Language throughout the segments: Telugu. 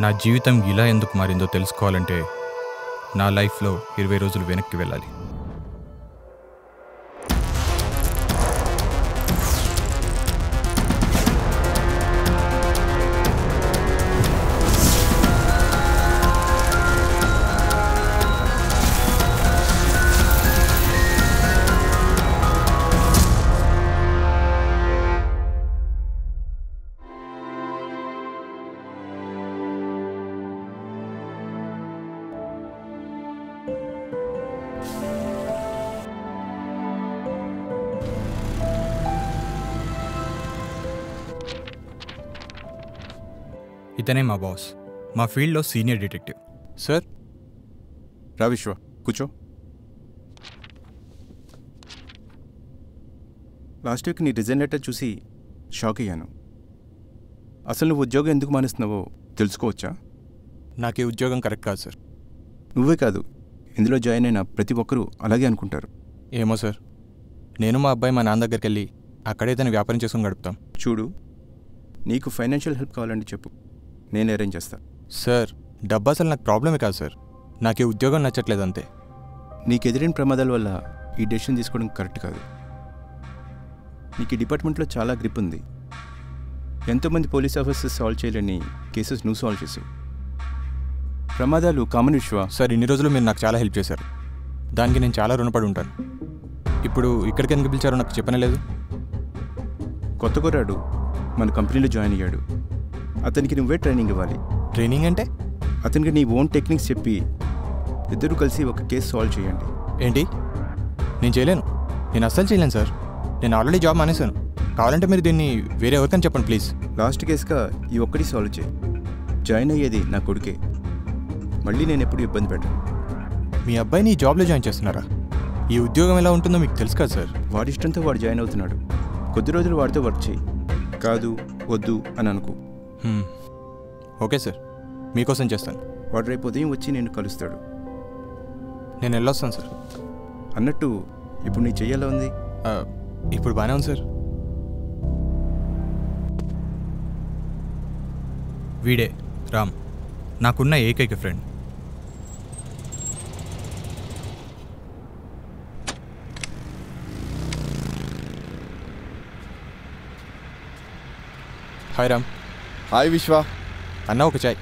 నా జీవితం ఇలా ఎందుకు మారిందో తెలుసుకోవాలంటే నా లైఫ్లో 20 రోజులు వెనక్కి వెళ్ళాలి. ఇతనే మా బాస్, మా ఫీల్డ్లో సీనియర్ డిటెక్టివ్. సార్ రా విశ్వ, కూర్చో. లాస్ట్ వీక్ నీ రిజైన్ లెటర్ చూసి షాక్ అయ్యాను. అసలు నువ్వు ఉద్యోగం ఎందుకు మానేస్తున్నావో తెలుసుకోవచ్చా? నాకు ఈ ఉద్యోగం కరెక్ట్ కాదు సార్. నువ్వే కాదు, ఇందులో జాయిన్ అయిన ప్రతి ఒక్కరూ అలాగే అనుకుంటారు. ఏమో సార్, నేను మా అబ్బాయి మా నాన్న దగ్గరికి వెళ్ళి అక్కడే తన వ్యాపారం చేసుకుని గడుపుతాం. చూడు, నీకు ఫైనాన్షియల్ హెల్ప్ కావాలంటే చెప్పు, నేను అరేంజ్ చేస్తా. సార్ డబ్బు అసలు నాకు ప్రాబ్లమే కాదు సార్, నాకు ఈ ఉద్యోగం నచ్చట్లేదు అంతే. నీకు ఎదురైన ప్రమాదాల వల్ల ఈ డెసిషన్ తీసుకోవడం కరెక్ట్ కాదు. నీకు ఈ డిపార్ట్మెంట్లో చాలా గ్రిప్ ఉంది. ఎంతోమంది పోలీస్ ఆఫీసర్స్ సాల్వ్ చేయలేని కేసెస్ నువ్వు సాల్వ్ చేసావు. ప్రమాదాలు కామన్ విశ్వ. సార్ ఇన్ని రోజులు మీరు నాకు చాలా హెల్ప్ చేశారు, దానికి నేను చాలా రుణపడి ఉంటాను. ఇప్పుడు ఇక్కడికి ఎందుకు పిలిచారో నాకు చెప్పనలేదు. కొత్త కుర్రాడు మన కంపెనీలో జాయిన్ అయ్యాడు. అతనికి నువ్వే ట్రైనింగ్ ఇవ్వాలి. ట్రైనింగ్ అంటే? అతనికి నీ ఓన్ టెక్నిక్స్ చెప్పి ఇద్దరు కలిసి ఒక కేసు సాల్వ్ చేయండి. ఏంటి? నేను చేయలేను, నేను అస్సలు చేయలేను సార్. నేను ఆల్రెడీ జాబ్ మానేశాను. కావాలంటే మీరు దీన్ని వేరే ఎవరికని చెప్పండి ప్లీజ్. లాస్ట్ కేసుగా ఈ ఒక్కటి సాల్వ్ చేయి. జాయిన్ అయ్యేది నా కొడుకే, మళ్ళీ నేను ఎప్పుడు ఇబ్బంది పెట్టను. మీ అబ్బాయిని ఈ జాబ్లో జాయిన్ చేస్తున్నారా? ఈ ఉద్యోగం ఎలా ఉంటుందో మీకు తెలుసు కదా సార్. వాడి ఇష్టంతో వాడు జాయిన్ అవుతున్నాడు. కొద్ది రోజులు వాడితో వర్క్ చేయి. కాదు వద్దు అని అనుకో. ఓకే సార్, మీకోసం చేస్తాను. వాడు రేపు ఉదయం వచ్చి నేను కలుస్తాడు. నేను వెళ్ళొస్తాను సార్. అన్నట్టు ఇప్పుడు నీ చెయ్యాలా ఉంది? ఇప్పుడు బాగానే ఉంది సార్. వీడే రామ్, నాకున్న ఏకైక ఫ్రెండ్. హాయ్ రామ్. హాయ్ విశ్వ. అన్న ఒక చాయ్.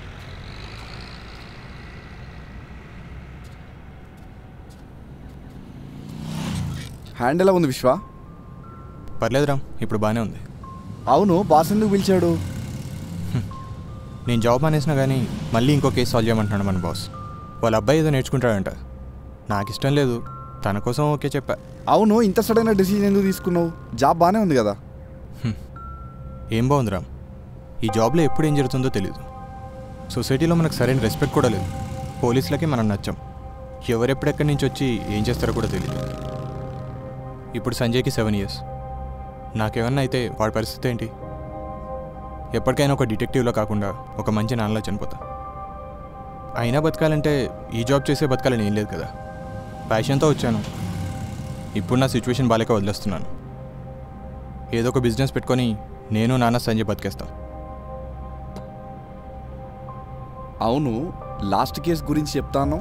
హ్యాండ్ ఎలా ఉంది విశ్వ? పర్లేదు రామ్, ఇప్పుడు బాగానే ఉంది. అవును, బాస్ ఎందుకు పిలిచాడు? నేను జాబ్ మానేసినా కానీ మళ్ళీ ఇంకో కేసు సాల్వ్ చేయమంటున్నాడు మన బాస్. వాళ్ళ అబ్బాయి ఏదో నేర్చుకుంటాడంట. నాకు ఇష్టం లేదు, తన కోసం ఓకే చెప్పా. అవును, ఇంత సడన్ డెసిషన్ ఎందుకు తీసుకున్నావు? జాబ్ బాగానే ఉంది కదా. ఏం బాగుంది రామ్, ఈ జాబ్లో ఎప్పుడు ఏం జరుగుతుందో తెలీదు. సొసైటీలో మనకు సరైన రెస్పెక్ట్ కూడా లేదు. పోలీసులకి మనం నచ్చాం. ఎవరెప్పుడెక్కడి నుంచి వచ్చి ఏం చేస్తారో కూడా తెలియదు. ఇప్పుడు సంజయ్కి 7 years. నాకేమన్నా అయితే వాడి పరిస్థితి ఏంటి? ఎప్పటికైనా ఒక డిటెక్టివ్లో కాకుండా ఒక మంచి నాన్నలా చనిపోతా. అయినా బతకాలంటే ఈ జాబ్ చేసే బతకాలని ఏం లేదు కదా. ప్యాషన్తో వచ్చాను. ఇప్పుడు నా సిచ్యువేషన్ బాలేక వదిలేస్తున్నాను. ఏదో ఒక బిజినెస్ పెట్టుకొని నేను నాన్న సంజయ్ బతికేస్తా. అవును, లాస్ట్ కేసు గురించి చెప్తాను.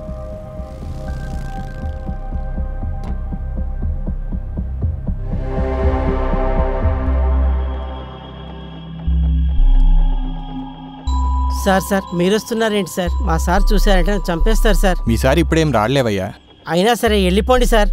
సార్ మీరు వస్తున్నారేంటి సార్? మా సార్ చూసారంటే చంపేస్తారు సార్. మీ సార్ ఇప్పుడేం రాడలేవయ్యా. అయినా సరే వెళ్ళిపోండి సార్.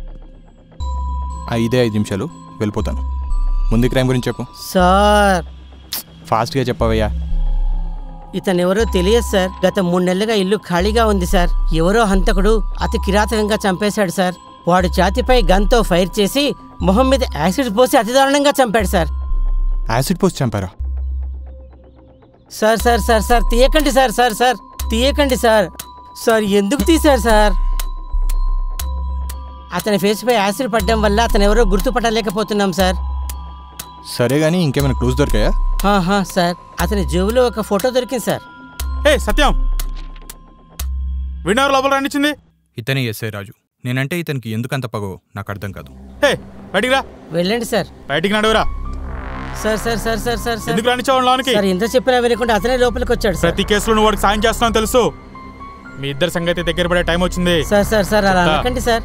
5 నిమిషాలు వెళ్ళిపోతాను. ముందు క్రైమ్ గురించి చెప్పు సార్. ఫాస్ట్గా చెప్పవయ్యా. ఇతను ఎవరో తెలియదు సార్. గత 3 నెలలుగా ఇల్లు ఖాళీగా ఉంది సార్. ఎవరో హంతకుడు అతి కిరాతకంగా చంపేశాడు సార్. వాడు ఛాతిపై గన్తో ఫైర్ చేసి మొహం మీద యాసిడ్ పోసి అతి దారుణంగా చంపాడు సార్. యాసిడ్ పోసి చంపారా? సార్ సార్ సార్ సార్ తీయకండి సార్. సార్ తీయకండి సార్. సార్ ఎందుకు తీశారు సార్? అతని ఫేస్పై యాసిడ్ పడ్డం వల్ల అతను ఎవరో గుర్తుపట్టలేకపోతున్నాం సార్. సరే కానీ ఇంకేమైనా క్లూస్ దొరికాయా? సార్ అతని జేబులో ఒక ఫోటో దొరికింది సార్. సత్యం, విన్నారు లోపల రానిచ్చింది? ఇతనే ఎస్ఐ రాజు. నేనంటే ఇతనికి ఎందుకంత పగో నాకు అర్థం కాదు. బయటికి రా. వెళ్ళండి సార్. బయటికి నడువురా. Sir sir sir sir sir sir ఎందుకు రానిచ్చావు లోనికి? సార్ ఎంత చెప్పినా వినకుండా అతనే లోపలికి వచ్చాడు సార్. ప్రతి కేసులో నువ్వు వాడికి సాయం చేస్తున్నావు తెలుసు. మీ ఇద్దరు సంగతి దగ్గర పడే టైం వచ్చింది. సార్ సార్ సార్ అలా అనకండి సార్.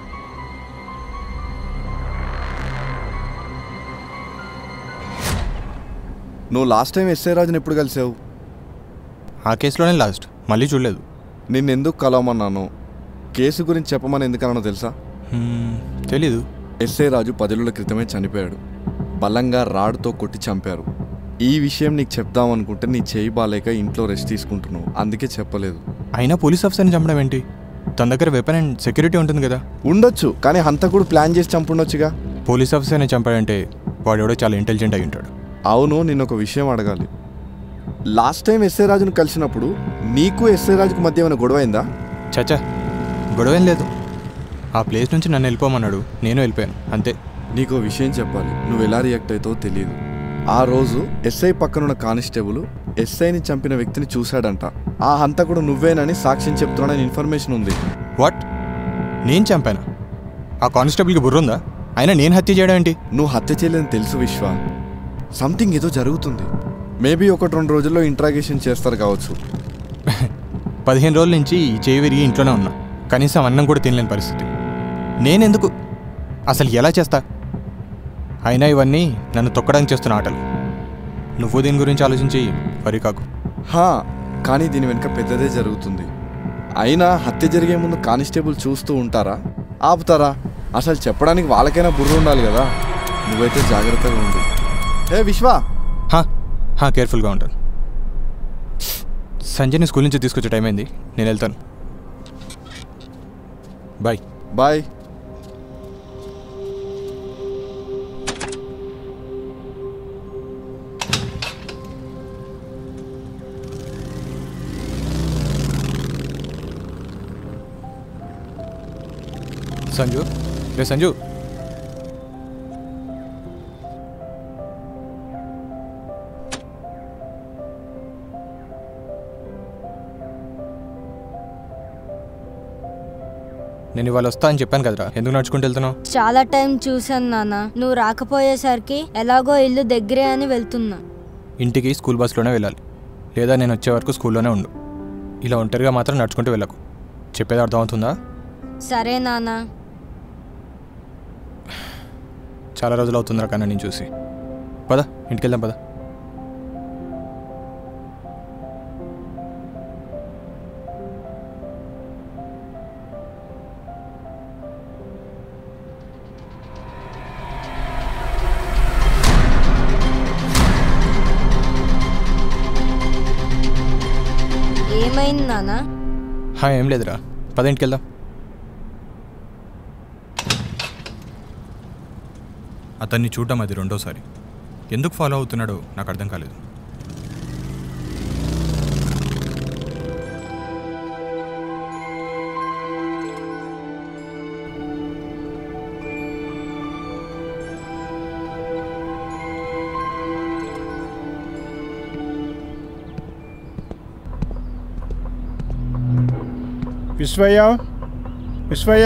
నువ్వు లాస్ట్ టైం ఎస్ఐ రాజుని ఎప్పుడు కలిసావు? ఆ కేసులోనే లాస్ట్, మళ్ళీ చూడలేదు. నిన్నెందుకు కలవమన్నాను, కేసు గురించి చెప్పమని ఎందుకన్నానో తెలుసా? తెలీదు. ఎస్ఐ రాజు 10 ఏళ్ల క్రితమే చనిపోయాడు. బలంగా రాడ్తో కొట్టి చంపారు. ఈ విషయం నీకు చెప్దామనుకుంటే నీ చేయి బాలేక ఇంట్లో రెస్ట్ తీసుకుంటున్నావు, అందుకే చెప్పలేదు. అయినా పోలీస్ ఆఫీసర్ని చంపడం ఏంటి? తన దగ్గర వెపన్ అండ్ సెక్యూరిటీ ఉంటుంది కదా. ఉండొచ్చు, కానీ హంతకుడు ప్లాన్ చేసి చంపుండొచ్చుగా. పోలీస్ ఆఫీసర్ని చంపాడంటే వాడెవడో చాలా ఇంటెలిజెంట్ అయి ఉంటాడు. అవును, నేను ఒక విషయం అడగాలి. లాస్ట్ టైం ఎస్ఐ రాజును కలిసినప్పుడు నీకు ఎస్ఐ రాజుకు మధ్య ఏమైనా గొడవ అయిందా? చచ్చా, గొడవ ఏం లేదు. ఆ ప్లేస్ నుంచి నన్ను వెళ్ళిపోమన్నాడు, నేను వెళ్ళిపోయాను, అంతే. నీకో విషయం చెప్పాలి, నువ్వు ఎలా రియాక్ట్ అవుతావో తెలియదు. ఆ రోజు ఎస్ఐ పక్కనున్న కానిస్టేబుల్ ఎస్ఐని చంపిన వ్యక్తిని చూశాడంట. ఆ హంతకుడు నువ్వేనని సాక్ష్యం చెప్తున్నాడని ఇన్ఫర్మేషన్ ఉంది. వాట్? నేను చంపాను? ఆ కానిస్టేబుల్కి బుర్రుందా? అయినా నేను హత్య చేయడం ఏంటి? నువ్వు హత్య చేయలేదని తెలుసు విశ్వ. సంథింగ్ ఏదో జరుగుతుంది. మేబీ 1-2 రోజుల్లో ఇంట్రాగేషన్ చేస్తారు కావచ్చు. 15 రోజుల నుంచి ఈ చేయి విరిగి ఇంట్లోనే ఉన్నా, కనీసం అన్నం కూడా తినలేని పరిస్థితి. నేనెందుకు అసలు ఎలా చేస్తా? అయినా ఇవన్నీ నన్ను తొక్కడానికి చేస్తున్న ఆటలు. నువ్వు దీని గురించి ఆలోచించి వరి కాకు. కానీ దీని వెనుక పెద్దదే జరుగుతుంది. అయినా హత్య జరిగే ముందు కానిస్టేబుల్ చూస్తూ ఉంటారా, ఆపుతారా? అసలు చెప్పడానికి వాళ్ళకైనా బుర్ర ఉండాలి కదా. నువ్వైతే జాగ్రత్తగా ఉండు. ఏ విశ్వ, కేర్ఫుల్గా ఉంటాను. సంజయ్ని స్కూల్ నుంచి తీసుకొచ్చే టైం అయింది, నేను వెళ్తాను. బాయ్. బాయ్. సంజు, రే సంజు. నేను ఇవాళ వస్తా అని చెప్పాను కదరా, ఎందుకు నడుచుకుంటూ వెళ్తున్నావు? చాలా టైం చూశాను నాన్న, నువ్వు రాకపోయేసరికి ఎలాగో ఇల్లు దగ్గరే అని వెళ్తున్నా. ఇంటికి స్కూల్ బస్లోనే వెళ్ళాలి, లేదా నేను వచ్చే వరకు స్కూల్లోనే ఉండు. ఇలా ఒంటరిగా మాత్రం నడుచుకుంటూ వెళ్ళకు. చెప్పేది అర్థమవుతుందా? సరే నాన్న. చాలా రోజులు అవుతుందిరా కన్నా నేను చూసి. పద, ఇంటికి వెళ్దాం పద. ఏమైంది నాన్న? ఏం లేదురా, పద ఇంటికి వెళ్దాం. అతన్ని చూడడం అది రెండోసారి. ఎందుకు ఫాలో అవుతున్నాడో నాకు అర్థం కాలేదు. విశ్వయ్య, విశ్వయ్య,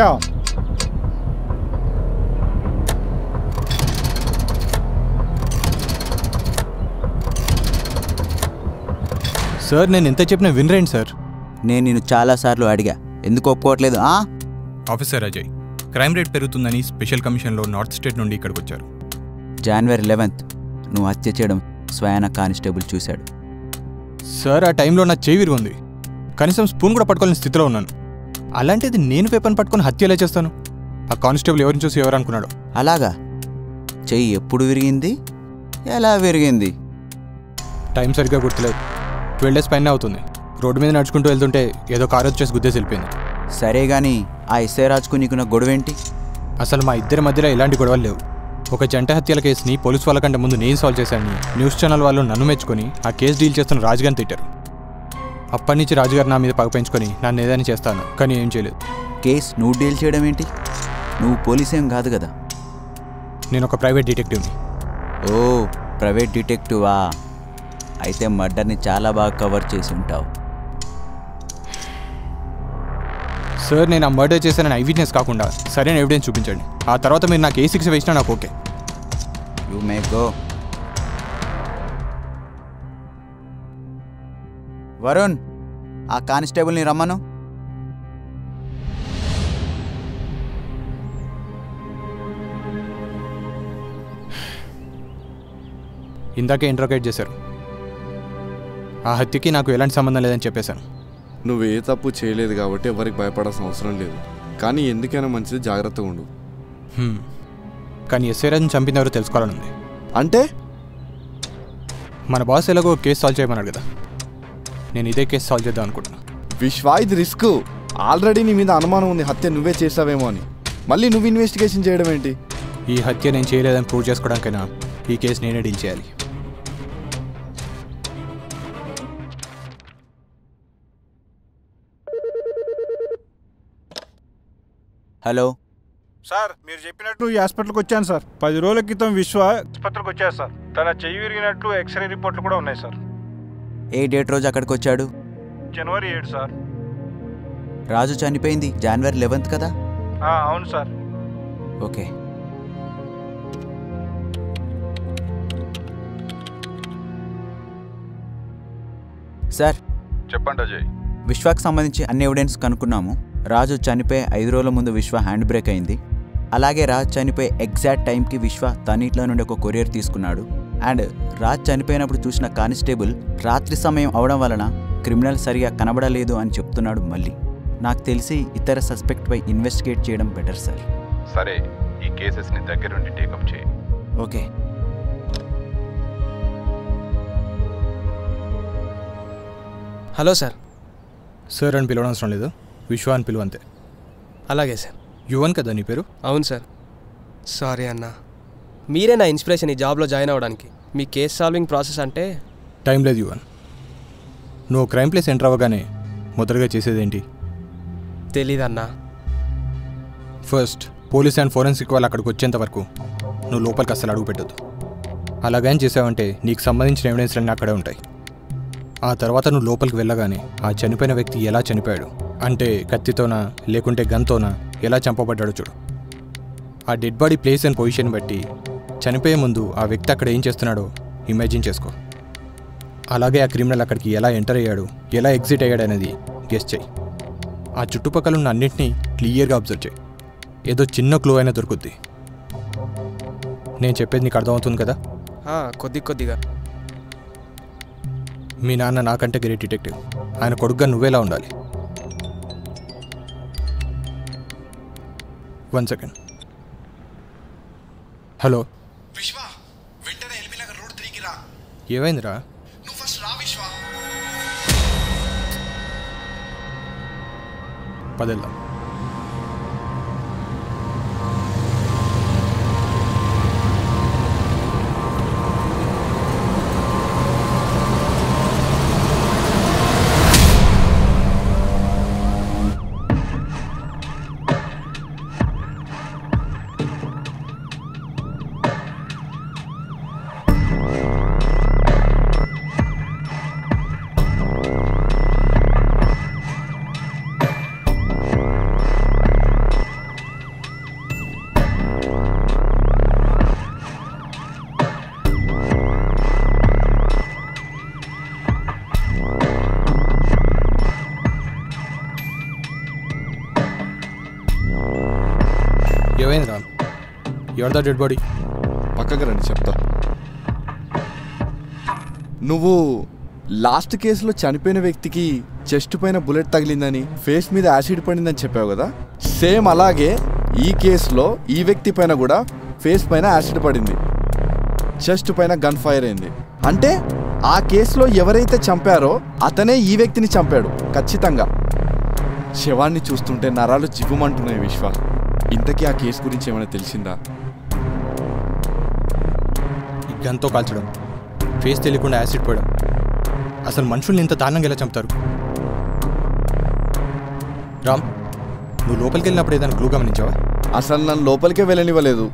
సార్ నేను ఎంత చెప్పినా వినరేంటి సార్? నేను నిన్ను చాలాసార్లు అడిగా, ఎందుకు ఒప్పుకోవట్లేదు? ఆఫీసర్ అజయ్, క్రైమ్ రేట్ పెరుగుతుందని స్పెషల్ కమిషన్లో నార్త్ స్టేట్ నుండి ఇక్కడికి వచ్చారు. January 11th నువ్వు హత్య చేయడం స్వయాన కానిస్టేబుల్ చూశాడు. సార్ ఆ టైంలో నా చేయి విరిగింది, కనీసం స్పూన్ కూడా పట్టుకోలేని స్థితిలో ఉన్నాను. అలాంటిది నేను పేపర్ని పట్టుకొని హత్య ఎలా చేస్తాను? ఆ కానిస్టేబుల్ ఎవరిని చూసి ఎవరు అనుకున్నాడు? అలాగా? చెయ్యి ఎప్పుడు విరిగింది, ఎలా విరిగింది? టైం సరిగ్గా గుర్తులేదు. 12 days పైన అవుతుంది. రోడ్డు మీద నడుచుకుంటూ వెళ్తుంటే ఏదో కారు వచ్చేసి గుద్దేసి వెళ్ళిపోయింది. సరే కానీ ఆ ఎస్ఐ రాజుకు నీకున్న గొడవేంటి? అసలు మా ఇద్దరి మధ్యలో ఎలాంటి గొడవలు లేవు. ఒక జంట హత్యల కేసుని పోలీసు వాళ్ళకంటే ముందు నేను సాల్వ్ చేశానని న్యూస్ ఛానల్ వాళ్ళు నన్ను మెచ్చుకొని ఆ కేసు డీల్ చేస్తున్న రాజుగారిని తిట్టారు. అప్పటి నుంచి రాజుగారు నా మీద పగ పెంచుకొని నన్ను ఏదైనా చేస్తాను, కానీ ఏం చేయలేదు. కేసు నువ్వు డీల్ చేయడం ఏంటి? నువ్వు పోలీసేం కాదు కదా. నేను ఒక ప్రైవేట్ డిటెక్టివ్ని. ఓ, ప్రైవేట్ డిటెక్టివా? అయితే మర్డర్ని చాలా బాగా కవర్ చేసి ఉంటావు. సార్ నేను ఆ మర్డర్ చేశానని ఐ విట్నెస్ కాకుండా సరైన ఎవిడెన్స్ చూపించండి. ఆ తర్వాత మీరు నాకు ఏ శిక్ష వేసినా నాకు okay. You may go. Varun, ఆ కానిస్టేబుల్ని రమ్మను. ఇందాకే ఇంట్రోగేట్ చేశారు. ఆ హత్యకి నాకు ఎలాంటి సంబంధం లేదని చెప్పేశాను. నువ్వు ఏ తప్పు చేయలేదు కాబట్టి ఎవరికి భయపడాల్సిన అవసరం లేదు. కానీ ఎందుకైనా మంచిది జాగ్రత్తగా ఉండు. కానీ ఎస్ఐ రాజుని చంపింది ఎవరో తెలుసుకోవాలనుంది. అంటే మన బాస్ ఎలాగో కేసు సాల్వ్ చేయమన్నాడు కదా, నేను ఇదే కేసు సాల్వ్ చేద్దాం అనుకుంటున్నా. విశ్వా, ఇది రిస్క్. ఆల్రెడీ నీ మీద అనుమానం ఉంది హత్య నువ్వే చేసావేమో అని. మళ్ళీ నువ్వు ఇన్వెస్టిగేషన్ చేయడం ఏంటి? ఈ హత్య నేను చేయలేదని ప్రూవ్ చేసుకోవడానికైనా ఈ కేసు నేనే డీల్ చేయాలి. హలో సార్, మీరు చెప్పినట్టు ఈ హాస్పిటల్కి వచ్చాను సార్. 10 రోజుల క్రితం విశ్వ హాస్పిటల్కి వచ్చారు సార్. తన చెయ్యి విరిగినట్లు ఎక్స్రే రిపోర్ట్లు కూడా ఉన్నాయి సార్. ఏ డేట్ రోజు అక్కడికి వచ్చాడు? జనవరి 7 సార్. రాజు చనిపోయింది జనవరి 11 కదా? అవును సార్. ఓకే. సార్ చెప్పండి అజయ్. విశ్వాకి సంబంధించి అన్ని ఎవిడెన్స్ కనుక్కున్నాము. రాజు చనిపోయే 5 రోజుల ముందు విశ్వ హ్యాండ్ బ్రేక్ అయింది. అలాగే రాజు చనిపోయే ఎగ్జాక్ట్ టైంకి విశ్వ తన ఇంట్లో నుండి ఒక కొరియర్ తీసుకున్నాడు. అండ్ రాజు చనిపోయినప్పుడు చూసిన కానిస్టేబుల్ రాత్రి సమయం అవడం వలన క్రిమినల్ సరిగా కనబడలేదు అని చెప్తున్నాడు. మళ్ళీ నాకు తెలిసి ఇతర సస్పెక్ట్పై ఇన్వెస్టిగేట్ చేయడం బెటర్ సార్. సరే, ఈ కేసెస్ని దగ్గరుండి టేకప్ చేయి. ఓకే. Hello sir. సార్ అని పిలవనవసరం లేదు, విశ్వ అని పిలువంతే. అలాగే సార్. యువన్ కదా నీ పేరు? అవును సార్. సారీ అన్న, మీరే నా ఇన్స్పిరేషన్ ఈ జాబ్లో జాయిన్ అవ్వడానికి. మీ కేస్ సాల్వింగ్ ప్రాసెస్ అంటే టైం లేదు యువన్. నువ్వు క్రైమ్ ప్లేస్ ఎంటర్ అవ్వగానే మొదటగా చేసేదేంటి? తెలీదన్నా. ఫస్ట్ పోలీస్ అండ్ ఫోరెన్సిక్ వాళ్ళు అక్కడికి వచ్చేంత వరకు నువ్వు లోపలికి అస్సలు అడుగు పెట్టద్దు. అలాగేం చేసావంటే నీకు సంబంధించిన ఎవిడెన్స్లన్నీ అక్కడే ఉంటాయి. ఆ తర్వాత నువ్వు లోపలికి వెళ్ళగానే ఆ చనిపోయిన వ్యక్తి ఎలా చనిపోయాడు, అంటే కత్తితోనా లేకుంటే గన్తోనా ఎలా చంపబడ్డాడో చూడు. ఆ dead body place and position బట్టి చనిపోయే ముందు ఆ వ్యక్తి అక్కడ ఏం చేస్తున్నాడో ఇమాజిన్ చేసుకో. అలాగే ఆ క్రిమినల్ అక్కడికి ఎలా ఎంటర్ అయ్యాడు, ఎలా ఎగ్జిట్ అయ్యాడు అనేది గెస్ చేయి. ఆ చుట్టుపక్కల ఉన్న అన్నింటినీ క్లియర్గా అబ్జర్వ్ చేయి. ఏదో చిన్న క్లూ అయినా దొరుకుద్ది. నేను చెప్పేది నీకు అర్థమవుతుంది కదా? కొద్దిగా. మీ నాన్న నాకంటే గ్రేట్ డిటెక్టివ్. ఆయన కొడుగ్గా నువ్వేలా ఉండాలి. 1 సెకండ్. హలో విశ్వ, వెంటనే ఎల్బీ నగర్ రోడ్ 3కి రా. ఏమైందిరా? నువ్వు ఫస్ట్ రా విశ్వ. పదెళ్దాం. ఏమైందిరా? ఎవరిదా డెడ్ బాడీ? పక్కకి రండి చెప్తా. నువ్వు లాస్ట్ కేసులో చనిపోయిన వ్యక్తికి చెస్ట్ పైన బుల్లెట్ తగిలిందని, ఫేస్ మీద యాసిడ్ పడిందని చెప్పావు కదా. సేమ్ అలాగే ఈ కేసులో ఈ వ్యక్తి పైన కూడా ఫేస్ పైన యాసిడ్ పడింది, చెస్ట్ పైన గన్ ఫైర్ అయింది. అంటే ఆ కేసులో ఎవరైతే చంపారో అతనే ఈ వ్యక్తిని చంపాడు ఖచ్చితంగా. శవాన్ని చూస్తుంటే నరాలు జివ్వమంటున్నాయి విశ్వ. ఇంతకీ ఆ కేసు గురించి ఏమైనా తెలిసిందా? ఈ గన్తో కాల్చడం, ఫేస్ తెలియకుండా యాసిడ్ పోయడం, అసలు మనుషుల్ని ఇంత దారుణంగా ఎలా చంపుతారు? రామ్, నువ్వు లోపలికి వెళ్ళినప్పుడు ఏదైనా క్లూ గమనించావా? అసలు నన్ను లోపలికే వెళ్ళనివ్వలేదు.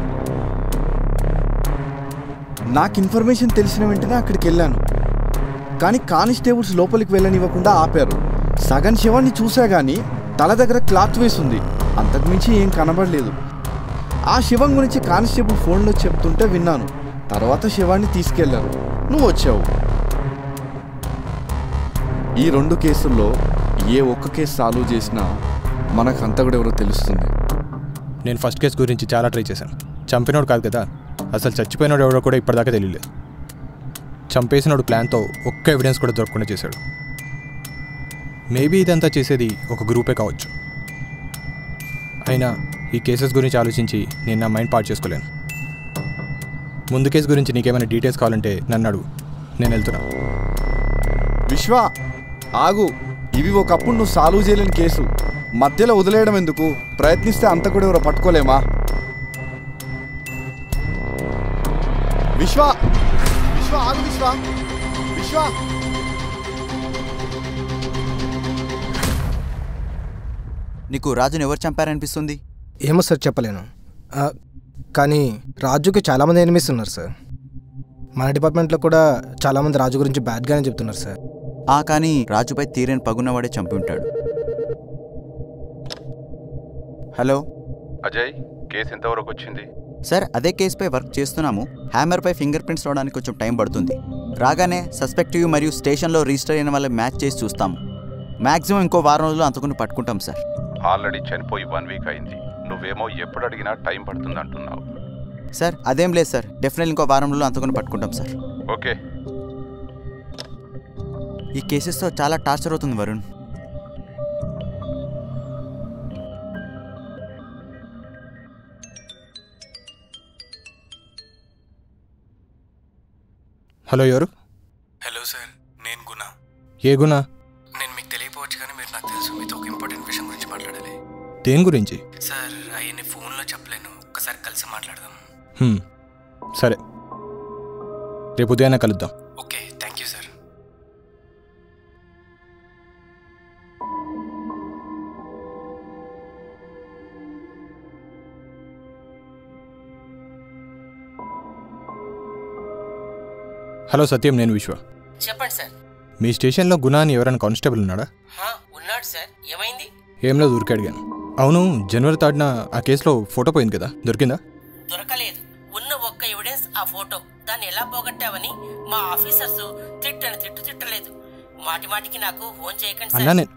నాకు ఇన్ఫర్మేషన్ తెలిసిన వెంటనే అక్కడికి వెళ్ళాను, కానీ కానిస్టేబుల్స్ లోపలికి వెళ్ళనివ్వకుండా ఆపారు. సగం శవాన్ని చూసా కానీ తల దగ్గర క్లాత్ వేసింది, అంతకుమించి ఏం కనబడలేదు. ఆ శవం గురించి కానిస్టేబుల్ ఫోన్లో చెప్తుంటే విన్నాను. తర్వాత శవాన్ని తీసుకెళ్లారు, నువ్వు వచ్చావు. ఈ 2 కేసుల్లో ఏ ఒక్క కేసు సాల్వ్ చేసినా మనకు హంతకుడు ఎవరో తెలుస్తుంది. నేను ఫస్ట్ కేసు గురించి చాలా ట్రై చేశాను. చంపినోడు కాదు కదా, అసలు చచ్చిపోయినోడు ఎవడో కూడా ఇప్పటిదాకా తెలియలేదు. చంపేసినోడు ప్లాన్తో ఒక్క ఎవిడెన్స్ కూడా దొరకకుండా చేశాడు. మేబీ ఇదంతా చేసేది ఒక గ్రూపే కావచ్చు. అయినా ఈ కేసెస్ గురించి ఆలోచించి నేను నా మైండ్ పాడు చేసుకోలేను. ముందు కేసు గురించి నీకేమైనా డీటెయిల్స్ కావాలంటే నన్ను అడుగు, నేను వెళ్తున్నా. విశ్వ ఆగు, ఇవి ఒకప్పుడు నువ్వు సాల్వ్ చేయలేని కేసు, మధ్యలో వదిలేయడం ఎందుకు? ప్రయత్నిస్తే హంతకుడు ఎవరో పట్టుకోలేమా? విశ్వ విశ్వ ఆగు, విశ్వ విశ్వ నీకు రాజుని ఎవరు చంపారనిపిస్తుంది? ఏమో సార్ చెప్పలేను, కానీ రాజుకి చాలామంది ఎనిమిస్ ఉన్నారు సార్. మన డిపార్ట్మెంట్లో కూడా చాలామంది రాజు గురించి బ్యాడ్గానే చెప్తున్నారు సార్. కానీ రాజుపై తీరని పగున్నవాడే చంపి ఉంటాడు. హలో అజయ్, కేసు ఎంతవరకు వచ్చింది? సార్, అదే కేసుపై వర్క్ చేస్తున్నాము. హ్యామర్పై ఫింగర్ ప్రింట్స్ రావడానికి కొంచెం టైం పడుతుంది. రాగానే సస్పెక్టివ్ మరియు స్టేషన్లో రిజిస్టర్ అయిన వాళ్ళ మ్యాచ్ చేసి చూస్తాము. మ్యాక్సిమం ఇంకో వారం రోజులు అంతకుని పట్టుకుంటాం సార్. ఆల్రెడీ చనిపోయి 1 వీక్ అయింది. నువ్వేమో ఎప్పుడు అడిగినా టైం పడుతుంది అంటున్నావు. సార్ అదేం లేదు సార్, డెఫినెట్లీ ఇంకో వారం రోజులు అంతకుని పట్టుకుంటాం సార్. ఓకే. ఈ కేసెస్తో చాలా టార్చర్ అవుతుంది వరుణ్. హలో, ఎవరు? హలో సార్, నేను గుణ. ఏ గుణ? నేను మీకు తెలియపోవచ్చు కానీ మీరు నాకు తెలుసు. మీతో ఒక ఇంపార్టెంట్ విషయం గురించి మాట్లాడాలి. దేని గురించి? సార్ అవన్నీ ఫోన్లో చెప్పలేను, ఒక్కసారి కలిసి మాట్లాడదాం. సరే, రేపు ఉదయాన్నే కలుద్దాం. Okay, thank you sir. Hello Satyam, నేను విశ్వ. చెప్పండి సార్. మీ స్టేషన్లో గుణ అని ఎవరైనా కానిస్టేబుల్ ఉన్నాడా? ఉన్నాడు సార్. ఏమైంది? ఏం లేదు, ఊరికే అడిగాను. అవును, జనవరి 3న ఆ కేసులో ఫోటో పోయింది కదా, దొరికిందా? దొరకలేదు. ఉన్న ఒక్క ఎవిడెన్స్ ఆ ఫోటో. దాన్ని ఎలా పోగొట్టావని మా ఆఫీసర్స్ తిట్టలేదు. మాటి మాటికి నాకు ఫోన్ చేయకండి అన్నా. నేను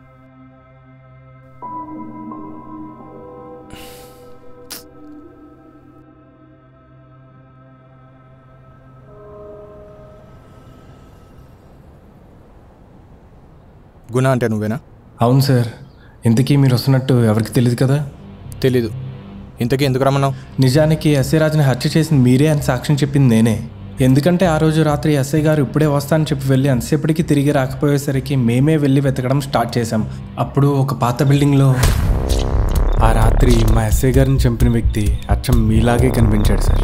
గుణ అంటే నువ్వేనా? అవును సార్. ఇంతకీ మీరు వస్తున్నట్టు ఎవరికి తెలియదు కదా? తెలీదు. ఇంతకీ ఎందుకు రమ్మన్నావు? నిజానికి ఎస్ఐ రాజుని హత్య చేసింది మీరే అని సాక్ష్యం చెప్పింది నేనే. ఎందుకంటే ఆ రోజు రాత్రి ఎస్ఐ గారు ఇప్పుడే వస్తానని చెప్పి వెళ్ళి అంతసేపటికి తిరిగి రాకపోయేసరికి మేమే వెళ్ళి వెతకడం స్టార్ట్ చేశాం. అప్పుడు ఒక పాత బిల్డింగ్లో ఆ రాత్రి మా ఎస్ఐ గారిని చంపిన వ్యక్తి అచ్చం మీలాగే కనిపించాడు సార్.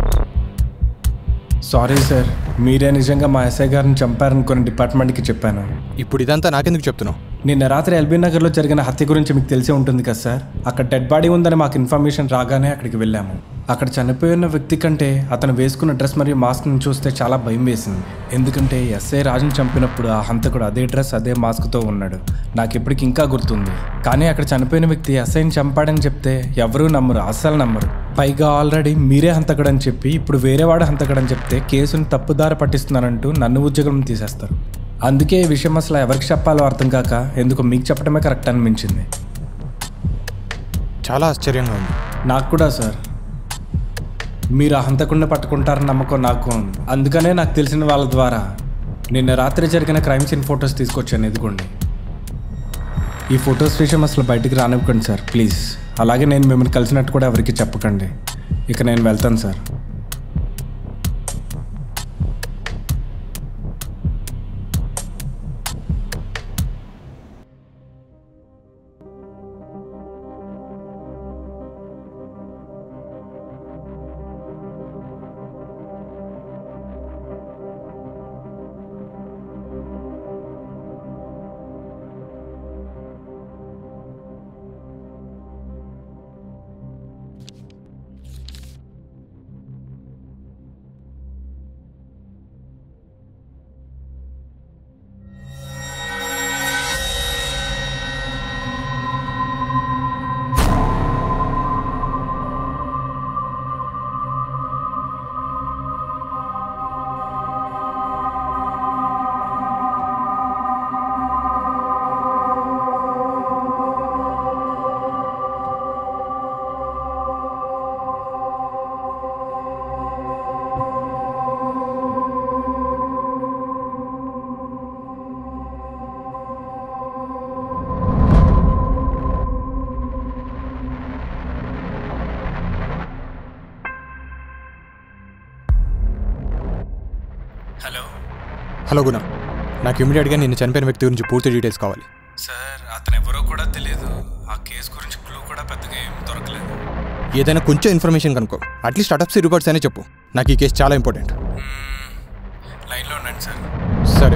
సారీ సార్, మీరే నిజంగా మా ఎస్ఐ గారిని చంపారనుకుని డిపార్ట్మెంట్కి చెప్పాను. ఇప్పుడు ఇదంతా నాకెందుకు చెప్తున్నావు? నిన్న రాత్రి ఎల్బీ నగర్లో జరిగిన హత్య గురించి మీకు తెలిసే ఉంటుంది కదా సార్. అక్కడ డెడ్ బాడీ ఉందని మాకు ఇన్ఫర్మేషన్ రాగానే అక్కడికి వెళ్ళాము. అక్కడ చనిపోయిన వ్యక్తి కంటే అతను వేసుకున్న డ్రెస్ మరియు మాస్క్ని చూస్తే చాలా భయం వేసింది. ఎందుకంటే ఎస్ఐ రాజుని చంపినప్పుడు ఆ హంతకుడు అదే డ్రెస్ అదే మాస్క్తో ఉన్నాడు. నాకు ఇప్పటికి ఇంకా గుర్తుంది. కానీ అక్కడ చనిపోయిన వ్యక్తి ఎస్ఐని చంపాడని చెప్తే ఎవరూ నమ్మరు, అస్సలు నమ్మరు. పైగా ఆల్రెడీ మీరే హంతకుడని చెప్పి ఇప్పుడు వేరేవాడు హంతకుడని చెప్తే కేసును తప్పుదారి పట్టిస్తున్నానంటూ నన్ను ఉద్యోగం తీసేస్తారు. అందుకే ఈ విషయం అసలు ఎవరికి చెప్పాలో అర్థం కాక ఎందుకు మీకు చెప్పడమే కరెక్ట్ అనిపించింది. చాలా ఆశ్చర్యంగా ఉంది. నాకు కూడా సార్. మీరు ఆ హంతకుడిని పట్టుకుంటారని నమ్మకం నాకు ఉంది. అందుకనే నాకు తెలిసిన వాళ్ళ ద్వారా నిన్న రాత్రి జరిగిన క్రైమ్ సీన్ ఫొటోస్ తీసుకొచ్చాను. ఎదుగుండి. ఈ ఫొటోస్ విషయం అసలు బయటికి రానివ్వకండి సార్, ప్లీజ్. అలాగే నేను మిమ్మల్ని కలిసినట్టు కూడా ఎవరికి చెప్పకండి. ఇక నేను వెళ్తాను సార్. హలో గుణ, నాకు ఇమీడియట్గా నిన్ను చనిపోయిన వ్యక్తి గురించి పూర్తి డీటెయిల్స్ కావాలి. సార్ అతను ఎవరో కూడా తెలియదు. ఆ కేసు గురించి క్లూ కూడా పెద్దగా ఏం దొరకలేదు. ఏదైనా కొంచెం ఇన్ఫర్మేషన్ కనుక్కో, అట్లీస్ట్ అటప్సీ రిపోర్ట్స్ అనే చెప్పు. నాకు ఈ కేసు చాలా ఇంపార్టెంట్. లైన్లో ఉండండి సార్. సరే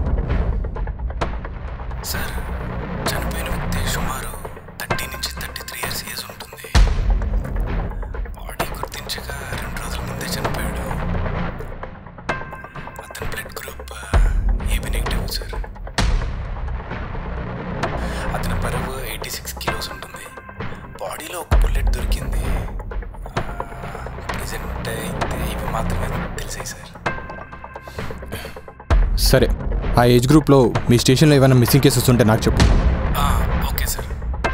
సార్, చనిపోయిన వ్యక్తి సుమారు 30 నుంచి 33 ఇయర్స్ ఏజ్ ఉంటుంది. బాడీ గుర్తించగా 2 రోజుల ముందే చనిపోయాడు. అతని blood group AB negative sir. అతని బరువు 86 కిలోస్ ఉంటుంది. బాడీలో ఒక బుల్లెట్ దొరికింది. ప్రెజెంట్ అయితే ఇవి మాత్రమే తెలిసాయి సార్. సరే, ఆ ఏజ్ గ్రూప్లో మీ స్టేషన్లో ఏమైనా మిస్సింగ్ కేసెస్ ఉంటే నాకు చెప్పు. Okay sir.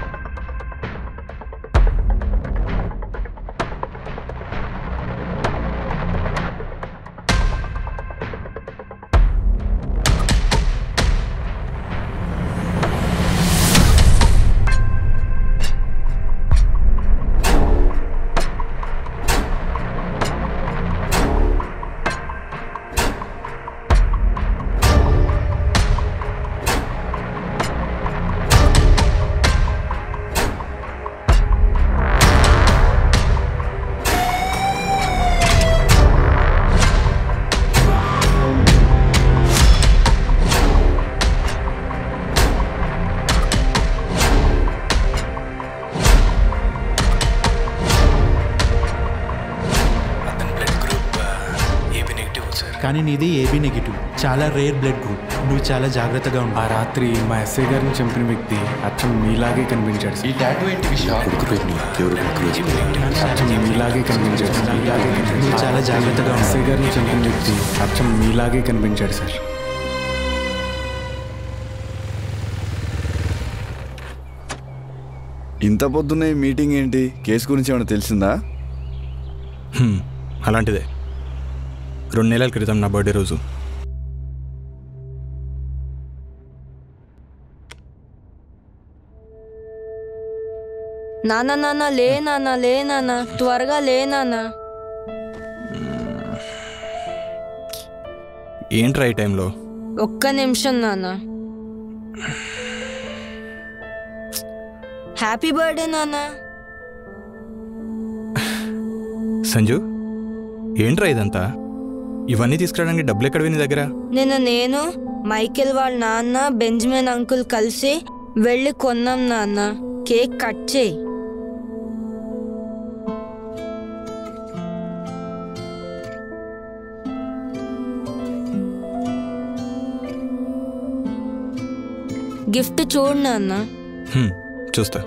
కానీ నీది ఏబీ నెగిటివ్, చాలా రేర్ బ్లడ్ గ్రూప్. నువ్వు చాలా జాగ్రత్తగా ఉంటావు. ఆ రాత్రి మా ఎస్ఐ గారిని చంపిన వ్యక్తి అచ్చం మీలాగే కనిపించాడు. ఈ టాటూ ఏంటి విషయం? అచ్చం మీలాగే కనిపించాడు. నువ్వు చాలా జాగ్రత్తగా ఉంటావు. ఎస్ఐ గారిని చంపిన వ్యక్తి అచ్చం మీలాగే కనిపించాడు సార్. ఇంత పొద్దున్నే మీటింగ్ ఏంటి? కేసు గురించి ఏమైనా తెలిసిందా? అలాంటిదే. 2 నెలల క్రితం నా బర్త్డే రోజు నాన్న నాన్న లే నాన్న, లే నాన్న, త్వరగా లే నాన్న. ఏంట్రా ఈ టైంలో? ఒక్క నిమిషం నాన్న. హ్యాపీ బర్త్డే నాన్న. సంజు, ఏంట్రా ఇదంతా? ఇవన్నీ తీసుకురావడానికి డబ్బులు ఎక్కడ నీ దగ్గర? నేను మైకేల్ వాళ్ళ నాన్న, బెంజమిన్ అంకుల్ కలిసి వెళ్ళి కొన్నాం నాన్న. కేక్ కట్ చేయి. గిఫ్ట్ చూడు నాన్న. చూస్తా.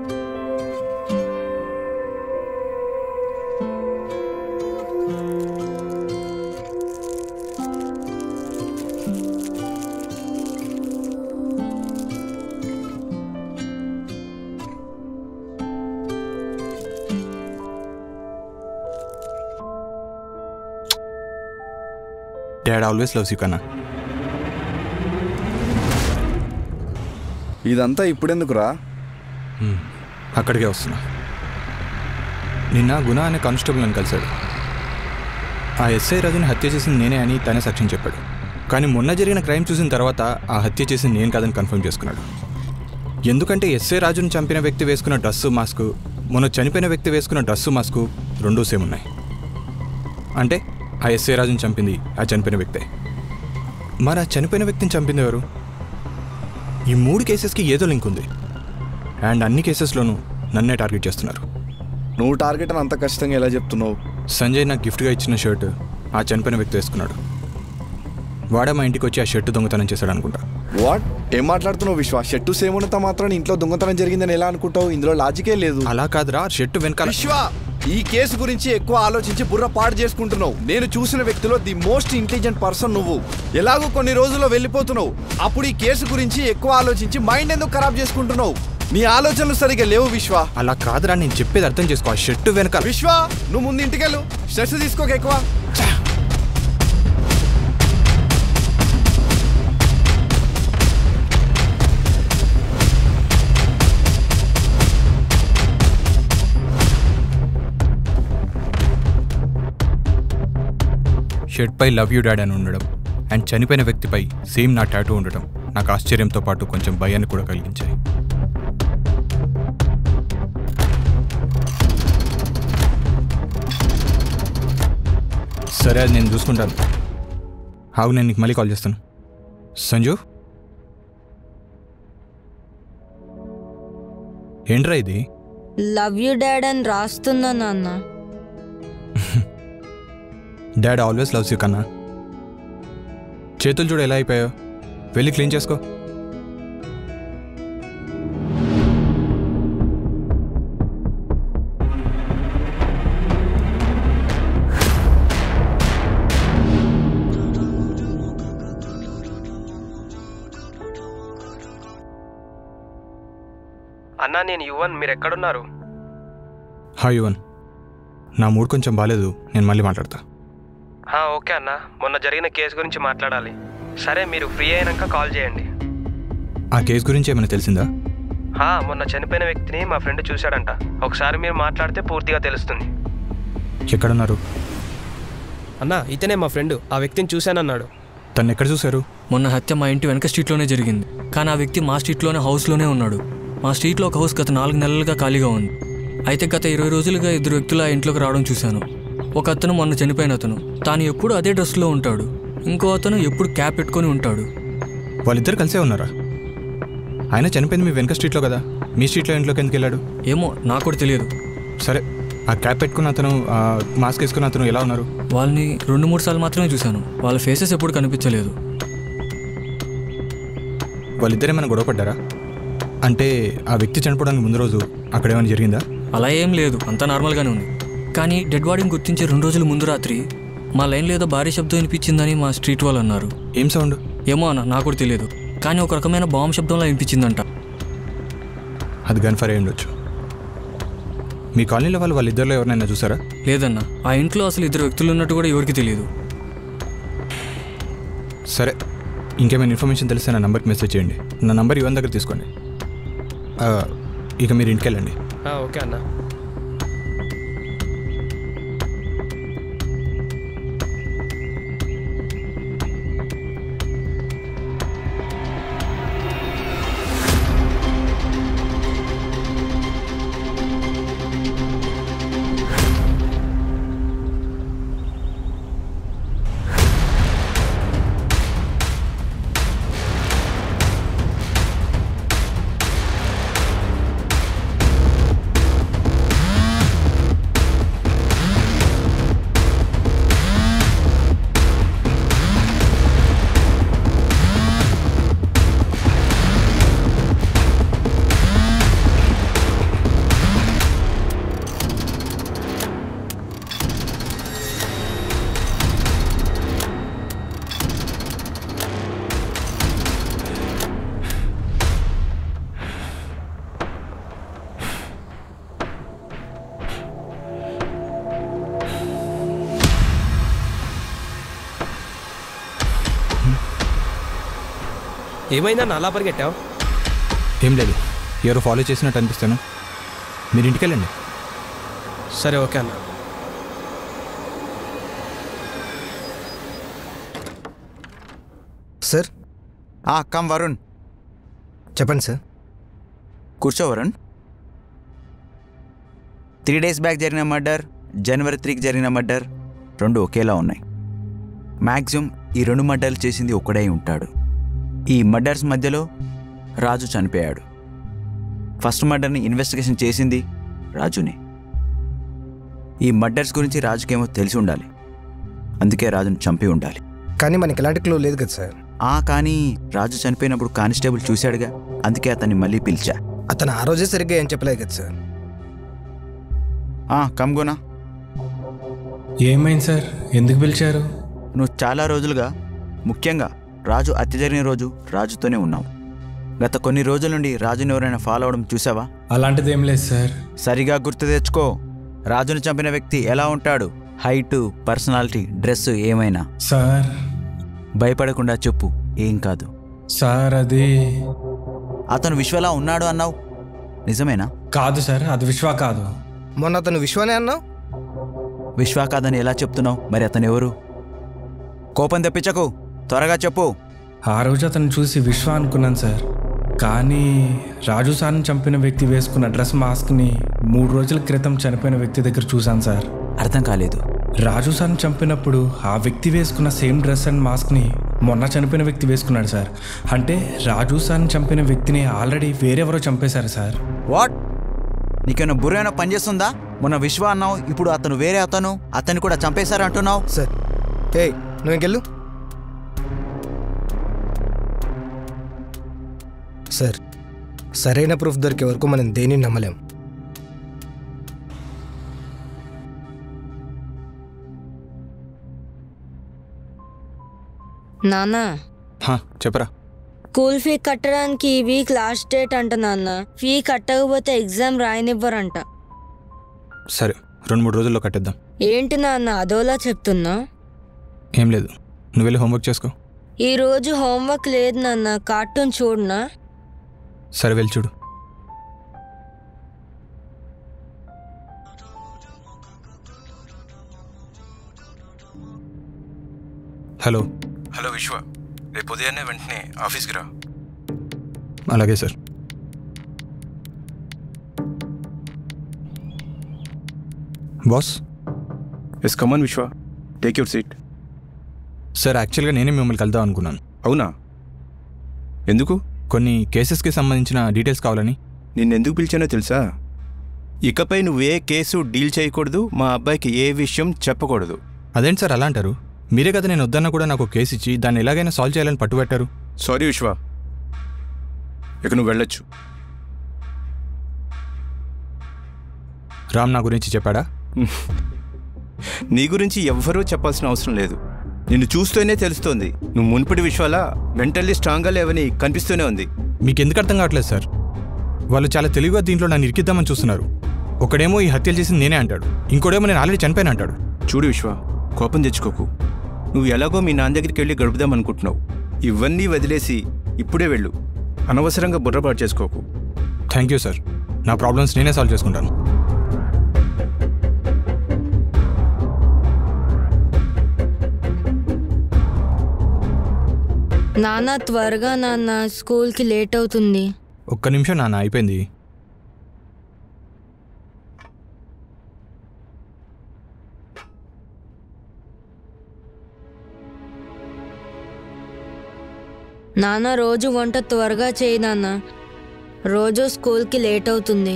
డాడ్ ఆల్వేస్ లవ్స్ యూ కన్నా. ఇదంతా ఇప్పుడెందుకురా? అక్కడికే వస్తున్నా. నిన్న గుణ అనే కానిస్టేబుల్ అని కలిశాడు. ఆ ఎస్ఐ రాజుని హత్య చేసింది నేనే అని తనే సాక్ష్యం చెప్పాడు. కానీ మొన్న జరిగిన క్రైమ్ చూసిన తర్వాత ఆ హత్య చేసింది నేను కాదని కన్ఫర్మ్ చేసుకున్నాడు. ఎందుకంటే ఎస్ఐ రాజుని చంపిన వ్యక్తి వేసుకున్న డ్రెస్సు మాస్కు, మొన్న చనిపోయిన వ్యక్తి వేసుకున్న డ్రెస్సు మాస్కు రెండూ సేమ్ ఉన్నాయి. అంటే ఆ ఎస్ఐ రాజుని చంపింది ఆ చనిపోయిన వ్యక్తే. మరి ఆ చనిపోయిన వ్యక్తిని చంపింది ఎవరు? ఈ 3 కేసెస్కి ఏదో లింక్ ఉంది. అండ్ అన్ని కేసెస్లోనూ నన్నే టార్గెట్ చేస్తున్నారు. నువ్వు టార్గెట్ అని అంత ఖచ్చితంగా ఎలా చెప్తున్నావు? సంజయ్ నాకు గిఫ్ట్గా ఇచ్చిన షర్ట్ ఆ చనిపోయిన వ్యక్తి వేసుకున్నాడు. వాడే మా ఇంటికి వచ్చి ఆ షర్ట్ దొంగతనం చేశాడు అనుకుంటా. వాట్? ఏం మాట్లాడుతున్నావు విశ్వ? షర్టు సేమ్ ఉన్నంత మాత్రం ఇంట్లో దొంగతనం జరిగిందని ఎలా అనుకుంటావు? ఇందులో లాజికే లేదు. అలా కాదురా, షర్టు వెనకాల. విశ్వ, ఈ కేసు గురించి ఎక్కువ ఆలోచించి బుర్ర పాడు చేసుకుంటున్నావు. నేను చూసిన వ్యక్తిలో ది మోస్ట్ ఇంటెలిజెంట్ పర్సన్ నువ్వు. ఎలాగో కొన్ని రోజుల్లో వెళ్ళిపోతున్నావు. అప్పుడు ఈ కేసు గురించి ఎక్కువ ఆలోచించి మైండ్ ఎందుకు ఖరాబ్ చేసుకుంటున్నావు? నీ ఆలోచనలు సరిగా లేవు విశ్వ. అలా కాదురా, నేను చెప్పేది అర్థం చేసుకో. ఆ షర్టు వెనకాల. విశ్వ, నువ్వు ముందు ఇంటికెళ్ళు. స్ట్రెస్ తీసుకోక ఎక్కువ. షర్ట్ పై లవ్ యూ డాడ్ అని ఉండడం అండ్ చనిపోయిన వ్యక్తిపై సేమ్ నా టాటూ ఉండటం నాకు ఆశ్చర్యంతో పాటు కొంచెం భయాన్ని కూడా కలిగించాయి. సరే, అది నేను చూసుకుంటాను. ఆగు, నేను నీకు మళ్ళీ కాల్ చేస్తాను. సంజు, ఏంట్రా ఇది? లవ్ యూ డాడ్ అని రాస్తున్నా నాన్న. డాడ్ ఆల్వేస్ లవ్స్ యూ కన్నా. చేతులు చూడు ఎలా అయిపోయాయో, వెళ్ళి క్లీన్ చేసుకో. అన్నా, నేను యువన్, మీరు ఎక్కడున్నారు? హాయ్ యువన్, నా మూడ్ కొంచెం బాగాలేదు, నేను మళ్ళీ మాట్లాడతా. ఓకే అన్న, మొన్న జరిగిన కేసు గురించి మాట్లాడాలి. సరే, మీరు ఫ్రీ అయినాక కాల్ చేయండి. ఆ కేసు గురించి ఏమైనా తెలిసిందా? మొన్న చనిపోయిన వ్యక్తిని మా ఫ్రెండ్ చూశాడంట. ఒకసారి మీరు మాట్లాడితే పూర్తిగా తెలుస్తుంది. ఎక్కడున్నారు? అన్నా, ఇతనే మా ఫ్రెండ్. ఆ వ్యక్తిని చూశానన్నాడు. తను ఎక్కడ చూశారు? మొన్న హత్య మా ఇంటి వెనక స్ట్రీట్లోనే జరిగింది. కానీ ఆ వ్యక్తి మా స్ట్రీట్లోనే హౌస్లోనే ఉన్నాడు. మా స్ట్రీట్లో ఒక హౌస్ గత 4 నెలలుగా ఖాళీగా ఉంది. అయితే గత 20 రోజులుగా 2 వ్యక్తులు ఆ ఇంట్లోకి రావడం చూశాను. ఒక అతను మొన్న చనిపోయిన అతను, తాను ఎప్పుడు అదే డ్రెస్లో ఉంటాడు. ఇంకో అతను ఎప్పుడు క్యాప్ పెట్టుకొని ఉంటాడు. వాళ్ళిద్దరు కలిసే ఉన్నారా? ఆయన చనిపోయింది మీ వెనక స్ట్రీట్లో కదా, మీ స్ట్రీట్లో ఇంట్లోకి ఎందుకు వెళ్ళాడు? ఏమో, నాకు కూడా తెలియదు. సరే, ఆ క్యాప్ పెట్టుకున్న అతను, మాస్క్ వేసుకున్న అతను ఎలా ఉన్నారు? వాళ్ళని 2-3 సార్లు మాత్రమే చూశాను. వాళ్ళ ఫేసెస్ ఎప్పుడు కనిపించలేదు. వాళ్ళిద్దరేమైనా గొడవ పడ్డారా? అంటే ఆ వ్యక్తి చనిపోవడానికి ముందు రోజు అక్కడ ఏమైనా జరిగిందా? అలా ఏం లేదు, అంతా నార్మల్గానే ఉంది. కానీ డెడ్ బాడీని గుర్తించే 2 రోజుల ముందు రాత్రి మా లైన్లో ఏదో భారీ శబ్దం వినిపించిందని మా స్ట్రీట్ వాళ్ళు అన్నారు. ఏం సౌండ్? ఏమో అన్న, నాకు కూడా తెలియదు. కానీ ఒక రకమైన బాంబు శబ్దంలా వినిపించిందంట. అది గన్ ఫైర్ అయి ఉండొచ్చు. మీ కాలనీలో వాళ్ళిద్దరిలో ఎవరినైనా చూసారా? లేదన్న, ఆ ఇంట్లో అసలు 2 వ్యక్తులు ఉన్నట్టు కూడా ఎవరికి తెలియదు. సరే, ఇంకేమైనా ఇన్ఫర్మేషన్ తెలిస్తే నా నంబర్కి మెసేజ్ చేయండి. నా నంబర్ యువన్ దగ్గర తీసుకోండి. ఇక మీరు ఇంటికి వెళ్ళండి. ఓకే అన్న. ఏమైందన్న అలా పరిగెట్టావు? ఏం లేదు, ఎవరు ఫాలో చేసినట్టు అనిపిస్తాను. మీరు ఇంటికి వెళ్ళండి. సరే, ఓకే అన్న. సార్. కమ్ వరుణ్. చెప్పండి సార్. కూర్చో వరుణ్. 3 days బ్యాక్ జరిగిన మర్డర్, January 3కి జరిగిన మర్డర్ 2 ఒకేలా ఉన్నాయి. మ్యాక్సిమం ఈ 2 మర్డర్లు చేసింది ఒకడే ఉంటాడు. ఈ మర్డర్స్ మధ్యలో రాజు చనిపోయాడు. ఫస్ట్ మర్డర్ని ఇన్వెస్టిగేషన్ చేసింది రాజుని. ఈ మర్డర్స్ గురించి రాజుకేమో తెలిసి ఉండాలి, అందుకే రాజుని చంపి ఉండాలి. కానీ మనకి ఎలాంటి క్లూ లేదు కదా సార్. కానీ రాజు చనిపోయినప్పుడు కానిస్టేబుల్ చూశాడుగా, అందుకే అతన్ని మళ్ళీ పిలిచా. అతను ఆ రోజే సరిగ్గా ఏం చెప్పలేదు కదా సార్. కమ్గోనా. ఏమైంది సార్, ఎందుకు పిలిచారు? నువ్వు చాలా రోజులుగా, ముఖ్యంగా రాజు హత్య జరిగిన రోజు రాజుతోనే ఉన్నావు. గత కొన్ని రోజుల నుండి రాజుని ఎవరైనా ఫాలో అవడం చూసావా? అలాంటిది ఏం లేదు సార్. సరిగా గుర్తు తెచ్చుకో. రాజుని చంపిన వ్యక్తి ఎలా ఉంటాడు? హైటు, పర్సనాలిటీ, డ్రెస్ ఏమైనా? సార్, భయపడకుండా చెప్పు, ఏం కాదు. సార్, అది అతను విశ్వలా ఉన్నాడు అన్నావు, నిజమేనా? కాదు సార్, అది విశ్వ కాదు. మొన్న అతను విశ్వనే అన్నావు. విశ్వ కాదని ఎలా చెప్తున్నావు? మరి అతను ఎవరు? కోపం తెప్పించకు, త్వరగా చెప్పు. ఆ రోజు అతను చూసి విశ్వ అనుకున్నాను సార్. కానీ రాజు సార్ని చంపిన వ్యక్తి వేసుకున్న డ్రెస్ మాస్క్ని 3 రోజుల క్రితం చనిపోయిన వ్యక్తి దగ్గర చూశాను సార్. అర్థం కాలేదు. రాజు సార్ని చంపినప్పుడు ఆ వ్యక్తి వేసుకున్న సేమ్ డ్రెస్ అండ్ మాస్క్ని మొన్న చనిపోయిన వ్యక్తి వేసుకున్నాడు సార్. అంటే రాజు సార్ని చంపిన వ్యక్తిని ఆల్రెడీ వేరెవరో చంపేశారు సార్. వాట్? నీకేమైనా బుర్రైనా పనిచేస్తుందా? మొన్న విశ్వ అన్నావు, ఇప్పుడు అతను వేరే అతన్ని కూడా చంపేశారు అంటున్నావు. సార్ నువ్వు ఇంకెళ్ళు సార్. సరైన ప్రూఫ్ దొరికే వరకు మనం దేన్ని నమ్మలేం. నానా చెప్పరా. స్కూల్ ఫీ కట్టడానికి ఈ వీక్ లాస్ట్ డేట్ అంట నాన్న. ఫీ కట్టకపోతే ఎగ్జామ్ రాయనివ్వరంట. సరే 2-3 రోజుల్లో కట్టేద్దాం. ఏంటి నాన్న అదోలా చెప్తున్నా? ఏం లేదు, నువ్వు వెళ్ళి హోంవర్క్ చేసుకో. ఈరోజు హోంవర్క్ లేదు నాన్న. కార్టూన్ చూడనా? సరే వెళ్ళి చూడు. హలో విశ్వ, రేపు ఉదయాన్నే వెంటనే ఆఫీస్కి రా. అలాగే సార్. బాస్. ఎస్ కమాన్ విశ్వ, టేక్ యువర్ సీట్. సార్ యాక్చువల్గా నేనే మిమ్మల్ని కలుద్దాం అనుకున్నాను. అవునా? ఎందుకు? కొన్ని కేసెస్కి సంబంధించిన డీటెయిల్స్ కావాలని. నిన్నెందుకు పిలిచానో తెలుసా? ఇకపై నువ్వే కేసు డీల్ చేయకూడదు, మా అబ్బాయికి ఏ విషయం చెప్పకూడదు. అదేంటి సార్ అలా అంటారు? మీరే కదా నేను వద్దన్నా కూడా నాకు కేసు ఇచ్చి దాన్ని ఎలాగైనా సాల్వ్ చేయాలని పట్టుబట్టారు. సారీ విశ్వ, ఇక నువ్వు వెళ్ళొచ్చు. రామ్ నా గురించి చెప్పాడా? నీ గురించి ఎవ్వరూ చెప్పాల్సిన అవసరం లేదు. నిన్ను చూస్తూనే తెలుస్తోంది నువ్వు మునుపటి విశ్వాలా మెంటల్లీ స్ట్రాంగ్గా లేవని కనిపిస్తూనే ఉంది. మీకు ఎందుకు అర్థం కావట్లేదు సార్? వాళ్ళు చాలా తెలివిగా దీంట్లో నన్ను ఇరికిద్దామని చూస్తున్నారు. ఒకడేమో ఈ హత్యలు చేసింది నేనే అంటాడు, ఇంకోడేమో నేను ఆల్రెడీ చనిపోయాను అంటాడు. చూడు విశ్వ, కోపం తెచ్చుకోకు. నువ్వు ఎలాగో మీ నాన్న దగ్గరికి వెళ్ళి గడుపుదాం అనుకుంటున్నావు. ఇవన్నీ వదిలేసి ఇప్పుడే వెళ్ళు. అనవసరంగా బుర్రపాటు చేసుకోకు. థ్యాంక్ యూ సార్, నా ప్రాబ్లమ్స్ నేనే సాల్వ్ చేసుకుంటాను. నాన్న త్వరగా నాన్న, స్కూల్కి లేట్ అవుతుంది. ఒక్క నిమిషం నాన్న, అయిపోయింది. నాన్న రోజు వంట త్వరగా చేయి నాన్న, రోజు స్కూల్కి లేట్ అవుతుంది.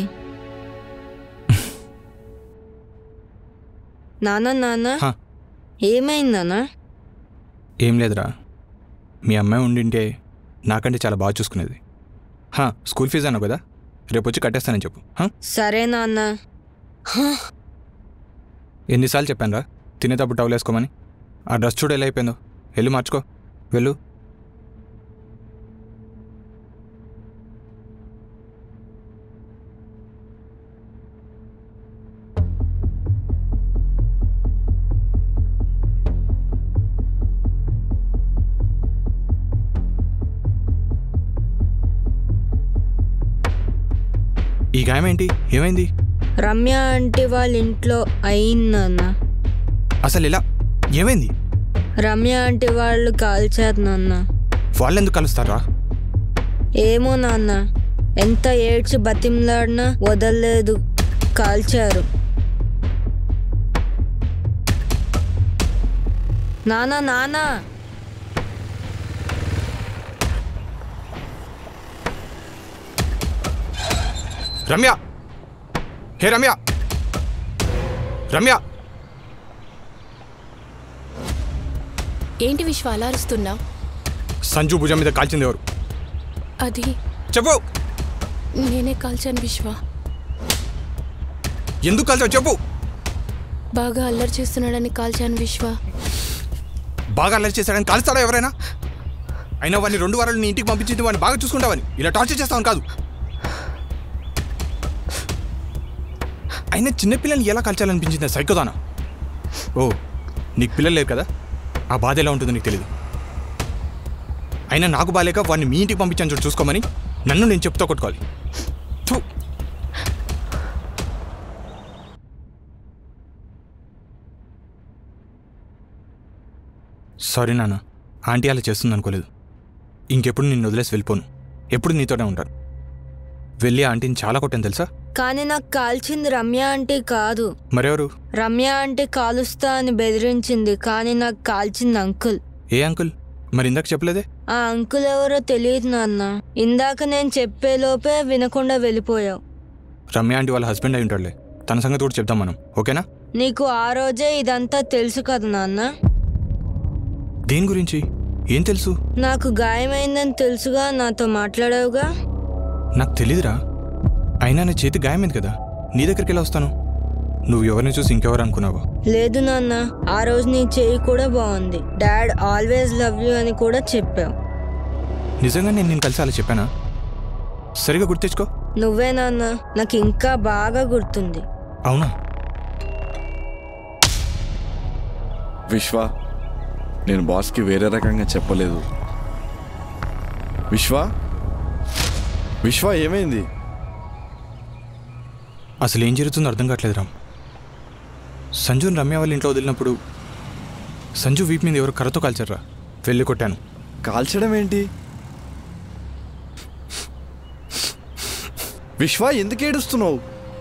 నాన్న ఏమైంది నాన్న? ఏం లేదురా, మీ అమ్మాయి ఉండింటే నాకంటే చాలా బాగా చూసుకునేది. స్కూల్ ఫీజు అన్నావు కదా, రేపు వచ్చి కట్టేస్తానని చెప్పు. సరే నాన్న. ఎన్నిసార్లు చెప్పాను రా తినేటప్పుడు టవల్ వేసుకోమని? ఆ డ్రెస్ చూడు ఎలా అయిపోయిందో, వెళ్ళి మార్చుకో, వెళ్ళు. ఈ గాయం ఏంటి? ఏమైంది? రమ్య అంటే వాళ్ళ ఇంట్లో అయిందన్న. అసలు ఇలా ఏమైంది? రమ్య అంటే వాళ్ళు కాల్చారు నాన్న. వాళ్ళు ఎందుకు కలుస్తారా? ఏమో నాన్న, ఎంత ఏడ్చి బతిమలాడినా వదలలేదు, కాల్చారు. నానా నానా రమ్య, హే రమ్య, రమ్య. ఏంటి విశ్వ అలా అరుస్తున్నావు? సంజు భుజం మీద కాల్చింది ఎవరు? అది చెప్పు. నేనే కాల్చాను విశ్వ. ఎందుకు కాల్చావు చెప్పు. బాగా అల్లరి చేస్తున్నాడని కాల్చాను విశ్వ. బాగా అల్లరి చేశాడని కాల్స్తాడా ఎవరైనా? అయినా వాడిని 2 వారాలు నీ ఇంటికి పంపించింది వాడిని బాగా చూసుకుంటావని, ఇలా టార్చర్ చేస్తావని కాదు. అయినా చిన్నపిల్లని ఎలా కాల్చాలనిపించింది? సైకోదానా? ఓ, నీకు పిల్లలు లేరు కదా, ఆ బాధ ఎలా ఉంటుందో నీకు తెలీదు. అయినా నాకు బాలేక వాడిని మీ ఇంటికి పంపించాను చూడు, చూసుకోమని నన్ను నేను చెప్తా కొట్టుకోవాలి. సారీ నాన్న, ఆంటీ అలా చేస్తుంది అనుకోలేదు. ఇంకెప్పుడు నిన్ను వదిలేసి వెళ్ళిపోను, ఎప్పుడు నీతోనే ఉంటాను. వెళ్ళి ఆంటీని చాలా కొట్టాను తెలుసా. కానీ నాకు కాల్చింది రమ్య అంటే కాదు. మరెవరు? రమ్య అంటే కాలుస్తా అని బెదిరించింది, కానీ నాకు కాల్చింది అంకుల్. ఏ అంకుల్? మరి ఇందాక చెప్పలేదే? ఆ అంకుల్ ఎవరో తెలియదు నాన్న. ఇందాక నేను చెప్పేలోపే వినకుండా వెళ్ళిపోయావు. రమ్య ఆంటీ వాళ్ళ హస్బెండ్ అయి ఉంటాడులే, తన సంగతి కూడా చెప్తాం మనం, ఓకేనా? నీకు ఆ రోజే ఇదంతా తెలుసు కదా నాన్న. దేని గురించి? ఏం తెలుసు? నాకు గాయమైందని తెలుసుగా, నాతో మాట్లాడావుగా. నాకు తెలీదురా. అయినా నా చేతి గాయమైంది కదా, నీ దగ్గరికి ఎలా వస్తాను? నువ్వు ఎవరిని చూసి ఇంకెవరు అనుకున్నావా? లేదు నాన్న, ఆ రోజు నీ చేయి కూడా బాగుంది. డాడ్ ఆల్వేస్ లవ్ యూ అని కూడా చెప్పావు. నిజంగా నేను నిన్ను కలిసి అలా చెప్పానా? సరిగా గుర్తించుకో. నువ్వే నాన్న, నాకు ఇంకా బాగా గుర్తుంది. అవునా? విశ్వ, నేను బాస్కి వేరే రకంగా చెప్పలేదు. విశ్వ, విశ్వ ఏమైంది? అసలు ఏం జరుగుతుందో అర్థం కావట్లేదు రామ్. సంజుని రమ్య వాళ్ళ ఇంట్లో వదిలినప్పుడు సంజు వీపు మీద ఎవరు కర్రతో కాల్చారా, వెళ్ళి కొట్టాను. కాల్చడం ఏంటి? విశ్వ, ఎందుకు ఏడుస్తున్నావు?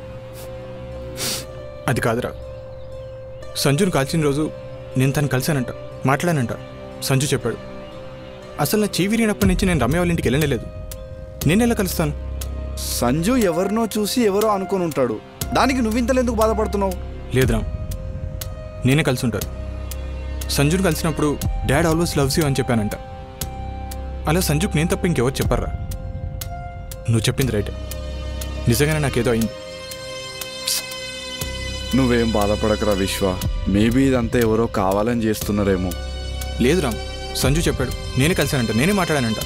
అది కాదురా, సంజుని కాల్చిన రోజు నేను తను కలిశానంట, మాట్లాడానంట. సంజు చెప్పాడు. అసలు నా చెవి విరిగినప్పటి నుంచి నేను రమ్య వాళ్ళ ఇంటికి వెళ్ళలేదు. నేను ఎలా కలుస్తాను? సంజు ఎవరినో చూసి ఎవరో అనుకొని ఉంటాడు, దానికి నువ్వింతలెందుకు బాధపడుతున్నావు? లేదు రామ్, నేనే కలిసి ఉంటాను. సంజుని కలిసినప్పుడు డాడ్ ఆల్వేస్ లవ్స్ యూ అని చెప్పానంట. అలా సంజుకి నేను తప్ప ఇంకెవరు చెప్పారా? నువ్వు చెప్పింది రైట్, నిజంగానే నాకేదో అయింది. నువ్వేం బాధపడకరా విశ్వ, మేబీ ఇదంతా ఎవరో కావాలని చేస్తున్నారేమో. లేదు రామ్, సంజు చెప్పాడు, నేనే కలిశానంట, నేనే మాట్లాడానంట.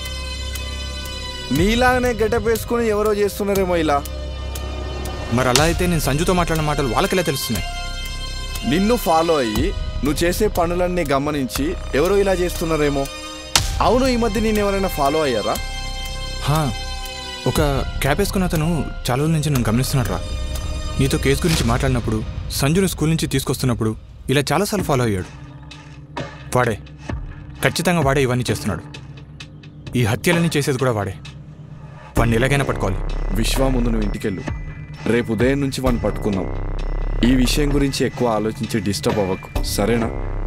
నీలాగానే గెటప్ వేసుకుని ఎవరో చేస్తున్నారేమో ఇలా. మరి అలా అయితే నేను సంజుతో మాట్లాడిన మాటలు వాళ్ళకెలా తెలుస్తున్నాయి? నిన్ను ఫాలో అయ్యి నువ్వు చేసే పనులన్నీ గమనించి ఎవరో ఇలా చేస్తున్నారేమో. అవును, ఈ మధ్య నేను ఎవరైనా ఫాలో అయ్యారా? ఒక క్యాప్ వేసుకున్న అతను చాలా రోజుల నుంచి నన్ను గమనిస్తున్నాడు రా. నీతో కేసు గురించి మాట్లాడినప్పుడు, సంజుని స్కూల్ నుంచి తీసుకొస్తున్నప్పుడు ఇలా చాలాసార్లు ఫాలో అయ్యాడు. వాడే, ఖచ్చితంగా వాడే ఇవన్నీ చేస్తున్నాడు. ఈ హత్యలన్నీ చేసేది కూడా వాడే. వాడిని ఎలాగైనా పట్టుకోవాలి. విశ్వ, ముందు నువ్వు ఇంటికెళ్ళు. రేపు ఉదయం నుంచి వాడిని పట్టుకుందాం. ఈ విషయం గురించి ఎక్కువ ఆలోచించి డిస్టర్బ్ అవ్వకు, సరేనా?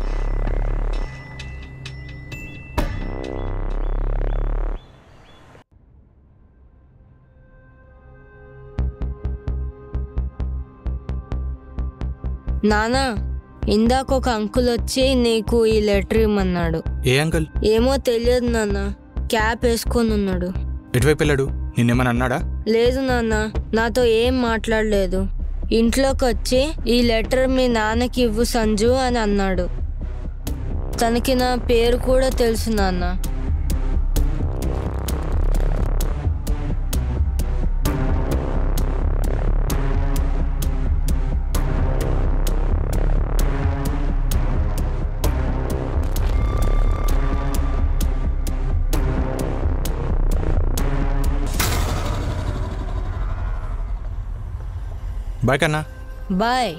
నానా, ఇందాక ఒక అంకుల్ వచ్చి నీకు ఈ లెటర్ ఇమ్మన్నాడు. ఏ అంకుల్? ఏమో తెలియదు నాన్న, క్యాప్ వేసుకొని ఉన్నాడు. ఎటువైపు వెళ్ళాడు? నిన్నేమని అన్నాడా? లేదు నాన్న, నాతో ఏం మాట్లాడలేదు. ఇంట్లోకి వచ్చి ఈ లెటర్ మీ నాన్నకి ఇవ్వు సంజు అని అన్నాడు. తనకి నా పేరు కూడా తెలుసు నాన్న. బాయ్ కన్నా. Bye.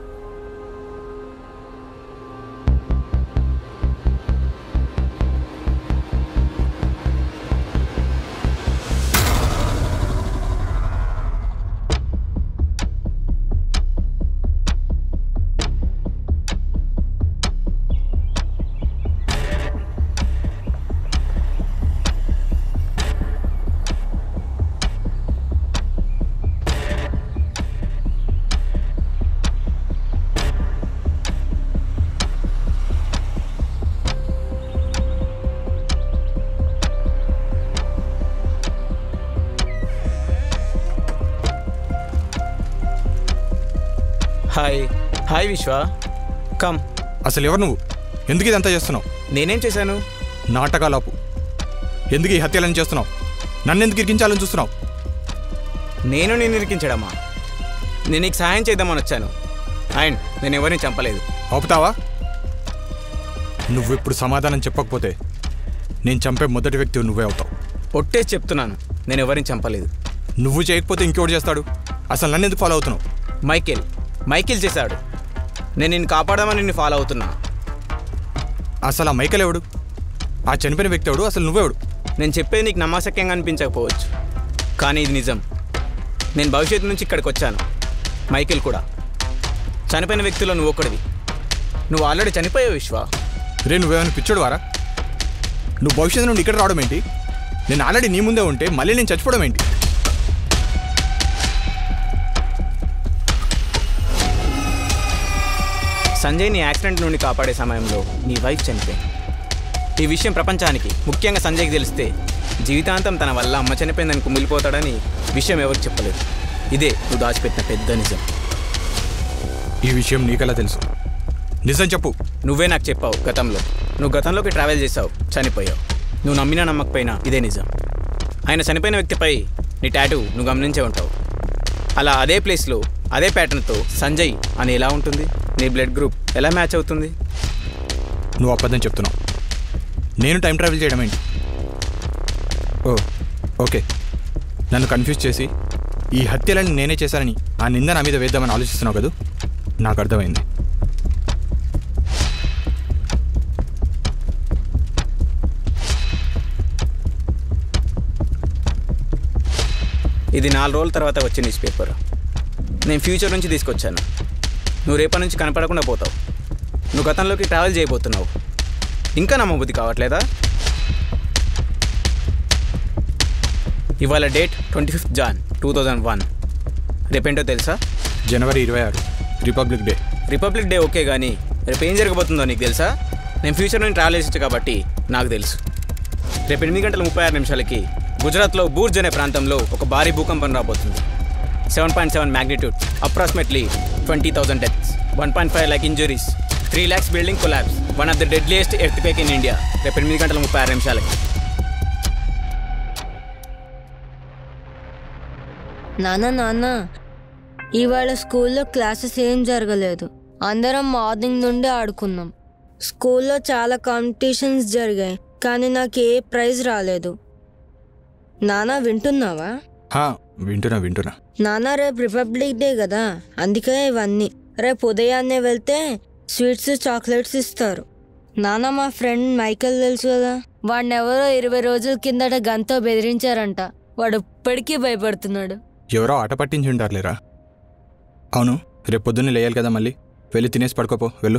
Hi. Hi Vishwa, come. అసలు ఎవరు నువ్వు? ఎందుకు ఇదంతా చేస్తున్నావు? నేనేం చేశాను? నాటకాలాపు. ఎందుకు ఈ హత్యలను చేస్తున్నావు? నన్ను ఎందుకు ఇరికించాలని చూస్తున్నావు? నేను నిన్ను ఇరికించడమా? నేను నీకు సహాయం చేద్దామని వచ్చాను. అండ్ నేను ఎవరిని చంపలేదు. ఆపుతావా? నువ్వు ఇప్పుడు సమాధానం చెప్పకపోతే నేను చంపే మొదటి వ్యక్తి నువ్వే అవుతావు. ఒట్టేసి చెప్తున్నాను, నేను ఎవరిని చంపలేదు. నువ్వు చేయకపోతే ఇంకోటి చేస్తాడు. అసలు నన్ను ఎందుకు ఫాలో అవుతున్నావు? మైకేల్ చేశాడు. నేను నిన్ను కాపాడమని నిన్ను ఫాలో అవుతున్నా. అసలు ఆ మైకేల్ ఎవడు? ఆ చనిపోయిన వ్యక్తి ఎవడు, అసలు నువ్వెవడు? నేను చెప్పేది నీకు నమ్మశక్యంగా అనిపించకపోవచ్చు, కానీ ఇది నిజం. నేను భవిష్యత్తు నుంచి ఇక్కడికి వచ్చాను. మైకేల్ కూడా. చనిపోయిన వ్యక్తిలో నువ్వు ఒకడివి. నువ్వు ఆల్రెడీ చనిపోయావు విశ్వ. రే నువ్వేమైనా పిచ్చోడు వారా? నువ్వు భవిష్యత్తు నుండి ఇక్కడ రావడం ఏంటి? నేను ఆల్రెడీ నీ ముందే ఉంటే మళ్ళీ నేను చచ్చిపోవడం ఏంటి? సంజయ్ నీ యాక్సిడెంట్ నుండి కాపాడే సమయంలో నీ వైఫ్ చనిపోయింది. ఈ విషయం ప్రపంచానికి, ముఖ్యంగా సంజయ్కి తెలిస్తే జీవితాంతం తన వల్ల అమ్మ చనిపోయిందని కుమిలిపోతాడని విషయం ఎవరికి చెప్పలేదు. ఇదే నువ్వు దాచిపెట్టిన పెద్ద నిజం. ఈ విషయం నీకెలా తెలుసు? నిజం చెప్పు. నువ్వే నాకు చెప్పావు గతంలో. నువ్వు గతంలోకి ట్రావెల్ చేసావు, చనిపోయావు. నువ్వు నమ్మినా నమ్మకపోయినా ఇదే నిజం. ఆయన చనిపోయిన వ్యక్తిపై నీ టాటూ నువ్వు గమనించే ఉంటావు. అలా అదే ప్లేస్లో అదే ప్యాటర్న్తో సంజయ్ అని ఎలా ఉంటుంది? నీ బ్లడ్ గ్రూప్ ఎలా మ్యాచ్ అవుతుంది? నువ్వు అబద్ధం చెప్తున్నావు. నేను టైం ట్రావెల్ చేయడం ఏంటి? ఓకే, నన్ను కన్ఫ్యూజ్ చేసి ఈ హత్యలను నేనే చేశానని ఆ నింద నా మీద వేద్దామని ఆలోచిస్తున్నావు కదా? నాకు అర్థమైంది. ఇది 4 రోజుల తర్వాత వచ్చే న్యూస్ పేపర్. నేను ఫ్యూచర్ నుంచి తీసుకొచ్చాను. నువ్వు రేపటి నుంచి కనపడకుండా పోతావు. నువ్వు గతంలోకి ట్రావెల్ చేయబోతున్నావు. ఇంకా నమ్మబుద్ధి కావట్లేదా? ఇవాళ డేట్ 25 జాన్ 2001. రేపేంటో తెలుసా? జనవరి 26, republic day. Republic day okay, కానీ రేపు ఏం జరగబోతుందో నీకు తెలుసా? నేను ఫ్యూచర్ నుంచి ట్రావెల్ చేసొచ్చు కాబట్టి నాకు తెలుసు. రేపు 8:36 గుజరాత్లో బూర్జ్ అనే ప్రాంతంలో ఒక భారీ భూకంపం రాబోతుంది. 7.7 magnitude, approximately 20,000 deaths, 1.5 lakh injuries, 3 lakhs building collapse, one of the deadliest earthquake in India. రేపు 8:36 నాన్న ఇవాళ స్కూల్లో క్లాసెస్ ఏం జరగలేదు. అందరం మార్నింగ్ నుండి ఆడుకున్నాం. స్కూల్లో చాలా కాంపిటీషన్స్ జరిగాయి, కానీ నాకు ఏ ప్రైజ్ రాలేదు. నానా వింటున్నావా? వింటున్నా. నానా రేపు రిపబ్లిక్ డే కదా, అందుకే ఇవన్నీ. రేపు ఉదయాన్నే వెళ్తే స్వీట్స్ చాక్లెట్స్ ఇస్తారు. నానా మా ఫ్రెండ్ మైకేల్ తెలుసు కదా, వాడినెవరో 20 రోజుల కిందట గన్తో బెదిరించారంట. వాడు ఇప్పటికీ భయపడుతున్నాడు. ఎవరో ఆట పట్టించి ఉంటారులేరా. అవును, రేపు పొద్దున్నే లేయాలి కదా, మళ్ళీ వెళ్ళి తినేసి పడుకోపో. వెళ్ళు.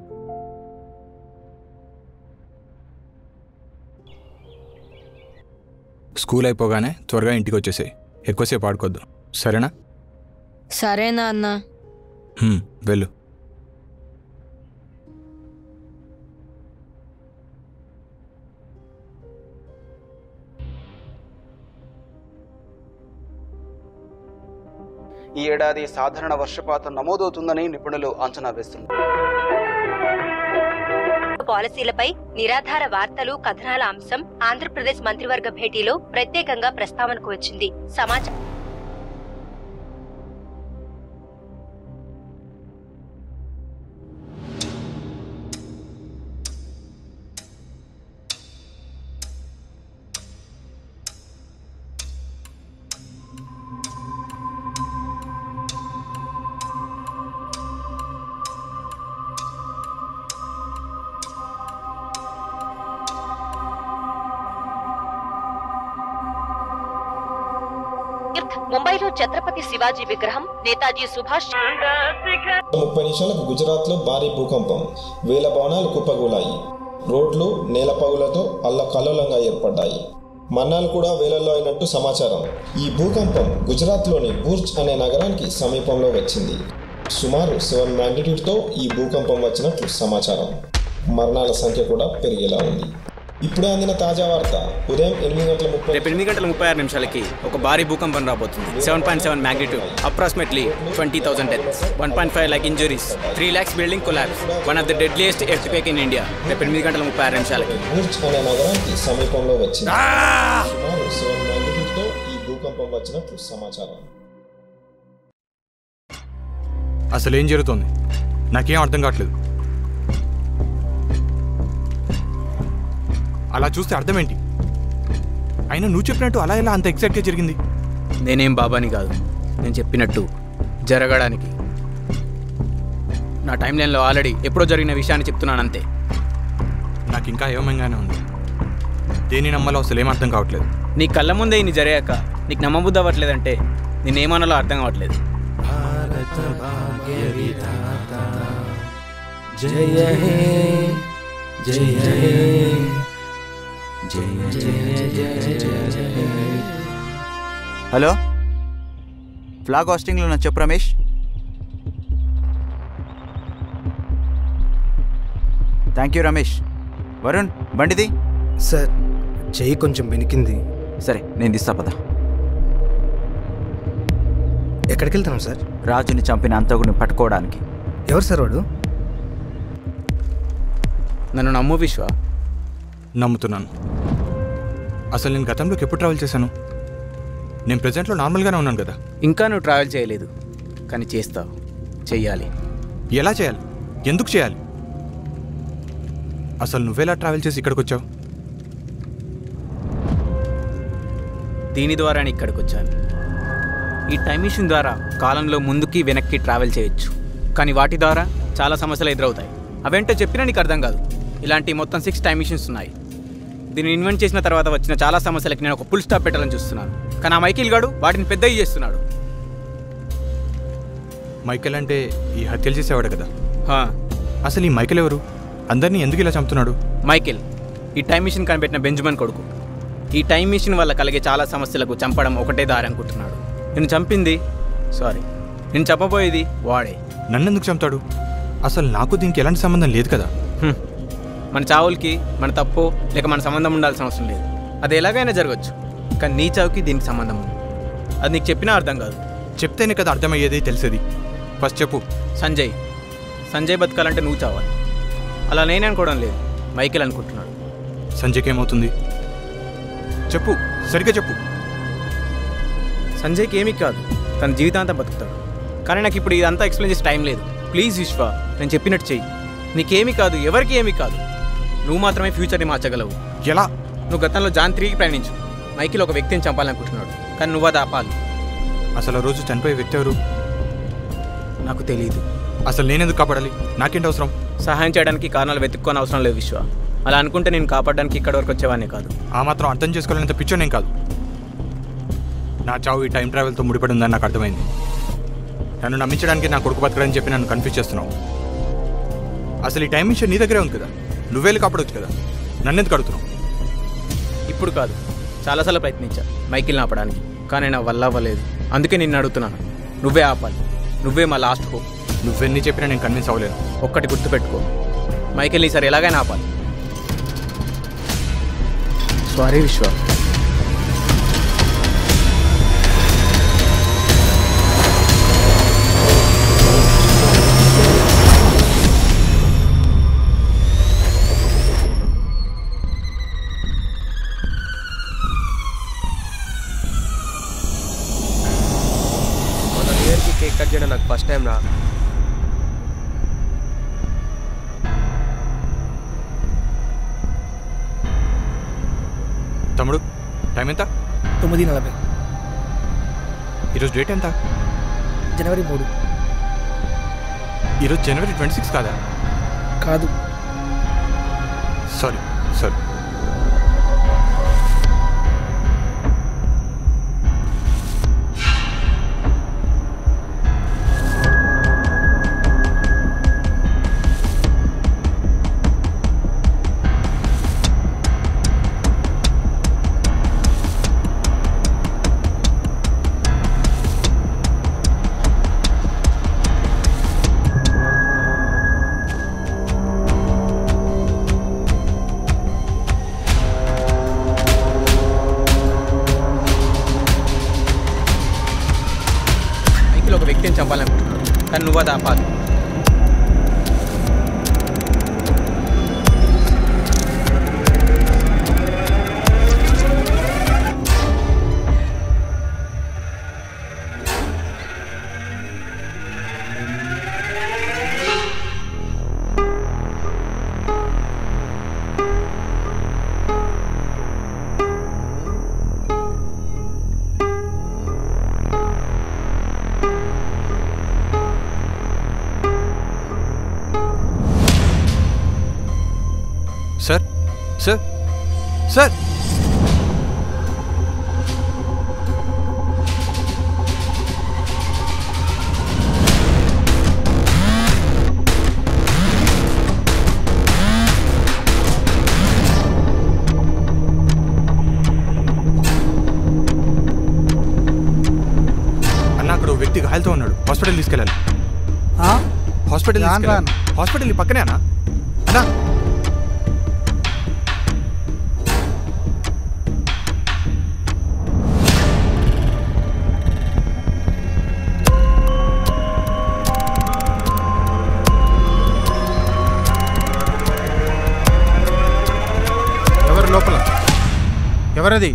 స్కూల్ అయిపోగానే త్వరగా ఇంటికి వచ్చేసాయి. ఎక్కువసేపు ఆడుకోవద్దు, సరేనా? సరేనా అన్న. వెళ్ళు. ఈ ఏడాది సాధారణ వర్షపాతం నమోదవుతుందని నిపుణులు అంచనా వేస్తున్నారు. పాలసీలపై నిరాధార వార్తలు, కథనాల అంశం ఆంధ్రప్రదేశ్ మంత్రివర్గ భేటీలో ప్రత్యేకంగా ప్రస్తావనకు వచ్చింది. సమాచారం ముంబైలో ఛత్రపతి శివాజీ విగ్రహం, నేతాజీ సుభాష్. 30 నిమిషాలకు గుజరాత్లో భారీ భూకంపం, వేల భవనాలు కుప్పగూలాయి. రోడ్లు నేలపగులతో అల్లకల్లోలంగా ఏర్పడ్డాయి. మరణాలు కూడా వేలల్లో అయినట్టు సమాచారం. ఈ భూకంపం గుజరాత్లోని బూర్జ్ అనే నగరానికి సమీపంలో వచ్చింది. సుమారు 7 మ్యాగ్నిట్యూడ్తో ఈ భూకంపం వచ్చినట్లు సమాచారం. మరణాల సంఖ్య కూడా పెరిగేలా ఉంది. ఇప్పుడే అందిన తాజా వార్త. ఉదయం 8:30 రేపు 8:36 ఒక భారీ భూకంపం రాబోతుంది. 7.7 magnitude, approximately 20,000 deaths, 1.5 lakh injuries, 3 lakhs building collapse, one of the deadliest earthquake in India. రేపు 8:36 బూర్జ్ అనే నగరానికి సమీపంలో వచ్చింది. సుమారు 7 మ్యాగ్నిట్యూడ్తో ఈ భూకంపం వచ్చినట్లు సమాచారం. అసలు ఏం జరుగుతోంది? నాకేం అర్థం కావట్లేదు. అలా చూస్తే అర్థం ఏంటి? అయినా నువ్వు చెప్పినట్టు అలా ఎలా అంత ఎగ్జాక్ట్గా జరిగింది? నేనేం బాబాని కాదు, నేను చెప్పినట్టు జరగడానికి. నా టైం లైన్లో ఆల్రెడీ ఎప్పుడో జరిగిన విషయాన్ని చెప్తున్నాను అంతే. నాకు ఇంకా ఏమంగానే ఉంది. దేని నమ్మాలో అసలు ఏం అర్థం కావట్లేదు. నీ కళ్ళ ముందే ఇన్ని జరిగాక నీకు నమ్మబుద్ధి అవ్వట్లేదంటే నేనేమనాలో అర్థం కావట్లేదు. జయ హే జయ హే జయ జయ జయ. హలో, ఫ్లాగ్ హాస్టింగ్లో నా చెప్పు రమేష్. Thank you Ramesh. వరుణ్ బండిది. సార్ చెయ్యి కొంచెం బెనికింది. సరే నేను తీస్తా పద. ఎక్కడికి వెళ్తున్నాం సార్? రాజుని చంపిన అంతకుని పట్టుకోవడానికి. ఎవరు సార్ వాడు? నన్ను నమ్ము విశ్వ. నమ్ముతున్నాను. అసలు నేను గతంలోకి ఎప్పుడు ట్రావెల్ చేశాను? నేను ప్రెజెంట్లో నార్మల్గానే ఉన్నాను కదా. ఇంకా నువ్వు ట్రావెల్ చేయలేదు, కానీ చేస్తావు. చెయ్యాలి. ఎలా చేయాలి? ఎందుకు చేయాలి? అసలు నువ్వెలా ట్రావెల్ చేసి ఇక్కడికి వచ్చావు? దీని ద్వారానే ఇక్కడికి వచ్చాను. ఈ టైం మిషన్ ద్వారా కాలంలో ముందుకి వెనక్కి ట్రావెల్ చేయొచ్చు, కానీ వాటి ద్వారా చాలా సమస్యలు ఎదురవుతాయి. అవేంటో చెప్పినా నీకు అర్థం కాదు. ఇలాంటి మొత్తం 6 టైం మిషన్స్ ఉన్నాయి. దీన్ని ఇన్వెంట్ చేసిన తర్వాత వచ్చిన చాలా సమస్యలకి నేను ఒక ఫుల్ స్టాప్ పెట్టాలని చూస్తున్నాను. కానీ ఆ మైకేల్ గాడు వాటిని పెద్దవి చేస్తున్నాడు. మైకేల్ అంటే ఈ హత్యలు చేసేవాడు కదా. అసలు ఈ మైకేల్ ఎవరు? అందరినీ ఎందుకు ఇలా చంపుతున్నాడు? మైకేల్ ఈ టైం మిషన్ కనిపెట్టిన బెంజమిన్ కొడుకు. ఈ టైం మిషన్ వల్ల కలిగే చాలా సమస్యలకు చంపడం ఒకటే దారి అనుకుంటున్నాడు. నేను చంపింది నేను చెప్పబోయేది వాడే. నన్నెందుకు చంపుతాడు? అసలు నాకు దీనికి ఎలాంటి సంబంధం లేదు కదా. మన చావులకి మన తప్పు లేక మన సంబంధం ఉండాల్సిన అవసరం లేదు. అది ఎలాగైనా జరగచ్చు, కానీ నీ చావుకి దీనికి సంబంధం ఉంది. అది నీకు చెప్పినా అర్థం కాదు. చెప్తేనే కదా అర్థమయ్యేది, తెలిసేది. ఫస్ట్ చెప్పు. సంజయ్ బతకాలంటే నువ్వు చావాలి. అలా నేను అనుకోవడం లేదు, మైకేల్ అనుకుంటున్నాడు. సంజయ్కి ఏమవుతుంది? చెప్పు, సరిగ్గా చెప్పు. సంజయ్కి ఏమీ కాదు, తన జీవితాంతా బతుకుతాడు. కానీ నాకు ఇప్పుడు ఇదంతా ఎక్స్ప్లెయిన్ చేసే టైం లేదు. ప్లీజ్ విశ్వ, నేను చెప్పినట్టు చెయ్యి. నీకేమీ కాదు, ఎవరికి ఏమీ కాదు. నువ్వు మాత్రమే ఫ్యూచర్ని మార్చగలవు. ఎలా? నువ్వు గతంలో జాన్ 3కి ప్రయాణించు. మైకేల్ ఒక వ్యక్తిని చంపాలనుకుంటున్నాడు, కానీ నువ్వు అది ఆపాలి. అసలు ఆ రోజు చనిపోయే వ్యక్తి ఎవరు? నాకు తెలియదు. అసలు నేనెందుకు కాపాడాలి? నాకేంటి అవసరం? సహాయం చేయడానికి కారణాలు వెతుక్కోని అవసరం లేదు విశ్వ. అలా అనుకుంటే నేను కాపాడడానికి ఇక్కడి వరకు వచ్చేవాడిని కాదు. ఆ మాత్రం అర్థం చేసుకోవాలంత పిచ్చోనేం కాదు. నా చావు ఈ టైం ట్రావెల్తో ముడిపడి ఉందని నాకు అర్థమైంది. నన్ను నమ్మించడానికి నా కొడుకు బతకడని చెప్పి నన్ను కన్ఫ్యూజ్ చేస్తున్నావు. అసలు ఈ టైం మిషన్ నీ దగ్గరే ఉంది కదా, నువ్వేళ్ళు కాపాడవచ్చు కదా. నన్నెందుకు అడుగుతున్నావు? ఇప్పుడు కాదు, చాలాసార్లు ప్రయత్నించా మైకిల్ని ఆపడానికి, కానీ నా వల్ల అవ్వలేదు. అందుకే నిన్ను అడుగుతున్నాను, నువ్వే ఆపాలి. నువ్వే మా లాస్ట్ హోప్. నువ్వెన్ని చెప్పినా నేను కన్విన్స్ అవ్వలేను. ఒక్కటి గుర్తుపెట్టుకో, మైకేల్ని ఈసారి ఎలాగైనా ఆపాలి. సారీ విశ్వ. కేక్ కట్ చేయడం నాకు ఫస్ట్ టైం రా. తమ్ముడు, టైం ఎంత? 9:40. ఈరోజు డేట్ ఎంత? జనవరి 3. ఈరోజు జనవరి 26 కాదా? కాదు. సారీ. ఒక వ్యక్తిని చంపాలనుకుంటున్నాడు, కానీ నువ్వు అది ఆపాలి. సార్ సార్ సార్ పూర్తి గాయాలతో ఉన్నాడు. హాస్పిటల్ తీసుకెళ్ళాలి. హాస్పిటల్ హాస్పిటల్ పక్కనే అన్నా. అన్నా ఎవరు లోపల? ఎవరది?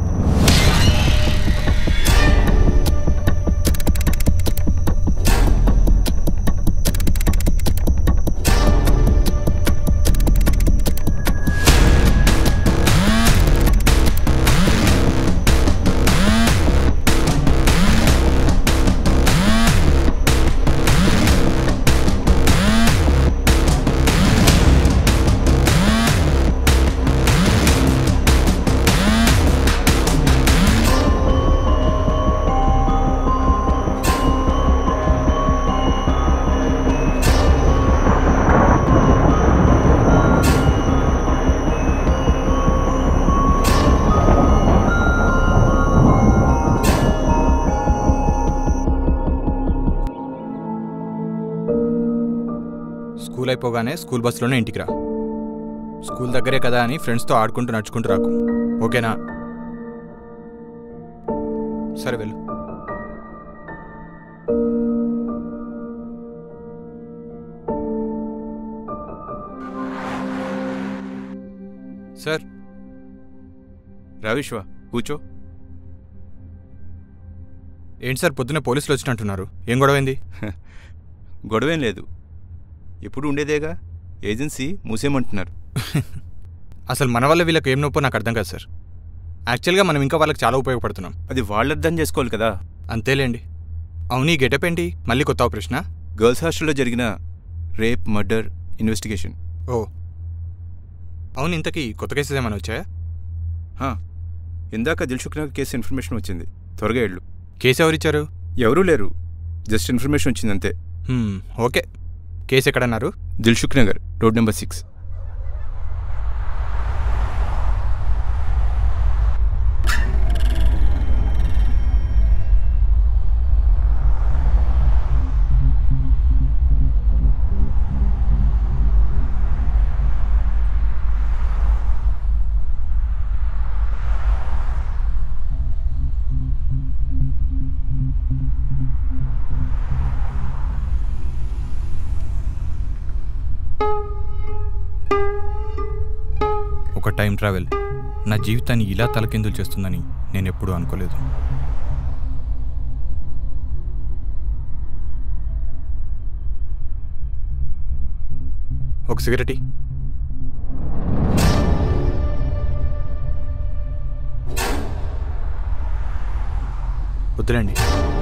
స్కూల్ అయిపోగానే స్కూల్ బస్సులోనే ఇంటికి రా. స్కూల్ దగ్గరే కదా అని ఫ్రెండ్స్తో ఆడుకుంటూ నడుచుకుంటూ రాకు, ఓకేనా? సరే వెళ్ళు. సార్ రావిశ్వ కూర్చో. ఏంటి సార్ పొద్దున్నే పోలీసులు వచ్చినట్టున్నారు? ఏం గొడవైంది? గొడవేం లేదు, ఎప్పుడు ఉండేదేగా. ఏజెన్సీ మూసేయమంటున్నారు. అసలు మన వల్ల వీళ్ళకి ఏం నొప్పో నాకు అర్థం కాదు సార్. యాక్చువల్గా మనం ఇంకా వాళ్ళకి చాలా ఉపయోగపడుతున్నాం. అది వాళ్ళు అర్థం చేసుకోవాలి కదా. అంతేలేండి. అవును, ఈ గెటప్ ఏంటి? మళ్ళీ కొత్త ఆపరేషనా? గర్ల్స్ హాస్టల్లో జరిగిన రేప్ మర్డర్ ఇన్వెస్టిగేషన్. ఓ అవును, ఇంతకీ కొత్త కేసెస్ ఏమైనా వచ్చాయా? ఇందాక దిల్సుఖ్ నగర్ కేసు ఇన్ఫర్మేషన్ వచ్చింది. త్వరగా వెళ్ళు. కేసు ఎవరిచ్చారు? ఎవరూ లేరు, జస్ట్ ఇన్ఫర్మేషన్ వచ్చింది అంతే. ఓకే. కేసు ఎక్కడన్నారు? Dilsukhnagar, road number 6. ఒక టైం ట్రావెల్ నా జీవితాన్ని ఇలా తలకిందులు చేస్తుందని నేను ఎప్పుడూ అనుకోలేదు. ఒక సిగరెట్ వద్దులేండి.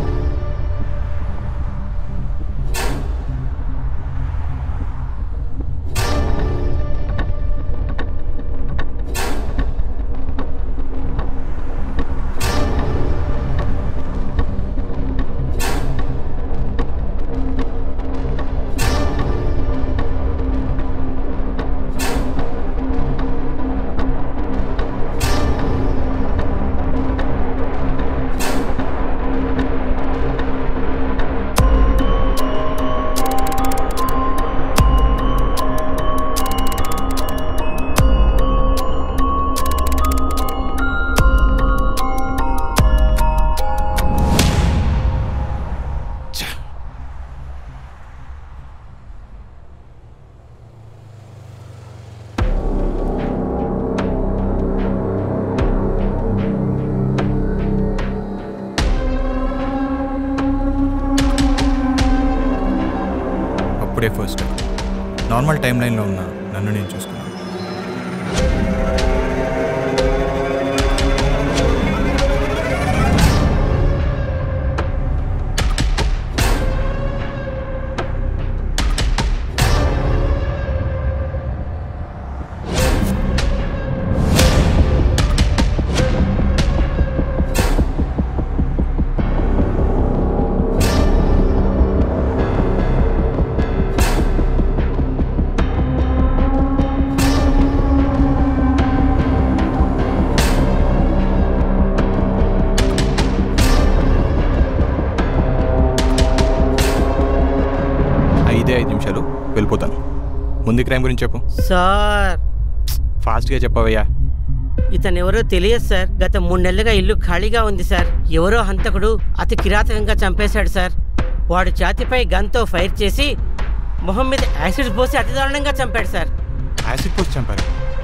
అప్పుడే ఫస్ట్ నార్మల్ టైం లైన్లో ఉన్న నన్ను నేను చూసుకున్నాను. వెళ్ళిపోతాను. ముందు క్రైమ్ గురించి చెప్పు. సార్ ఫాస్ట్గా చెప్పవయ్యా. ఇతను ఎవరో తెలియదు సార్. గత 3 నెలలుగా ఇల్లు ఖాళీగా ఉంది సార్. ఎవరో హంతకుడు అతి కిరాతకంగా చంపేశాడు సార్. వాడు ఛాతిపై గన్తో ఫైర్ చేసి మొహం మీద యాసిడ్ పోసి అతి దారుణంగా చంపాడు సార్. యాసిడ్ పోసి చంపారు?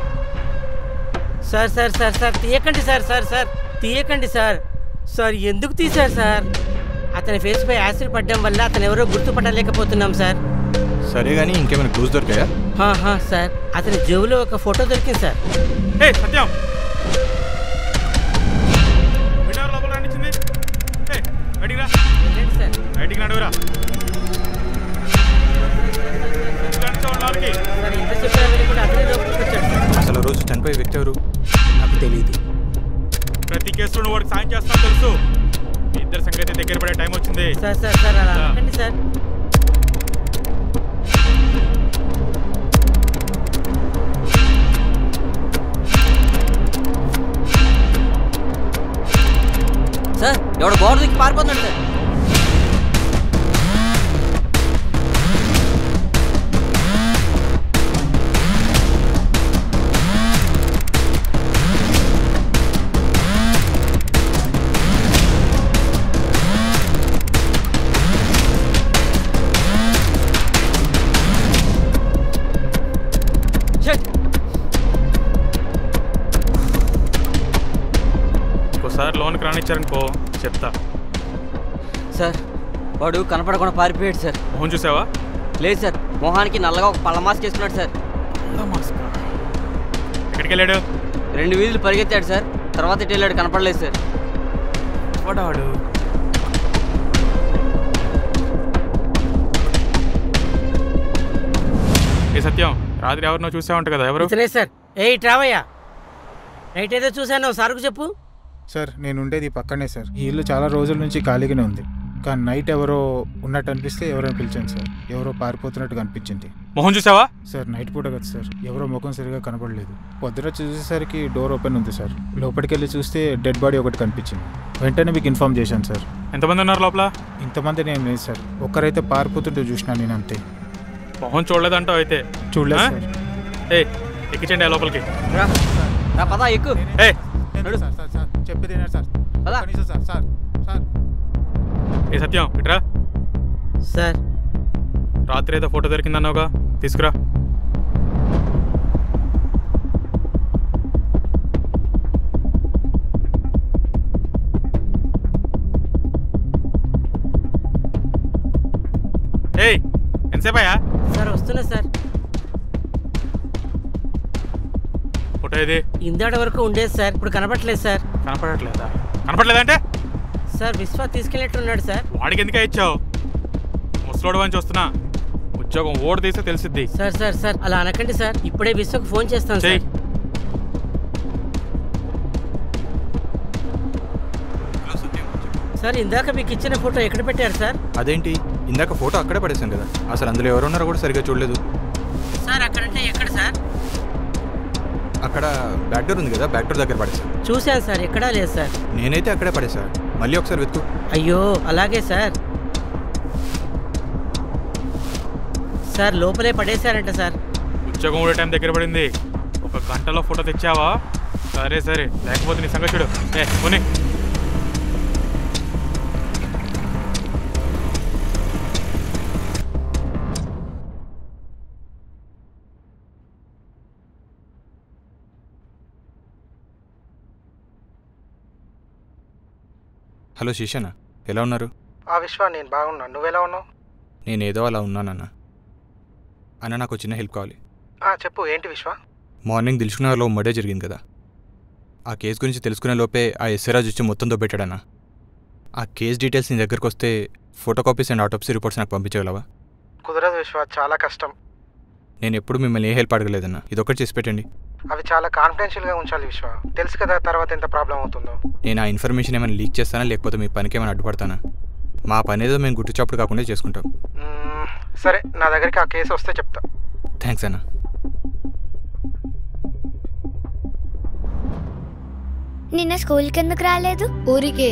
సార్ సార్ సార్ సార్ తీయకండి సార్. సార్ సార్ తీయకండి సార్. సార్ ఎందుకు తీశారు సార్? అతని ఫేస్పై యాసిడ్ పడడం వల్ల అతను ఎవరో గుర్తుపట్టలేకపోతున్నాం సార్. సరే కానీ ఇంకేమైనా క్లూస్ దొరికాయా? సార్ అతని జేబులో ఒక ఫోటో దొరికింది సార్. సత్యం అసలు రోజు చనిపోయే వ్యక్తి ఎవరు? నాకు తెలియదు. ప్రతి కేసులో నువ్వు వాడికి సాయం చేస్తావు తెలుసు. మీ ఇద్దరు సంగతి దగ్గర పడే టైం వచ్చింది. సార్ సార్ సార్ అలా అనకండి సార్. సార్ ఎవడు గోడ దిక్కి పారిపోతున్నాడు సార్. ఒకసారి లోన్కి రానిచ్చారనుకో చెప్తా. సార్ వాడు కనపడకుండా పారిపోయాడు సార్. మొహం చూసావా? లేదు సార్, మొహానికి నల్లగా ఒక పళ్ళ మాస్క్ వేసుకున్నాడు సార్. ఎక్కడికి వెళ్ళాడు? 2 వీధులు పరిగెత్తాడు సార్. తర్వాత ఇటు వెళ్ళాడు, కనపడలేదు సార్. వాడు ఏ సత్యం, రాత్రి ఎవరినో చూసావంట కదా, ఎవరు? ఇతనే సార్. ట్రావయ్యా, నైట్ ఏదో చూసాను, సార్కు చెప్పు. సార్ నేను ఉండేది పక్కనే సార్. ఈ ఇల్లు చాలా రోజుల నుంచి ఖాళీగానే ఉంది. కానీ నైట్ ఎవరో ఉన్నట్టు అనిపిస్తే ఎవరైనా పిలిచాను సార్. ఎవరో పారిపోతున్నట్టు కనిపించింది. మొహం చూసావా? సార్ నైట్ పూట కదా సార్, ఎవరో ముఖం సరిగా కనపడలేదు. పొద్దున చూసేసరికి డోర్ ఓపెన్ ఉంది సార్. లోపలికి వెళ్ళి చూస్తే డెడ్ బాడీ ఒకటి కనిపించింది. వెంటనే మీకు ఇన్ఫార్మ్ చేశాను సార్. ఎంతమంది ఉన్నారు లోపల? ఇంతమంది నేను లేదు సార్, ఒక్కరైతే పారిపోతుంటే చూసినాను నేను, అంతే. మొహం చూడలేదంటావు అయితే? చూడలేదు సార్. ఎక్కించండి లోపలికి. పదా ఎక్కు. చెప్పేది సార్. సార్ ఏ సత్యం ఇట్రా. సార్ రాత్రి ఏదో ఫోటో దొరికిందన్నావుగా, తీసుకురా. ఎంతసేపయ్యా? సార్ వస్తున్నా సార్. ఫోటో ఏది? ఇందాటి వరకు ఉండేది సార్, ఇప్పుడు కనపడట్లేదు సార్. కనపడట్లేదా? కనపడలేదంటే సార్ విశ్వ తీసుకెళ్ళినట్టున్నాడు సార్. వాడికి ఎందుకే ఇచ్చావు? ముసలోడు అని చూస్తున్నా, ఉద్యోగం ఓడి తీస్తే తెలిసిద్ది. సార్ సార్ సార్ అలా అనకండి సార్, ఇప్పుడే విశ్వకు ఫోన్ చేస్తాను సార్. సార్ ఇందాక మీకు ఇచ్చిన ఫోటో ఎక్కడ పెట్టారు సార్? అదేంటి, ఇందాక ఫోటో అక్కడే పడేసాం కదా, అసలు అందులో ఎవరున్నారో కూడా సరిగ్గా చూడలేదు. సార్ అక్కడంటే ఎక్కడ సార్? అక్కడ బ్యాక్ డోర్ ఉంది కదా, బ్యాక్ డోర్ దగ్గర పడేసాను. చూశాను సార్, ఎక్కడా లేదు సార్. నేనైతే అక్కడే పడేసా. మళ్ళీ ఒకసారి వెతుకు. అయ్యో అలాగే సార్. సార్ లోపలే పడేశారంట సార్. ఉద్యోగం ఊడే టైం దగ్గర పడింది. 1 గంటలో ఫోటో తెచ్చావా? సరే సరే, లేకపోతే నీ సంగతి చూడు. పోనీ. హలో శిషన్న, ఎలా ఉన్నారు? విశ్వ నేను బాగున్నా, నువ్వెలా ఉన్నావు? నేను ఏదో అలా ఉన్నానన్న. అన్న నాకు చిన్న హెల్ప్ కావాలి. చెప్పు, ఏంటి విశ్వ? మార్నింగ్ దిల్సుఖ్నగర్లో మర్డర్ జరిగింది కదా, ఆ కేసు గురించి తెలుసుకునే లోపే ఆ ఎస్ఐరాజు వచ్చి మొత్తం దొబ్బెట్టాడన్న. ఆ కేసు డీటెయిల్స్ నీ దగ్గరకు వస్తే photo copies and autopsy reports నాకు పంపించగలవా? కుదరదు విశ్వ, చాలా కష్టం. నేను ఎప్పుడు మిమ్మల్ని ఏ హెల్ప్ అడగలేదన్న, ఇదొక్కటి చేసి పెట్టండి. అవి చాలా కాన్ఫిడెన్షియల్గా ఉంచాలి విశ్వ, తెలుసు కదా తర్వాత ఎంత ప్రాబ్లం అవుతుందో. నేను ఆ ఇన్ఫర్మేషన్ ఏమైనా లీక్ చేస్తానా, లేకపోతే మీ పనికి ఏమైనా అడ్డుపడతానా? మా పని ఏదో మేము గుట్టుచప్పుడు కాకుండా చేసుకుంటాం. సరే, నా దగ్గరికి ఆ కేసు వస్తే చెప్తా. థ్యాంక్స్ అన్న. నిన్న స్కూల్కి ఎందుకు రాలేదు? ఊరికే.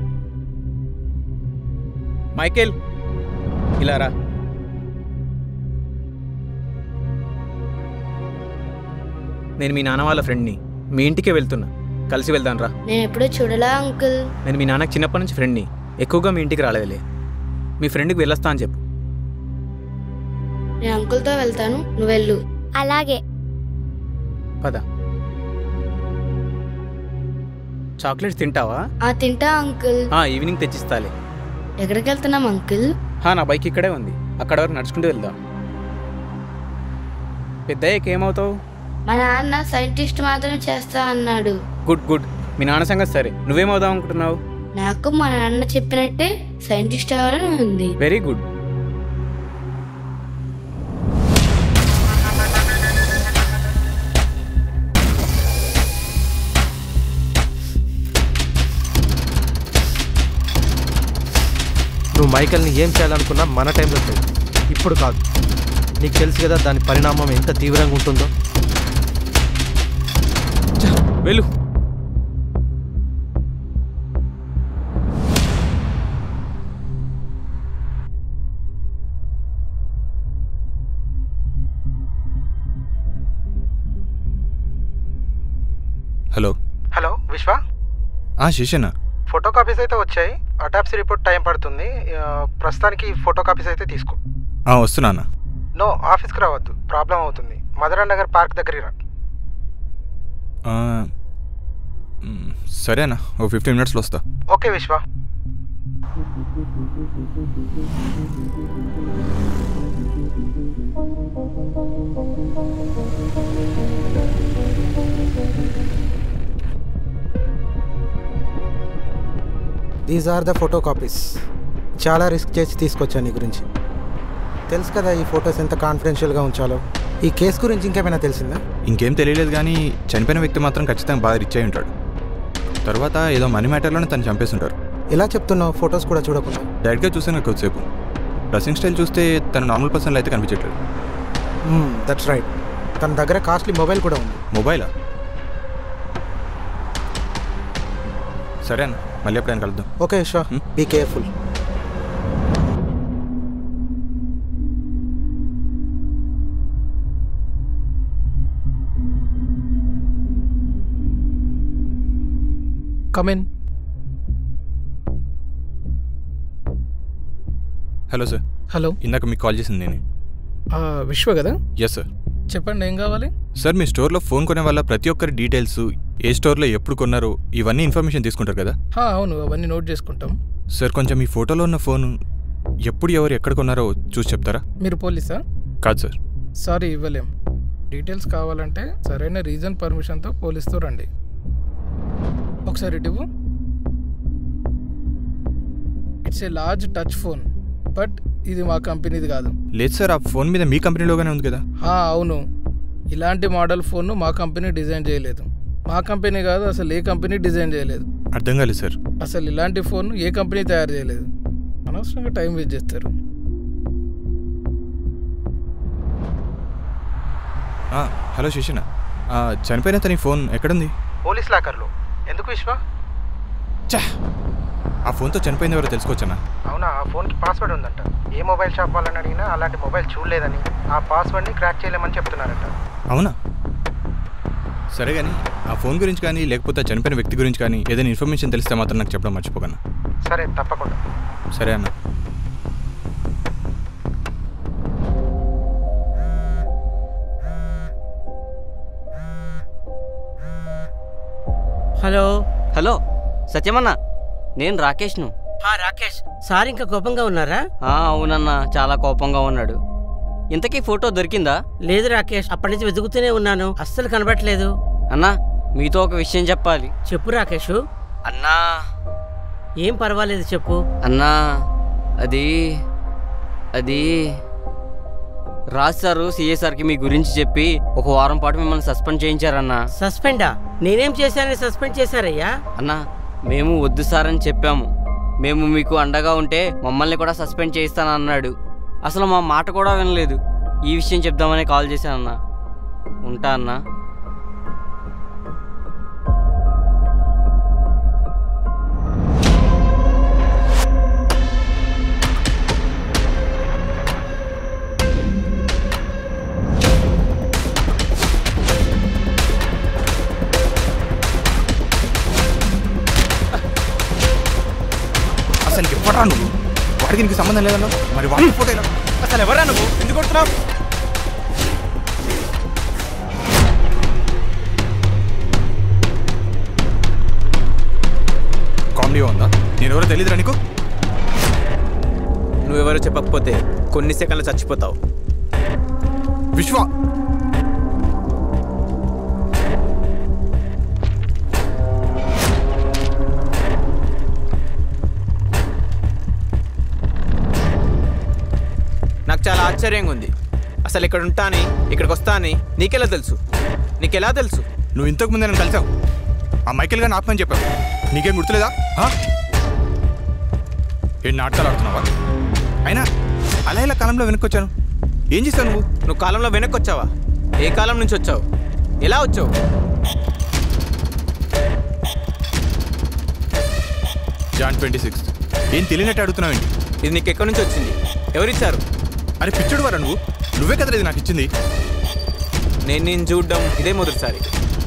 మైకేల్ ఇలా రా. నేను మీ నాన్న వాళ్ళ ఫ్రెండ్ని. మీ ఇంటికే వెళ్తున్నా, కలిసి వెళ్దాం రా. నేను ఎప్పుడూ చూడలా అంకుల్. నేను మీ నాన్నకి చిన్నప్పటి నుంచి ఫ్రెండ్ని, ఎక్కువగా మీ ఇంటికి రాలేదులే. మీ ఫ్రెండ్కి వెళ్ళొస్తా అని చెప్పు. నేను అంకుల్తో వెళ్తాను, నువ్వు వెళ్ళు. అలాగే. పద. చాక్లెట్స్ తింటావా? తింటా అంకుల్. ఈవినింగ్ తెచ్చిస్తాలే. ఎక్కడికి వెళ్తున్నాం అంకుల్? నా బైక్ ఇక్కడే ఉంది, అక్కడ వరకు నడుచుకుంటూ వెళ్దాం. పెద్దయ్యకి ఏమవుతావు? మా నాన్న సైంటిస్ట్ మాత్రం చేస్తా అన్నాడు. Good good. మీ నాన్న సంగతి సరే, నువ్వేమవుదాం అనుకుంటున్నావు? నాకు మా నాన్న చెప్పినట్టే సైంటిస్ట్ అవ్వాలని ఉంది. Very good. నువ్వు మైకల్ని ఏం చేయాలనుకున్నా మన టైంలో చేయి, ఇప్పుడు కాదు. నీకు తెలుసు కదా దాని పరిణామం ఎంత తీవ్రంగా ఉంటుందో. వెళ్ళు. హలో. హలో విశ్వ. శేషన్న. ఫోటో కాపీస్ అయితే వచ్చాయి, అటాప్సీ రిపోర్ట్ టైం పడుతుంది. ప్రస్తుతానికి ఫోటో కాపీస్ అయితే తీసుకో. వస్తున్నా. నో, ఆఫీస్కి రావద్దు, ప్రాబ్లం అవుతుంది. మధురా నగర్ పార్క్ దగ్గరికి రా. సరేనా, ఓ 15 మినిట్స్లో వస్తా. Okay Vishwa. These are the photo copies. చాలా రిస్క్ చేసి తీసుకొచ్చాను నీ గురించి. తెలుసు కదా ఈ ఫొటోస్ ఎంత కాన్ఫిడెన్షియల్గా ఉంచాలో. ఈ కేసు గురించి ఇంకేమైనా తెలిసిందా? ఇంకేం తెలియలేదు, కానీ చనిపోయిన వ్యక్తి మాత్రం ఖచ్చితంగా బాగా రిచ్ అయి ఉంటాడు. తర్వాత ఏదో మనీ మ్యాటర్లోనే తను చంపేస్తుంటారు. ఎలా చెప్తున్నావు? ఫొటోస్ కూడా చూడకుండా డైరెక్ట్గా చూసాను కొద్దిసేపు. డ్రెస్సింగ్ స్టైల్ చూస్తే తను నార్మల్ పర్సన్లో అయితే కనిపించట్లేదు. That's right. తన దగ్గర కాస్ట్లీ మొబైల్ కూడా ఉంది. మొబైలా? సరే అన్న, మళ్ళీ ఎప్పుడైనా కలుద్దాం. Okay Vishwa, be careful. Come in. Hello sir. Hello. ఇందాక మీకు కాల్ చేసింది నేనే. విశ్వ కదా? Yes sir. చెప్పండి, ఏం కావాలి? సార్, మీ స్టోర్లో ఫోన్ కొనే వాళ్ళ ప్రతి ఒక్కరి డీటెయిల్స్, ఏ స్టోర్లో ఎప్పుడు కొన్నారో ఇవన్నీ ఇన్ఫర్మేషన్ తీసుకుంటారు కదా? అవును, అవన్నీ నోట్ చేసుకుంటాం. సార్, కొంచెం ఈ ఫోటోలో ఉన్న ఫోన్ ఎప్పుడు ఎవరు ఎక్కడ కొన్నారో చూసి చెప్తారా? మీరు పోలీసా? కాదు సార్. సారీ, ఇవ్వలేం. డీటెయిల్స్ కావాలంటే సరైన రీజన్ పర్మిషన్తో పోలీస్తో రండి. ఒకసారి ఇటు. It's a large touch phone, but ఇది మా కంపెనీది కాదు. లేదు సార్, ఆ ఫోన్ మీద మీ కంపెనీలోగానే ఉంది కదా? అవును, ఇలాంటి మోడల్ ఫోన్ను మా కంపెనీ డిజైన్ చేయలేదు. మా కంపెనీ కాదు, అసలు ఏ కంపెనీ డిజైన్ చేయలేదు. అర్థం కాలేదు సార్. అసలు ఇలాంటి ఫోన్ ఏ కంపెనీ తయారు చేయలేదు. అనవసరంగా టైం వేస్ట్ చేస్తారు. హలో శిశిన, చనిపోయిన తన ఫోన్ ఎక్కడుంది? పోలీస్ లాకర్లో. ఎందుకు విశ్వ? ఆ ఫోన్తో చనిపోయింది ఎవరో తెలుసుకోవచ్చనా? అవునా, ఆ ఫోన్కి పాస్వర్డ్ ఉందంట. ఏ మొబైల్ షాప్ వాళ్ళని అడిగినా అలాంటి మొబైల్ చూడలేదని, ఆ పాస్వర్డ్ని క్రాక్ చేయలేమని చెప్తున్నారంట. అవునా? సరే కానీ ఆ ఫోన్ గురించి కానీ లేకపోతే చనిపోయిన వ్యక్తి గురించి కానీ ఏదైనా ఇన్ఫర్మేషన్ తెలిస్తే మాత్రం నాకు చెప్పడం మర్చిపోకన్నా. సరే, తప్పకుండా. సరే అన్న. హలో. హలో సత్యమన్నా, నేను రాకేష్ను. రాకేష్ సార్ ఇంకా కోపంగా ఉన్నారా? అవునన్నా, చాలా కోపంగా ఉన్నాడు. ఇంతకీ ఫోటో దొరికిందా? లేదు రాకేష్, అప్పటి నుంచి వెతుకుతూనే ఉన్నాను, అస్సలు కనబడట్లేదు. అన్నా, మీతో ఒక విషయం చెప్పాలి. చెప్పు రాకేష్. అన్నా. ఏం పర్వాలేదు, చెప్పు. అన్నా, అది రాజ్ సారు సిఏ సార్కి మీ గురించి చెప్పి ఒక వారం పాటు మిమ్మల్ని సస్పెండ్ చేయించారన్నా. సస్పెండా? నేనేం చేశానని సస్పెండ్ చేశారయ్యా? అన్నా, మేము వద్దు సార్ అని చెప్పాము. మేము మీకు అండగా ఉంటే మమ్మల్ని కూడా సస్పెండ్ చేయిస్తానన్నాడు. అసలు మా మాట కూడా వినలేదు. ఈ విషయం చెప్దామని కాల్ చేశానన్నా. ఉంటా అన్నా. వాడికి నీకు సంబంధం లేదన్నా. మరి వాడి ఫోటో ఎలా? అసలు ఎవరా నువ్వు? ఎందుకు కొడుతున్నావు? కామెడీగా ఉందా? నేను ఎవరో తెలియదురా నీకు? నువ్వెవరో చెప్పకపోతే కొన్ని సెకండ్లు చచ్చిపోతావు. విశ్వ, నాకు చాలా ఆశ్చర్యంగా ఉంది. అసలు ఇక్కడ ఉంటాని, ఇక్కడికి వస్తాని నీకెలా తెలుసు? నీకెలా తెలుసు? నువ్వు ఇంతకు ముందే నన్ను కలిసావు. ఆ మైకేల్ గారిని ఆపమని చెప్పావు. నీకేం గుర్తులేదా? ఏం నాటకాలు ఆడుతున్నావా? అయినా అలా ఇలా కాలంలో వెనక్కి వచ్చాను. ఏం చేశావు నువ్వు? నువ్వు కాలంలో వెనక్కి వచ్చావా? ఏ కాలం నుంచి వచ్చావు? ఎలా వచ్చావు? జాన్ 26. ఏం తెలియనట్టు అడుగుతున్నావేంటి? ఇది నీకు ఎక్కడి నుంచి వచ్చింది? ఎవరిచ్చారు? అరే పిచ్చుడు వారా నువ్వు? నువ్వే కదా ఇది నాకు ఇచ్చింది. నేను చూడడం ఇదే మొదటిసారి.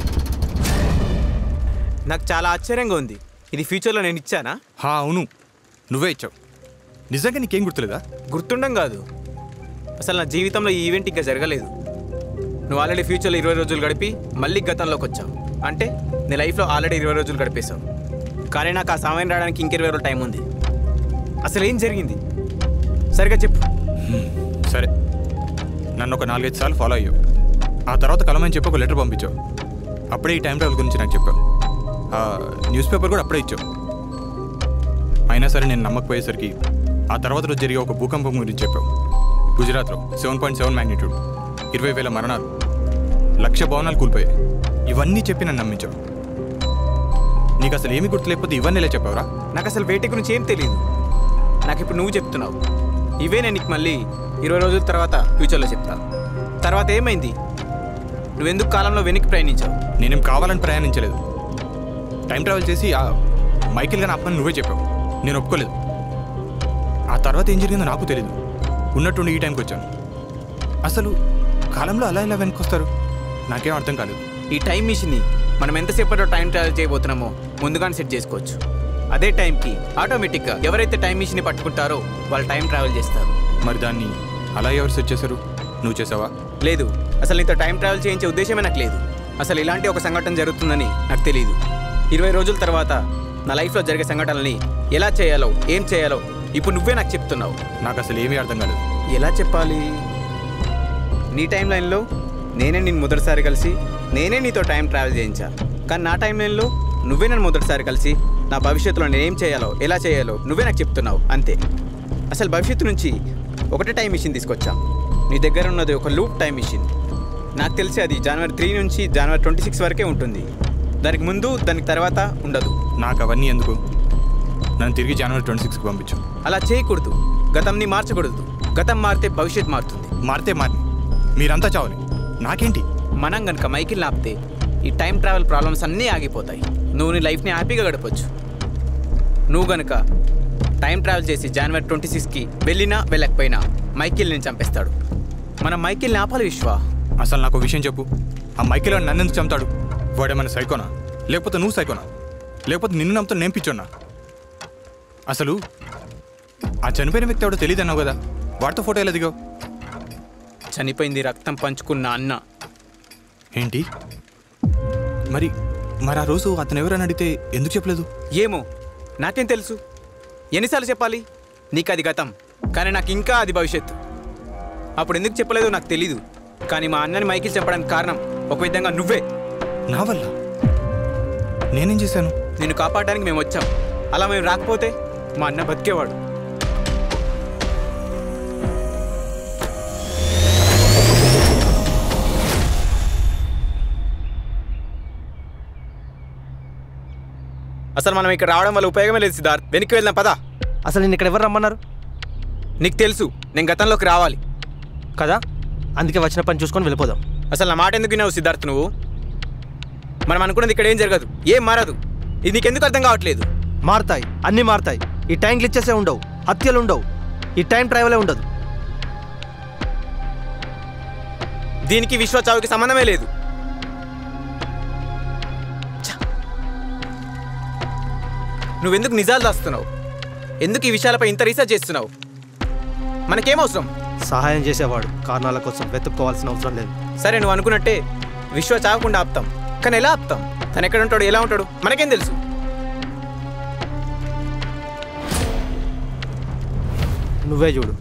నాకు చాలా ఆశ్చర్యంగా ఉంది. ఇది ఫ్యూచర్లో నేను ఇచ్చానా? అవును, నువ్వే ఇచ్చావు. నిజంగా నీకేం గుర్తులేదా? గుర్తుండం కాదు, అసలు నా జీవితంలో ఈ ఈవెంట్ ఇంకా జరగలేదు. నువ్వు ఆల్రెడీ ఫ్యూచర్లో 20 రోజులు గడిపి మళ్ళీ గతంలోకి వచ్చావు. అంటే నీ లైఫ్లో ఆల్రెడీ 20 రోజులు గడిపేశావు. కానీ నాకు ఆ సమయం రావడానికి ఇంక 20 రోజులు టైం ఉంది. అసలు ఏం జరిగింది సరిగా చెప్పు. సరే, నన్ను ఒక 4-5 సార్లు ఫాలో అయ్యావు. ఆ తర్వాత కలమని చెప్పి ఒక లెటర్ పంపించావు. అప్పుడే ఈ టైం ట్రావెల్ గురించి నాకు చెప్పావు. న్యూస్ పేపర్ కూడా అప్పుడే ఇచ్చావు. అయినా సరే నేను నమ్మకపోయేసరికి ఆ తర్వాత రోజు జరిగే ఒక భూకంపం గురించి చెప్పావు. గుజరాత్లో 7.7 మ్యాగ్నిట్యూడ్, 20,000 మరణాలు, 1,00,000 భవనాలు కూలిపోయాయి. ఇవన్నీ చెప్పి నన్ను నమ్మించావు. నీకు అసలు ఏమి గుర్తు లేకపోతే ఇవన్నీ ఎలా చెప్పావురా? నాకు అసలు వేటి గురించి ఏం తెలియదు. నాకు ఇప్పుడు నువ్వు చెప్తున్నావు. ఇవే నేను నీకు మళ్ళీ 20 రోజుల తర్వాత ఫ్యూచర్లో చెప్తాను. తర్వాత ఏమైంది? నువ్వెందుకు కాలంలో వెనక్కి ప్రయాణించావు? నేనేం కావాలని ప్రయాణించలేదు. టైం ట్రావెల్ చేసి ఆ మైకేల్ గారిని ఆపమని నువ్వే చెప్పావు. నేను ఒప్పుకోలేదు. ఆ తర్వాత ఏం జరిగిందో నాకు తెలీదు. ఉన్నట్టుండి ఈ టైంకి వచ్చాను. అసలు కాలంలో అలా ఇలా వెనక్కి వస్తారు? నాకేం అర్థం కాలేదు. ఈ టైం మిషన్ని మనం ఎంతసేపట్లో టైం ట్రావెల్ చేయబోతున్నామో ముందుగానే సెట్ చేసుకోవచ్చు. అదే టైంకి ఆటోమేటిక్గా ఎవరైతే టైం మిషన్ని పట్టుకుంటారో వాళ్ళు టైం ట్రావెల్ చేస్తారు. మరి దాన్ని అలా ఎవరు సెట్ చేశారు? నువ్వు చేసావా? లేదు, అసలు నీతో టైం ట్రావెల్ చేయించే ఉద్దేశమే నాకు లేదు. అసలు ఇలాంటి ఒక సంఘటన జరుగుతుందని నాకు తెలియదు. 20 రోజుల తర్వాత నా లైఫ్లో జరిగే సంఘటనల్ని ఎలా చేయాలో, ఏం చేయాలో ఇప్పుడు నువ్వే నాకు చెప్తున్నావు. నాకు అసలు ఏమీ అర్థం కాలేదు. ఎలా చెప్పాలి? నీ టైం లైన్లో నేనే నిన్ను మొదటిసారి కలిసి నేనే నీతో టైం ట్రావెల్ చేయించా. కానీ నా టైం లైన్లో నువ్వే నన్ను మొదటిసారి కలిసి నా భవిష్యత్తులో నేనేం చేయాలో, ఎలా చేయాలో నువ్వే నాకు చెప్తున్నావు. అంతే. అసలు భవిష్యత్తు నుంచి ఒకటే టైం మిషన్ తీసుకొచ్చాం. నీ దగ్గర ఉన్నది ఒక లూప్ టైం మిషన్. నాకు తెలిసి అది జనవరి 3 నుంచి జనవరి 26 వరకే ఉంటుంది. దానికి ముందు, దానికి తర్వాత ఉండదు. నాకు అవన్నీ ఎందుకు? నన్ను తిరిగి జనవరి 26కి పంపించు. అలా చేయకూడదు. గతంని మార్చకూడదు. గతం మారితే భవిష్యత్తు మారుతుంది. మారితే మీరంతా చావాలి, నాకేంటి? మనం కనుక మైకిల్ ఆపితే ఈ టైం ట్రావెల్ ప్రాబ్లమ్స్ అన్నీ ఆగిపోతాయి. నువ్వు నీ లైఫ్ని హ్యాపీగా గడపచ్చు. నువ్వు కనుక టైం ట్రావెల్ చేసి జనవరి 26కి వెళ్ళినా వెళ్ళకపోయినా మైకిల్ నేను చంపేస్తాడు. మనం మైకిల్ని ఆపాలి. విశ్వ, అసలు నాకు విషయం చెప్పు. ఆ మైకిల్ నన్ను ఎందుకు చంపుతాడు? వాడేమైనా సైకోనా? లేకపోతే నువ్వు సైకోనా? లేకపోతే నిన్ను నమ్ముతా నేను పిచ్చోన్నా? అసలు ఆ చనిపోయిన వ్యక్తి ఎవడో తెలియదు అన్నావు కదా, వాడితో ఫోటో ఎలా దిగావు? చనిపోయింది రక్తం పంచుకున్న అన్న. ఏంటి? మరి ఆ రోజు అతను ఎవరని అడిగితే ఎందుకు చెప్పలేదు? ఏమో, నాకేం తెలుసు? ఎన్నిసార్లు చెప్పాలి? నీకు అది గతం, కానీ నాకు ఇంకా అది భవిష్యత్తు. అప్పుడు ఎందుకు చెప్పలేదో నాకు తెలీదు. కానీ మా అన్నని మైకిల్ చెప్పడానికి కారణం ఒక విధంగా నువ్వే. నా వల్ల? నేనేం చేశాను? నిన్ను కాపాడడానికి మేము వచ్చాం. అలా మేము రాకపోతే మా అన్న బతికేవాడు. అసలు మనం ఇక్కడ రావడం వల్ల ఉపయోగమే లేదు సిద్ధార్థ్. వెనక్కి వెళ్దాం పదా. అసలు నేను ఇక్కడ ఎవరు రమ్మన్నారు? నీకు తెలుసు నేను గతంలోకి రావాలి కదా, అందుకే వచ్చిన పని చూసుకొని వెళ్ళిపోదాం. అసలు నా మాట ఎందుకు విన్నావు సిద్ధార్థ్? నువ్వు మనం అనుకున్నది ఇక్కడ ఏం జరగదు, ఏం మారదు. ఇది నీకెందుకు అర్థం కావట్లేదు? మారుతాయి, అన్నీ మారుతాయి. ఈ టైం గ్లిచెసే ఉండవు, హత్యలు ఉండవు, ఈ టైం ట్రావెలే ఉండదు. దీనికి విశ్వ చావుకి సంబంధమే లేదు. నువ్వెందుకు నిజాలు దాస్తున్నావు? ఎందుకు ఈ విషయాలపై ఇంత రీసెర్చ్ చేస్తున్నావు? మనకేం అవసరం? సహాయం చేసేవాడు కారణాల కోసం వెతుక్కోవాల్సిన అవసరం లేదు. సరే నువ్వు అనుకున్నట్టే విశ్వ చావకుండా ఆపుతాం, కానీ ఎలా ఆపుతాం? తను ఎక్కడ ఉంటాడు, ఎలా ఉంటాడు మనకేం తెలుసు? నువ్వే చూడు.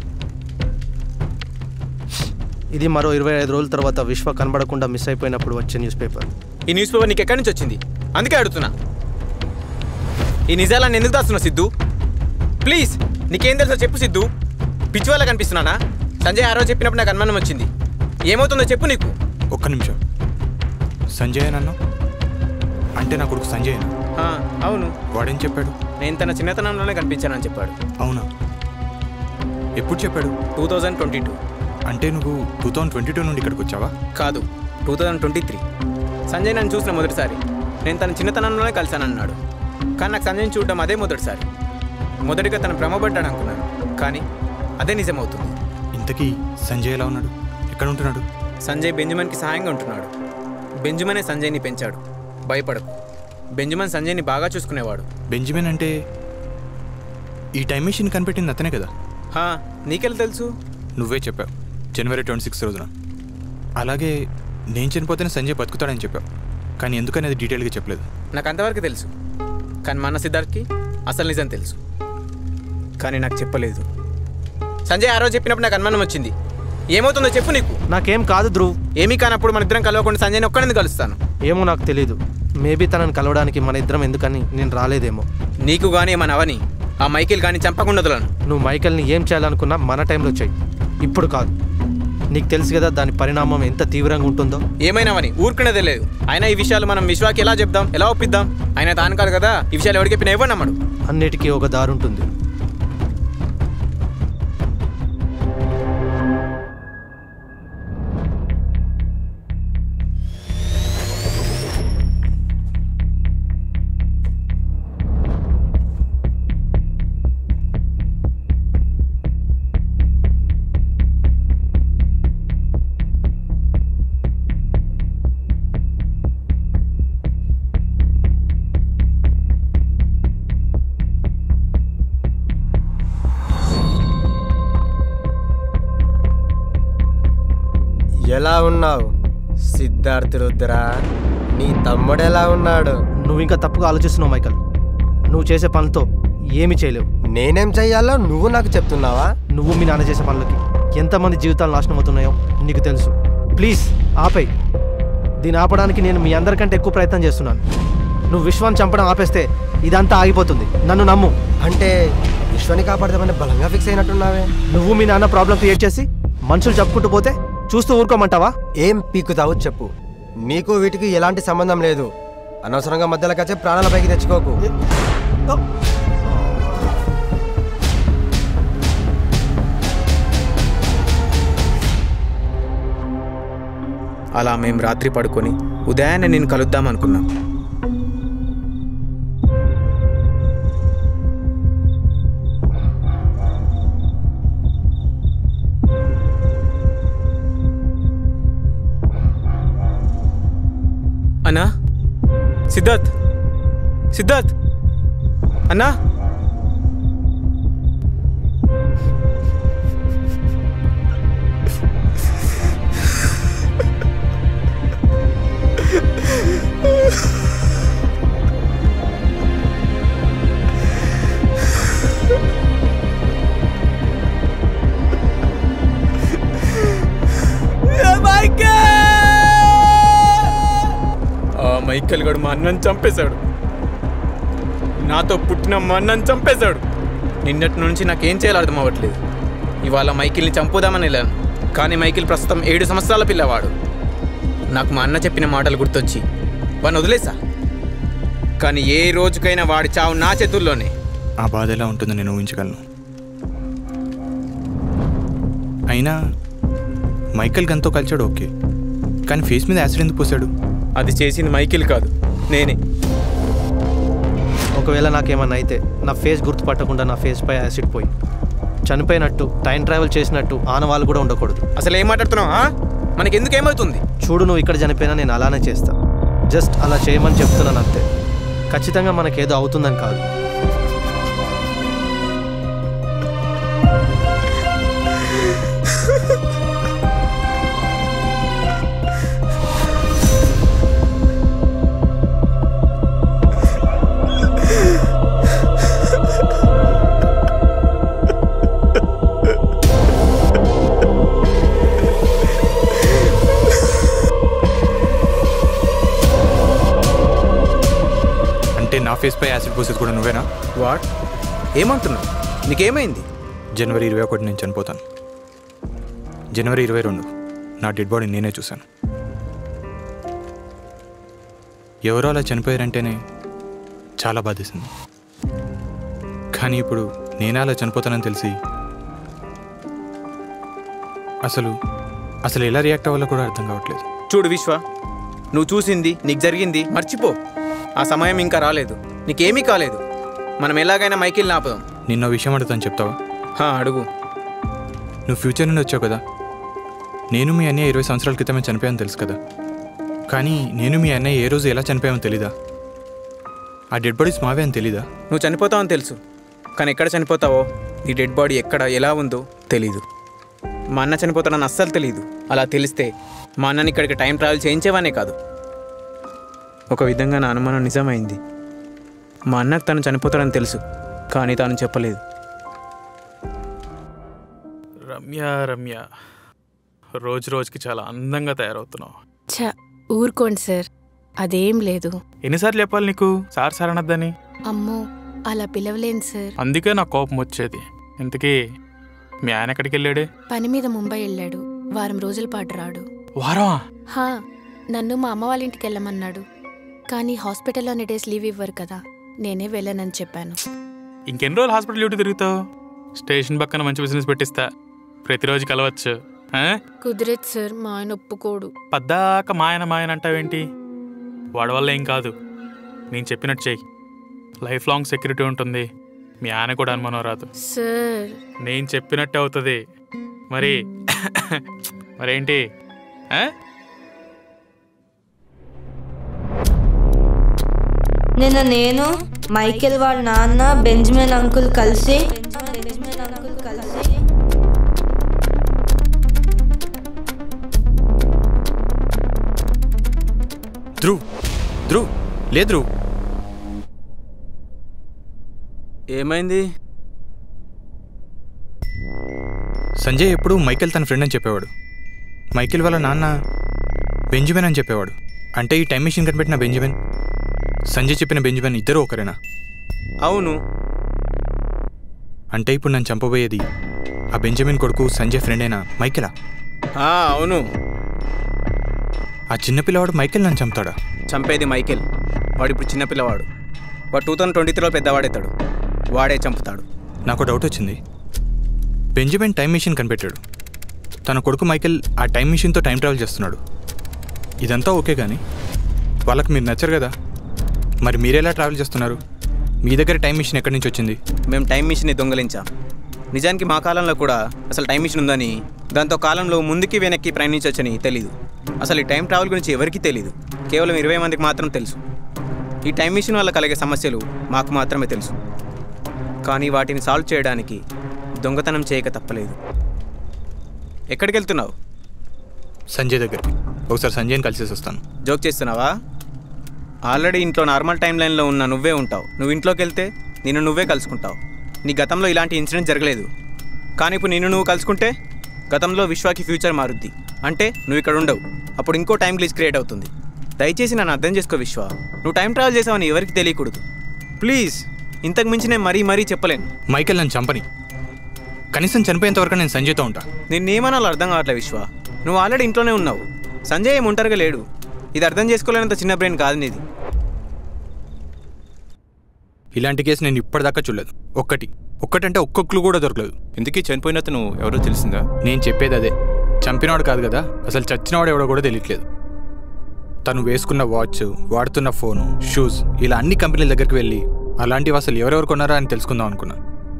ఇది మరో 25 రోజుల తర్వాత విశ్వ కనబడకుండా మిస్ అయిపోయినప్పుడు వచ్చే న్యూస్ పేపర్. ఈ న్యూస్ పేపర్ నీకు ఎక్కడి నుంచి వచ్చింది? అందుకే అడుగుతున్నా. ఈ నిజాలను ఎందుకు దాస్తున్నావు సిద్ధు? ప్లీజ్ నీకేం తెలుసో చెప్పు సిద్ధు. పిచ్చి వల్ల కనిపిస్తున్నానా? సంజయ్ ఆ రోజు చెప్పినప్పుడు నాకు అనుమానం వచ్చింది. ఏమవుతుందో చెప్పు. నీకు ఒక్క నిమిషం. సంజయ్ అన్నా అంటే నా కొడుకు సంజయ్? అవును. వాడేం చెప్పాడు? నేను తన చిన్నతనంలోనే కనిపించానని చెప్పాడు. అవునా? ఎప్పుడు చెప్పాడు? 2022. అంటే నువ్వు 2022 నుండి ఇక్కడికి వచ్చావా? కాదు, 2023. సంజయ్ నన్ను చూసిన మొదటిసారి నేను తన చిన్నతనంలోనే కలిశానన్నాడు. కానీ నాకు సంజయ్ని చూడడం అదే మొదటిసారి. మొదటిగా తను భ్రమపడ్డాడు అనుకున్నాను, కానీ అదే నిజమవుతుంది. ఇంతకీ సంజయ్ ఎలా ఉన్నాడు? ఎక్కడ ఉంటున్నాడు? సంజయ్ బెంజమిన్కి సహాయంగా ఉంటున్నాడు. బెంజమినే సంజయ్ని పెంచాడు. భయపడకు, బెంజమిన్ సంజయ్ని బాగా చూసుకునేవాడు. బెంజమిన్ అంటే ఈ టైం మెషిన్ కనిపెట్టింది అతనే కదా? నీకెలా తెలుసు? నువ్వే చెప్పావు జనవరి 26 రోజున. అలాగే నేను చనిపోతేనే సంజయ్ బతుకుతాడని చెప్పావు, కానీ ఎందుకని అది డీటెయిల్గా చెప్పలేదు. నాకు అంతవరకు తెలుసు, కానీ మన సిద్ధార్థ్కి అసలు నిజం తెలుసు, కానీ నాకు చెప్పలేదు. సంజయ్ ఆ రోజు చెప్పినప్పుడు నాకు అనుమానం వచ్చింది. ఏమవుతుందో చెప్పు. నీకు నాకేం కాదు ధ్రువ్. ఏమీ కానప్పుడు మన ఇద్దరం కలవకుండా సంజయ్ని ఒక్కడెందుకు కలుస్తాను? ఏమో నాకు తెలీదు. మేబీ తనని కలవడానికి మన ఇద్దరం ఎందుకని నేను రాలేదేమో. నీకు కానీ మన అవని ఆ మైకేల్ కానీ చంపకుండా వదలను. నువ్వు మైకేల్ని ఏం చేయాలనుకున్నా మన టైంలో చెయ్యి, ఇప్పుడు కాదు. నీకు తెలుసు కదా దాని పరిణామం ఎంత తీవ్రంగా ఉంటుందో. ఏమైనావని ఊరుకునేదే లేదు. అయినా ఈ విషయాలు మనం విశ్వాకి ఎలా చెప్దాం, ఎలా ఒప్పిద్దాం? ఆయన తాను కాదు కదా ఈ విషయాలు ఎవరికి చెప్పినా ఎవరు నమ్మడు. అన్నిటికీ ఒక దారి ఉంటుంది. ఎలా ఉన్నావు సిద్ధార్థ్ రుద్ర? నీ తమ్ముడు ఎలా ఉన్నాడు? నువ్వు ఇంకా తప్పుగా ఆలోచిస్తున్నావు మైకల్. నువ్వు చేసే పనులతో ఏమి చేయలేవు. నేనేం చెయ్యాలో నువ్వు నాకు చెప్తున్నావా? నువ్వు మీ నాన్న చేసే పనులకి ఎంతమంది జీవితాలు నాశనం అవుతున్నాయో నీకు తెలుసు. ప్లీజ్ ఆపై. దీన్ని ఆపడానికి నేను మీ అందరికంటే ఎక్కువ ప్రయత్నం చేస్తున్నాను. నువ్వు విశ్వాన్ని చంపడం ఆపేస్తే ఇదంతా ఆగిపోతుంది. నన్ను నమ్ము. అంటే విశ్వాన్ని కాపాడదామని బలంగా ఫిక్స్ అయినట్టున్నావే. నువ్వు మీ నాన్న ప్రాబ్లం క్రియేట్ చేసి మనుషులు చెప్పుకుంటూ పోతే చూస్తూ ఊరుకోమంటావా? ఏం పీకుతావు చెప్పు. నీకు వీటికి ఎలాంటి సంబంధం లేదు. అనవసరంగా మధ్యలోకి వచ్చి ప్రాణాల పైకి తెచ్చుకోకు. అలా మేము రాత్రి పడుకొని ఉదయాన్నే నేను కలుద్దాం అనుకున్నాం. అన్నా, సిద్ధార్థ్, సిద్ధార్థ్ అన్నా. మైకేల్ గడు మా అన్నని చంపేశాడు. నాతో పుట్టిన మా అన్నని చంపేశాడు. నిన్నటి నుంచి నాకేం చేయాలో అర్థం అవ్వట్లేదు. ఇవాళ మైకిల్ని చంపుదామని వెళ్ళాను, కానీ మైకిల్ ప్రస్తుతం 7 సంవత్సరాల పిల్లవాడు. నాకు మా అన్న చెప్పిన మాటలు గుర్తొచ్చి వాడిని వదిలేసా. కానీ ఏ రోజుకైనా వాడి చావు నా చేతుల్లోనే. ఆ బాధ ఎలా ఉంటుందో నేను ఊహించగలను. అయినా మైకేల్ గన్తో కలిచాడు ఓకే, కానీ ఫేస్ మీద యాసిడ్ ఎందుకు పోసాడు? అది చేసింది మైకేల్ కాదు, నేనే. ఒకవేళ నాకేమన్నా అయితే నా ఫేస్ గుర్తుపట్టకుండా నా ఫేస్ పై యాసిడ్ పోయి చనిపోయినట్టు, టైం ట్రావెల్ చేసినట్టు ఆనవాళ్ళు కూడా ఉండకూడదు. అసలు ఏం మాట్లాడుతున్నావు? మనకి ఎందుకు ఏమవుతుంది? చూడు, నువ్వు ఇక్కడ చనిపోయినా నేను అలానే చేస్తా. జస్ట్ అలా చేయమని చెప్తున్నాను అంతే. ఖచ్చితంగా మనకేదో అవుతుందని కాదు. ఫేస్పై యాసిడ్ పోసేది కూడా నువ్వేనా? వాట్ ఏమంటున్నావు? నీకేమైంది? జనవరి 21 నేను చనిపోతాను. జనవరి 22 నా డెడ్ బాడీ నేనే చూశాను. ఎవరో అలా చనిపోయారంటేనే చాలా బాధేసింది. కానీ ఇప్పుడు నేనే అలా చనిపోతానని తెలిసి అసలు ఎలా రియాక్ట్ అవ్వాలో కూడా అర్థం కావట్లేదు. చూడు విశ్వ, నువ్వు చూసింది, నీకు జరిగింది మర్చిపో. ఆ సమయం ఇంకా రాలేదు, నీకేమీ కాలేదు. మనం ఎలాగైనా మైకిల్ని ఆపుదాం. నిన్న విషయం అడుగుతాను, చెప్తావా? అడుగు. నువ్వు ఫ్యూచర్ నుండి వచ్చావు కదా. నేను మీ అన్నయ్య 20 సంవత్సరాల క్రితమే చనిపోయాను తెలుసు కదా. కానీ నేను మీ అన్నయ్య ఏ రోజు ఎలా చనిపోయామో తెలీదా? ఆ డెడ్ బాడీస్ మావే అని తెలీదా? నువ్వు చనిపోతావని తెలుసు, కానీ ఎక్కడ చనిపోతావో, నీ డెడ్ బాడీ ఎక్కడ ఎలా ఉందో తెలీదు. మా అన్న చనిపోతానని అస్సలు తెలీదు. అలా తెలిస్తే మా అన్నని ఇక్కడికి టైం ట్రావెల్ చేయించేవానే కాదు. ఒక విధంగా నా అనుమానం నిజమైంది. మా అన్నకు తను చనిపోతాడని తెలుసు, కానీ తాను చెప్పలేదు. రమ్య రోజు రోజుకి చాలా అందంగా తయారవుతున్నావు. ఊరుకోండి సార్, అదేం లేదు. ఎన్నిసార్లు చెప్పాలి నీకు సార్ సార్ అనద్దని? అమ్మో, అలా పిలవలేను సార్. అందుకే నాకు కోపం వచ్చేది. ఇంతకీ మీ ఆయన ఎక్కడికి వెళ్ళాడు? పని మీద ముంబై వెళ్ళాడు. వారం రోజుల పాటు రాడు. వారమా? నన్ను మా అమ్మ వాళ్ళ ఇంటికి వెళ్ళమన్నాడు. కానీ హాస్పిటల్లోనే డేస్ లీవ్ ఇవ్వరు కదా, నేనే వెళ్ళానని చెప్పాను. ఇంకెన్ని రోజులు హాస్పిటల్ డ్యూటీ తిరుగుతావు? స్టేషన్ పక్కన మంచి బిజినెస్ పెట్టిస్తా, ప్రతిరోజు కలవచ్చు. కుదిరేది సార్, మా ఆయన ఒప్పుకోడు. పద్దాక మాయన అంటావేంటి? వాడి వల్ల ఏం కాదు, నేను చెప్పినట్టు చెయ్యి. లైఫ్ లాంగ్ సెక్యూరిటీ ఉంటుంది. మీ ఆయన కూడా అనుమానం రాదు సార్. నేను చెప్పినట్టే అవుతుంది. మరేంటి? నిన్న నేను, మైకేల్ వాళ్ళ నాన్న, బెంజమిన్ అంకుల్ కలిసి ధ్రువ్ లేదు. ఏమైంది? సంజయ్ ఎప్పుడు మైకేల్ తన ఫ్రెండ్ అని చెప్పేవాడు. మైకేల్ వాళ్ళ నాన్న బెంజమిన్ అని చెప్పేవాడు. అంటే ఈ టైం మెషిన్ కనిపెట్టిన బెంజమిన్, సంజయ్ చెప్పిన బెంజమిన్ ఇద్దరు ఒకరేనా? అవును. అంటే ఇప్పుడు నన్ను చంపబోయేది ఆ బెంజమిన్ కొడుకు సంజయ్ ఫ్రెండేనా మైకేలా? అవును. ఆ చిన్నపిల్లవాడు మైకేల్ నన్ను చంపుతాడా? చంపేది మైకేల్. వాడు ఇప్పుడు చిన్నపిల్లవాడు. వాడు 2023లో పెద్దవాడెత్తాడు. వాడే చంపుతాడు. నాకు డౌట్ వచ్చింది. బెంజమిన్ టైం మెషిన్ కనిపెట్టాడు. తన కొడుకు మైకేల్ ఆ టైం మెషిన్తో టైం ట్రావెల్ చేస్తున్నాడు. ఇదంతా ఓకే, కానీ వాళ్ళకి మీరు నచ్చరు కదా. మరి మీరెలా ట్రావెల్ చేస్తున్నారు? మీ దగ్గర టైం మెషిన్ ఎక్కడి నుంచి వచ్చింది? మేము టైం మెషిన్ని దొంగలించాం. నిజానికి మా కాలంలో కూడా అసలు టైం మెషిన్ ఉందని, దాంతో కాలంలో ముందుకి వెనక్కి ప్రయాణించవచ్చని తెలీదు. అసలు ఈ టైం ట్రావెల్ గురించి ఎవరికీ తెలీదు. కేవలం 20 మందికి మాత్రం తెలుసు. ఈ టైం మెషిన్ వల్ల కలిగే సమస్యలు మాకు మాత్రమే తెలుసు. కానీ వాటిని సాల్వ్ చేయడానికి దొంగతనం చేయక తప్పలేదు. ఎక్కడికి వెళ్తున్నావు? సంజయ్ దగ్గరికి. ఒకసారి సంజయ్ని కలిసేసి వస్తాను. జోక్ చేస్తున్నావా? ఆల్రెడీ ఇంట్లో నార్మల్ టైం లైన్లో ఉన్న నువ్వే ఉంటావు. నువ్వు ఇంట్లోకి వెళ్తే నిన్ను నువ్వే కలుసుకుంటావు. నీ గతంలో ఇలాంటి ఇన్సిడెంట్ జరగలేదు. కానీ ఇప్పుడు నిన్ను నువ్వు కలుసుకుంటే గతంలో విశ్వాకి ఫ్యూచర్ మారుద్ది. అంటే నువ్వు ఇక్కడ ఉండవు. అప్పుడు ఇంకో టైం గ్లిచ్ క్రియేట్ అవుతుంది. దయచేసి నన్ను అర్థం చేసుకో విశ్వ. నువ్వు టైం ట్రావెల్ చేసావని ఎవరికి తెలియకూడదు. ప్లీజ్. ఇంతకు మించి నేను మరీ చెప్పలేను. మైకేల్ నన్ను చంపని. కనీసం చనిపోయేంత వరకు నేను సంజయ్తో ఉంటా. నిన్నేమనాలో అర్థం కావట్లే విశ్వ. నువ్వు ఆల్రెడీ ఇంట్లోనే ఉన్నావు. సంజయ్ ఏం ఒంటరిగా లేడు. ఇది అర్థం చేసుకోలేనంత చిన్న బ్రెయిన్ కాదు నీది. ఇలాంటి కేసు నేను ఇప్పటిదాకా చూడలేదు. ఒక్కటంటే ఒక్కొక్కరు కూడా దొరకలేదు. ఇందుకీ చనిపోయిన అతను ఎవరో తెలిసిందా? నేను చెప్పేది అదే. చంపినవాడు కాదు కదా, అసలు చచ్చినవాడు ఎవడో కూడా తెలియట్లేదు. తను వేసుకున్న వాచ్, వాడుతున్న ఫోను, షూస్, ఇలా అన్ని కంపెనీల దగ్గరికి వెళ్ళి అలాంటివి అసలు ఎవరెవరు కొన్నారా అని తెలుసుకుందాం అనుకున్నా.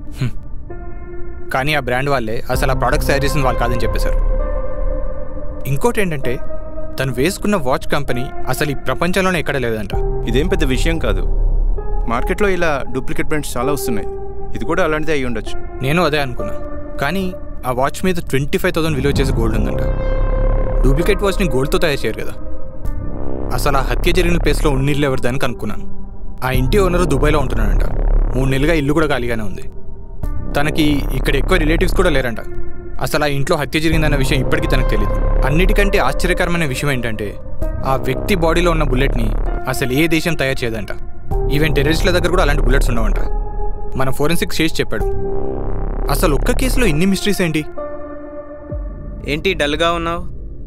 కానీ ఆ బ్రాండ్ వాళ్ళే అసలు ఆ ప్రోడక్ట్స్ తయారు చేసిన వాళ్ళు కాదని చెప్పేశారు. ఇంకోటి ఏంటంటే తను వేసుకున్న వాచ్ కంపెనీ అసలు ఈ ప్రపంచంలోనే ఎక్కడ లేదంట. ఇదేం పెద్ద విషయం కాదు. మార్కెట్లో ఇలా డూప్లికేట్ బ్రాండ్స్ చాలా వస్తున్నాయి. ఇది కూడా అలాంటిదే అయ్యి ఉండొచ్చు. నేను అదే అనుకున్నా. కానీ ఆ వాచ్ మీద 25,000 విలువ చేసి గోల్డ్ ఉందంట. డూప్లికేట్ వాచ్ని గోల్డ్తో తయారు చేయరు కదా. అసలు ఆ హత్య జరిగిన ప్లేస్లో ఉన్నిల్లు ఎవరిదానికి అనుకున్నాను. ఆ ఇంటి ఓనరు దుబాయ్లో ఉంటున్నాడంట. 3 నెలలుగా ఇల్లు కూడా ఖాళీగానే ఉంది. తనకి ఇక్కడ ఎక్కువ రిలేటివ్స్ కూడా లేరంట. అసలు ఆ ఇంట్లో హత్య జరిగిందన్న విషయం ఇప్పటికీ తనకు తెలియదు. అన్నిటికంటే ఆశ్చర్యకరమైన విషయం ఏంటంటే ఆ వ్యక్తి బాడీలో ఉన్న బుల్లెట్ని అసలు ఏ దేశం తయారు చేయదంట. ఈవెన్ టెర్రరిస్టుల దగ్గర కూడా అలాంటి బుల్లెట్స్ ఉండవంట. మన ఫోరెన్సిక్స్ చేసి చెప్పాడు. అసలు ఒక్క కేసులో ఇన్ని మిస్టరీస్ ఏంటి? ఏంటి డల్గా ఉన్నావు?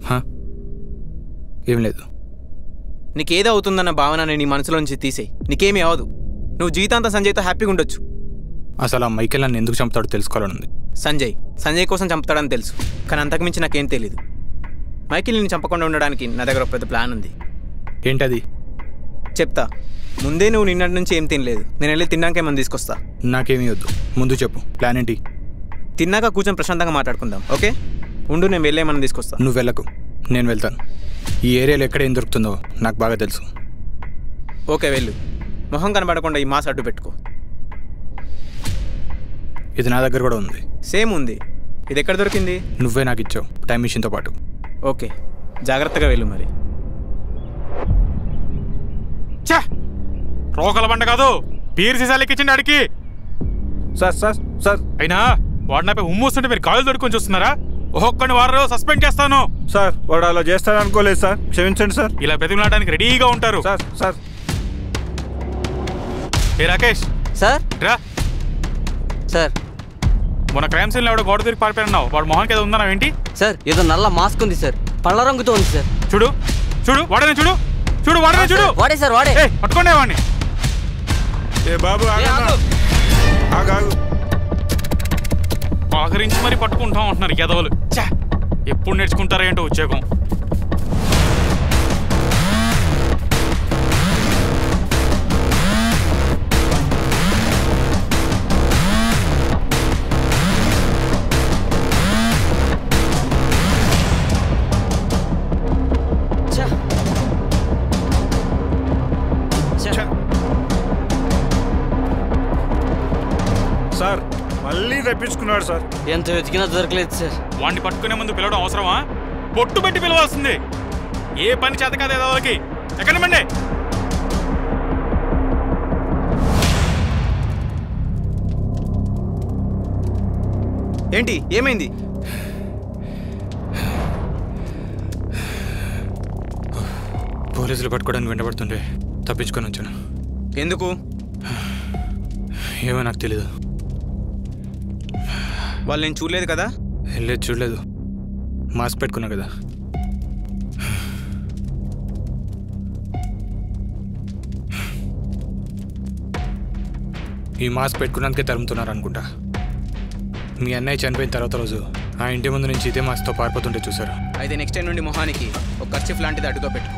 ఏం లేదు. నీకేదో అవుతుందన్న భావన నీ మనసులోంచి తీసేయి. నీకేమీ అవదు. నువ్వు జీవితాంతం సంజయ్తో హ్యాపీగా ఉండొచ్చు. అసలు ఆ మైకేల్ నన్ను ఎందుకు చంపుతాడో తెలుసుకోవాలనుంది. సంజయ్ కోసం చంపుతాడని తెలుసు, కానీ అంతకుమించి నాకేం తెలీదు. మైకేల్ నిన్ను చంపకుండా ఉండడానికి నా దగ్గర ఒక పెద్ద ప్లాన్ ఉంది. ఏంటది? చెప్తా. ముందే నువ్వు నిన్నటి నుంచి ఏం తినలేదు. నేను వెళ్ళి తిన్నాక ఏమని తీసుకొస్తా. నాకేమీ వద్దు, ముందు చెప్పు ప్లాన్ ఏంటి? తిన్నాక కూర్చొని ప్రశాంతంగా మాట్లాడుకుందాం, ఓకే? ఉండు, నేను వెళ్ళేమని తీసుకొస్తా. నువ్వు వెళ్ళకు, నేను వెళ్తాను. ఈ ఏరియాలో ఎక్కడ ఏం దొరుకుతుందో నాకు బాగా తెలుసు. ఓకే, వెళ్ళు. మొహం కనబడకుండా ఈ మాస్ అడ్డు పెట్టుకో. ఇది నా దగ్గర కూడా ఉంది. సేమ్ ఉంది. ఇది ఎక్కడ దొరికింది? నువ్వే నాకు ఇచ్చావు, టైం మిషన్తో పాటు. ఓకే, జాగ్రత్తగా వెళ్ళు మరి. రోకల బండ కాదు, బీర్ సీసాలు ఎక్కించండి అడిగి. సార్ అయినా వాడు నాపై ఉమ్మూస్తుంటే మీరు కాళ్ళు దొరుకుని చూస్తున్నారా? ఒక్కొక్కడిని వారం సస్పెండ్ చేస్తాను. సార్ వాడు అలా చేస్తారనుకోలేదు సార్, క్షమించండి సార్. ఇలా బ్రతిమలాడడానికి రెడీగా ఉంటారు. సార్ ఏ రాకేష్ సార్ రా. సార్ మొన్న క్రైమ్ సీన్లో ఎవడో గోడ దొరికి పారిపోయినావు. వాడు మొహానికి ఏదో ఉందన్నావు ఏంటి? సార్ ఏదో నల్ల మాస్క్ ఉంది సార్, పళ్ళ రంగుతో ఉంది సార్. చూడు వాడనే చూడు వాడనే చూడు. వాడే సార్, వాడే. పట్టుకోండి వాడిని. ఏ బాబు ఆగు. ఆఖరించి మరి పట్టుకుంటాం అంటున్నారు ఎదవలు. ఎప్పుడు నేర్చుకుంటారా ఏంటో ఉద్యోగం. సార్ మళ్ళీ తప్పించుకున్నాడు సార్. ఎంత వెతికినా దొరకలేదు సార్. వాడిని పట్టుకునే ముందు పిలవడం అవసరమా? పొట్టు పెట్టి పిలవాల్సింది. ఏ పని చేత కాదు ఎదవలకి. ఎక్కడమండి? ఏంటి, ఏమైంది? పోలీసులు పట్టుకోవడానికి వెంటబడుతుంటే తప్పించుకొని వచ్చాను. ఎందుకు? ఏమో నాకు తెలీదు. వాళ్ళు నేను చూడలేదు కదా? లేదు, చూడలేదు. మాస్క్ పెట్టుకున్నా కదా. ఈ మాస్క్ పెట్టుకున్నందుకే తరుముతున్నారు అనుకుంటా. మీ అన్నయ్య చనిపోయిన తర్వాత రోజు ఆ ఇంటి ముందు నుంచి ఇదే మాస్క్తో పారిపోతుంటే చూసారు. అయితే నెక్స్ట్ టైం నుండి మొహానికి ఒక కర్చీఫ్ లాంటిది అడ్డుగా పెట్టుకో.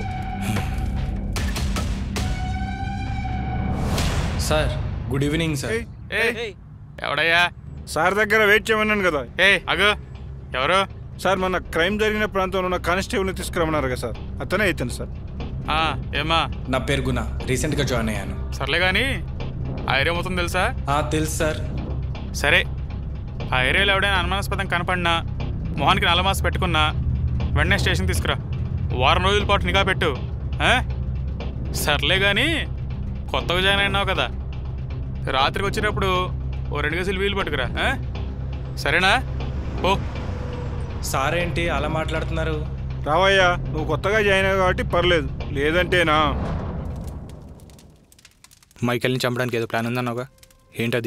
Sir good evening sir. ఎవడయ్యా? సార్ దగ్గర వెయిట్ చేయమన్నాను కదా. అగో ఎవరు? సార్ మన క్రైమ్ జరిగిన ప్రాంతంలో ఉన్న కానిస్టేబుల్ని తీసుకురమన్నారు కదా సార్, అతనే అవుతాను సార్. ఏమా? నా పేరు గుణ, రీసెంట్గా జాయిన్ అయ్యాను. సర్లే కానీ ఆ ఏరియా మొత్తం తెలుసా? తెలుసు సార్. సరే, ఆ ఏరియాలో ఎవడైనా అనుమానాస్పదం కనపడినా, మొహానికి నల్ల మాస్క్ పెట్టుకున్నా వెంటనే స్టేషన్ తీసుకురా. వారం రోజుల పాటు నిఘా పెట్టు. సర్లే కానీ కొత్తగా జాయిన్ అయినావు కదా, రాత్రికి వచ్చినప్పుడు ఓ 2 గజాలు వీలు పట్టుకురా. సరేనా? ఓ సార్ ఏంటి అలా మాట్లాడుతున్నారు? రావయ్యా, నువ్వు కొత్తగా జాయిన్ అయ్యావు కాబట్టి పర్లేదు, లేదంటేనా? మైకేల్ని చంపడానికి ఏదో ప్లాన్ ఉందన్నావుగా, ఏంటది?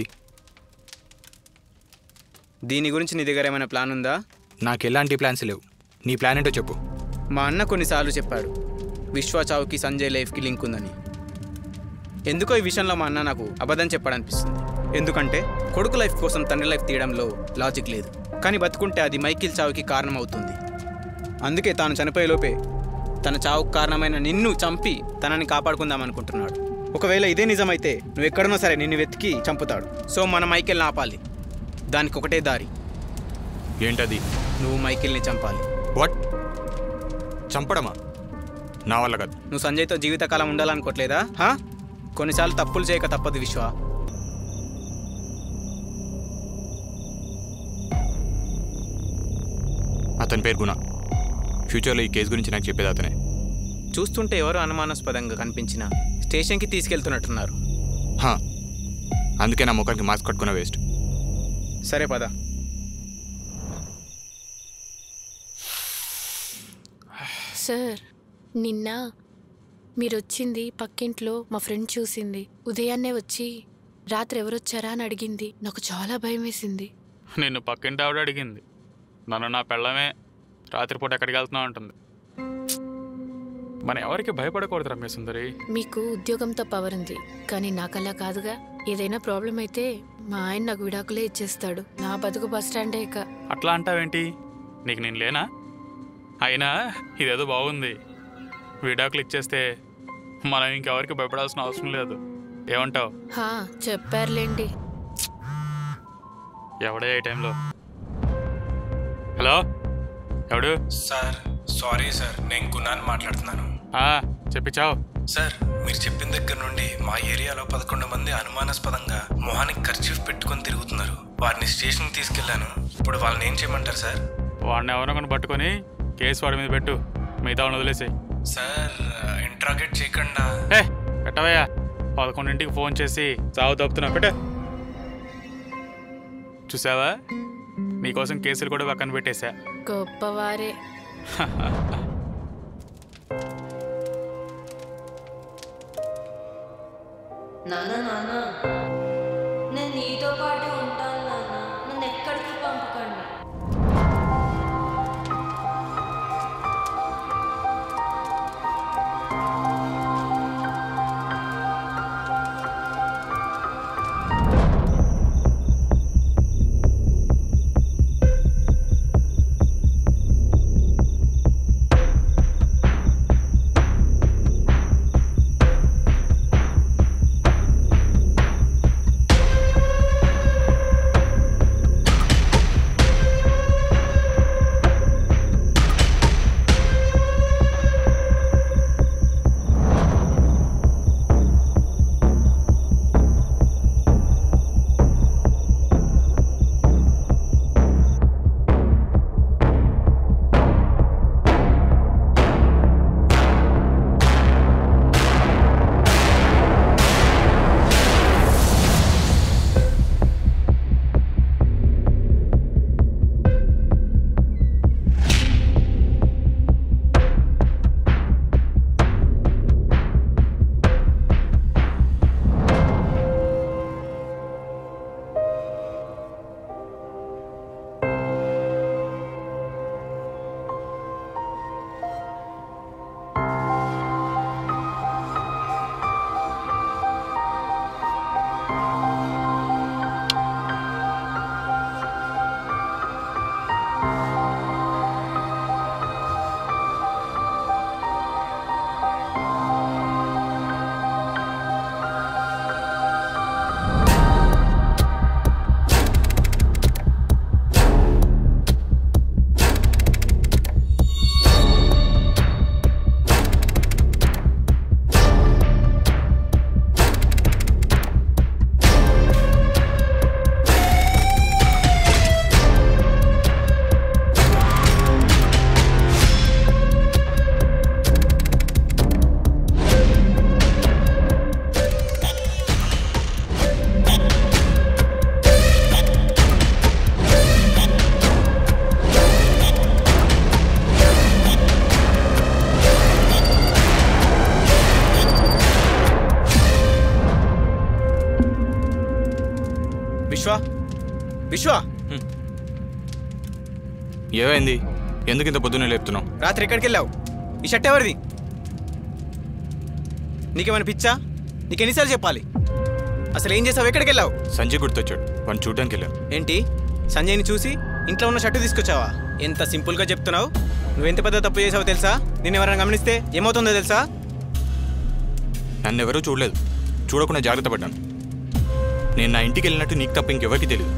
దీని గురించి నీ దగ్గర ఏమైనా ప్లాన్ ఉందా? నాకు ఎలాంటి ప్లాన్స్ లేవు. నీ ప్లాన్ ఏంటో చెప్పు. మా అన్న కొన్నిసార్లు చెప్పాడు విశ్వ చావుకి సంజయ్ లైఫ్కి లింక్ ఉందని. ఎందుకో ఈ విషయంలో మా అన్న నాకు అబద్ధం చెప్పాలనిపిస్తుంది. ఎందుకంటే కొడుకు లైఫ్ కోసం తండ్రి లైఫ్ తీయడంలో లాజిక్ లేదు, కానీ బతుకుంటే అది మైకిల్ చావుకి కారణమవుతుంది. అందుకే తాను చనిపోయేలోపే తన చావుకు కారణమైన నిన్ను చంపి తనని కాపాడుకుందాం అనుకుంటున్నాడు. ఒకవేళ ఇదే నిజమైతే నువ్వు ఎక్కడున్నా సరే నిన్ను వెతికి చంపుతాడు. సో మన మైకిల్ని ఆపాలి. దానికి ఒకటే దారి. ఏంటది? నువ్వు మైకిల్ని చంపాలి. వాట్? చంపడమా? నా వల్ల కాదు. నువ్వు సంజయ్తో జీవితకాలం ఉండాలనుకోవట్లేదా? కొన్నిసార్లు తప్పులు చేయక తప్పదు విశ్వ. అతని పేరు గుణ. ఫ్యూచర్లో ఈ కేసు గురించి నాకు చెప్పేది అతనే. చూస్తుంటే ఎవరు అనుమానాస్పదంగా కనిపించినా స్టేషన్కి తీసుకెళ్తున్నట్టున్నారు. అందుకే నా ముఖానికి మాస్క్ కట్టుకున్న వేస్ట్. సరే పద. సార్ నిన్న మీరు వచ్చింది పక్కింట్లో మా ఫ్రెండ్ చూసింది. ఉదయాన్నే వచ్చి రాత్రి ఎవరొచ్చారా అని అడిగింది. నాకు చాలా భయం వేసింది. నిన్ను పక్కింటి ఆవిడ అడిగింది. నన్ను నా పెళ్ళమే రాత్రిపూట ఎక్కడికి వెళ్తున్నావు అంటుంది. మన ఎవరికి భయపడకూడదు రమ్య సుందరి. మీకు ఉద్యోగంతో పవర్ ఉంది, కానీ నాకలా కాదుగా. ఏదైనా ప్రాబ్లం అయితే మా ఆయన నాకు విడాకులే ఇచ్చేస్తాడు. నా బతుకు బస్ స్టాండే ఇక. అట్లా అంటావేంటి? నీకు నేను లేనా? అయినా ఇదేదో బాగుంది. విడాకులు ఇచ్చేస్తే మనం ఇంకెవరికి భయపడాల్సిన అవసరం లేదు. ఏమంటావు? చెప్పారులేండి. ఎవడే ఈ టైంలో? హలో, ఎవడు? సార్ సారీ సార్, నేను గుణాన్ని మాట్లాడుతున్నాను. చెప్పించావు సార్, మీరు చెప్పిన దగ్గర నుండి మా ఏరియాలో 11 మంది అనుమానాస్పదంగా మొహానికి కర్చీఫ్ పెట్టుకొని తిరుగుతున్నారు. వారిని స్టేషన్కి తీసుకెళ్లాను. ఇప్పుడు వాళ్ళని ఏం చేయమంటారు సార్? వాడిని ఎవరినొకరిని పట్టుకొని కేసు వాడి మీద పెట్టు. మిగతా వాళ్ళని వదిలేసాయి. సార్, ఇంట్రాగేట్ చేయకుండా. పెట్టవయ్యా. 11ంటికి ఫోన్ చేసి చావు తప్పుతున్నా పెట్టే. చూసావా, నీకోసం కేసులు కూడా పక్కన పెట్టేశా. గొప్పవారే. నాన్న నేను నీతో పాటే ఉంటాను నాన్న, నన్ను ఎక్కడికి పంపకండి. విశ్వ, ఏమైంది? ఎందుకు ఇంత పొద్దున్నే లేపుతున్నావు? రాత్రి ఎక్కడికి వెళ్ళావు? ఈ షర్ట్ ఎవరిది? నీకేమైనా పిచ్చా? నీకు ఎన్నిసార్లు చెప్పాలి? అసలు ఏం చేసావు? ఎక్కడికి వెళ్ళావు? సంజయ్ గుర్తొచ్చాడు, వాడిని చూడడానికి వెళ్ళావు. ఏంటి, సంజయ్ని చూసి ఇంట్లో ఉన్న షర్టు తీసుకొచ్చావా? ఎంత సింపుల్గా చెప్తున్నావు. నువ్వెంత పెద్ద తప్పు చేసావో తెలుసా? నేను ఎవరైనా గమనిస్తే ఏమవుతుందో తెలుసా? నన్ను ఎవరూ చూడలేదు, చూడకుండా జాగ్రత్త పడ్డాను. నేను నా ఇంటికి వెళ్ళినట్టు నీకు తప్ప ఇంకెవరికి తెలియదు.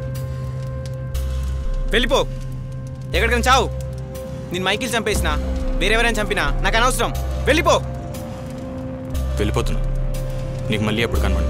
వెళ్ళిపో, ఎక్కడికైనా చావు. నేను మైకిల్ చంపేసినా వేరెవరైనా చంపినా నాకు అనవసరం. వెళ్ళిపో. వెళ్ళిపోతున్నా, నీకు మళ్ళీ ఎప్పుడు కనబడి.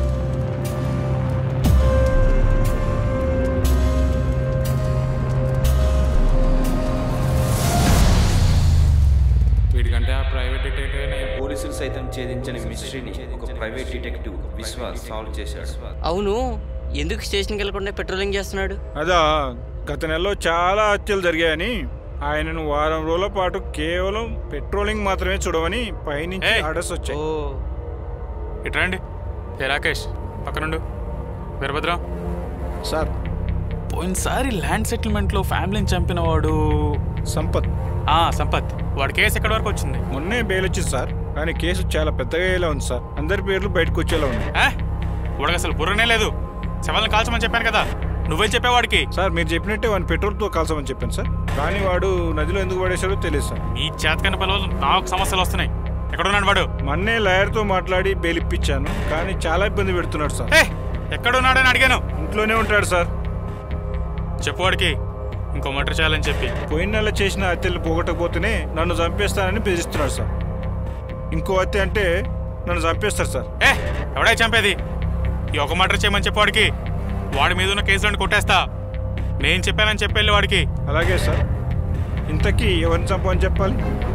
వీడికంటే ఆ ప్రైవేట్ డిటెక్టివ్ పోలీసులు సైతం ఛేదించని మిస్టరీని ఒక ప్రైవేట్ డిటెక్టివ్ విశ్వ సాల్వ్ చేశాడు. అవును, ఎందుకు స్టేషన్కి వెళ్ళకుండా పెట్రోలింగ్ చేస్తున్నాడు? అదా, గత నెలలో చాలా హత్యలు జరిగాయని ఆయనను వారం రోజుల పాటు కేవలం పెట్రోలింగ్ మాత్రమే చూడమని పైనుంచి ఆర్డర్స్ వచ్చాయి. ఇట్రండి. ఏ రాకేష్ పక్కనుండు. వీరభద్రం సార్, పోయినసారి ల్యాండ్ సెటిల్మెంట్లో ఫ్యామిలీని చంపిన వాడు సంపత్. సంపత్. వాడి కేసు ఎక్కడి వరకు వచ్చింది? మొన్నే బెయిల్ వచ్చింది సార్, కానీ కేసు చాలా పెద్దగా ఇలా ఉంది సార్. అందరి పేర్లు బయటకు వచ్చేలా ఉంది. వాడికి అసలు బుర్రనే లేదు. శవాలను కాల్చమని చెప్పాను కదా, నువ్వేం చెప్పేవాడికి? సార్, మీరు చెప్పినట్టే వాడిని పెట్రోల్తో కాల్చమని చెప్పాను సార్, కానీ వాడు నదిలో ఎందుకు పడేశాడో తెలియదు సార్. మీ చేతకని పిల్లలు నాకు సమస్యలు వస్తున్నాయి. ఎక్కడున్నాడు వాడు? మొన్నే లాయర్తో మాట్లాడి బెయిల్ ఇప్పించాను, కానీ చాలా ఇబ్బంది పెడుతున్నాడు సార్. ఎక్కడున్నాడని అడిగాను. ఇంట్లోనే ఉంటాడు సార్. చెప్పు వాడికి ఇంకో మర్డర్ చేయాలని చెప్పి. పోయిన నెల చేసిన హత్యలు పోగొట్టకపోతేనే నన్ను చంపేస్తానని బెదిరిస్తున్నాడు సార్. ఇంకో హత్య అంటే నన్ను చంపేస్తారు సార్. ఎవడై చంపేది? ఈ ఒక మర్డర్ చేయమని చెప్పవాడికి. వాడి మీద ఉన్న కేసులను కొట్టేస్తా. నేను చెప్పానని చెప్పేళ్ళి వాడికి. అలాగే సార్. ఇంతకీ ఎవరిని చంపని చెప్పాలి?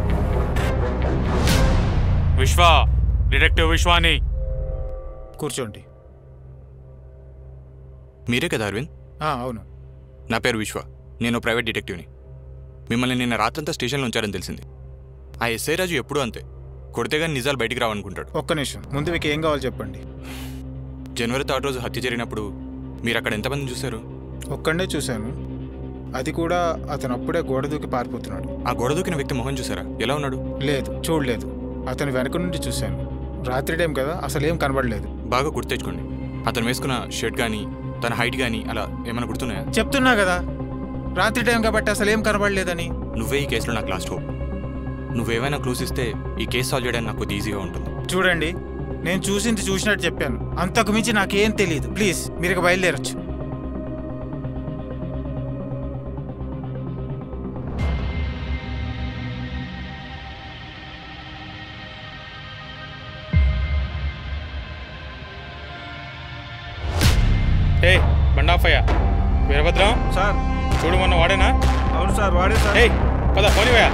విశ్వ, డిటెక్టివ్ విశ్వాని. కూర్చోండి. మీరే కదా అరవింద్? అవును. నా పేరు విశ్వ. నేను ప్రైవేట్ డిటెక్టివ్ని. మిమ్మల్ని నిన్న రాత్రంతా స్టేషన్లో ఉంచారని తెలిసింది. ఆ ఎస్ఐ రాజు ఎప్పుడూ అంతే, కొడితే కానీ నిజాలు బయటికి రావనుకుంటాడు. ఒక్క నిమిషం, ముందు మీకు ఏం కావాలి చెప్పండి. జనవరి 3 రోజు హత్య జరిగినప్పుడు మీరు అక్కడ ఎంతమంది చూశారు? ఒక్కడే చూశాను, అది కూడా అతను అప్పుడే గోడ దూకి పారిపోతున్నాడు. ఆ గోడ దూకిన వ్యక్తి మొహం చూసారా? ఎలా ఉన్నాడు? లేదు, చూడలేదు. అతను వెనక నుండి చూశాను. రాత్రి టైం కదా, అసలు ఏం కనబడలేదు. బాగా గుర్తెచ్చుకోండి. అతను వేసుకున్న షర్ట్ కానీ తన హైట్ కానీ అలా ఏమైనా గుర్తున్నాయా? చెప్తున్నా కదా, రాత్రి టైం కాబట్టి అసలు ఏం కనబడలేదని. నువ్వే ఈ కేసులో నాకు లాస్ట్ హోప్. నువ్వేమైనా క్లూస్ ఇస్తే ఈ కేసు సాల్వ్ చేయడానికి నాకు కొద్ది ఈజీగా ఉంటుంది. చూడండి, నేను చూసింది చూసినట్టు చెప్పాను, అంతకు మించి నాకేం తెలియదు. ప్లీజ్ మీరు ఇక బయలుదేరచ్చు. బండాఫయ్య. వీరభద్రం సార్, చూడు మొన్న వాడేనా? అవును సార్, వాడే సార్. పద పోనివయ్యా.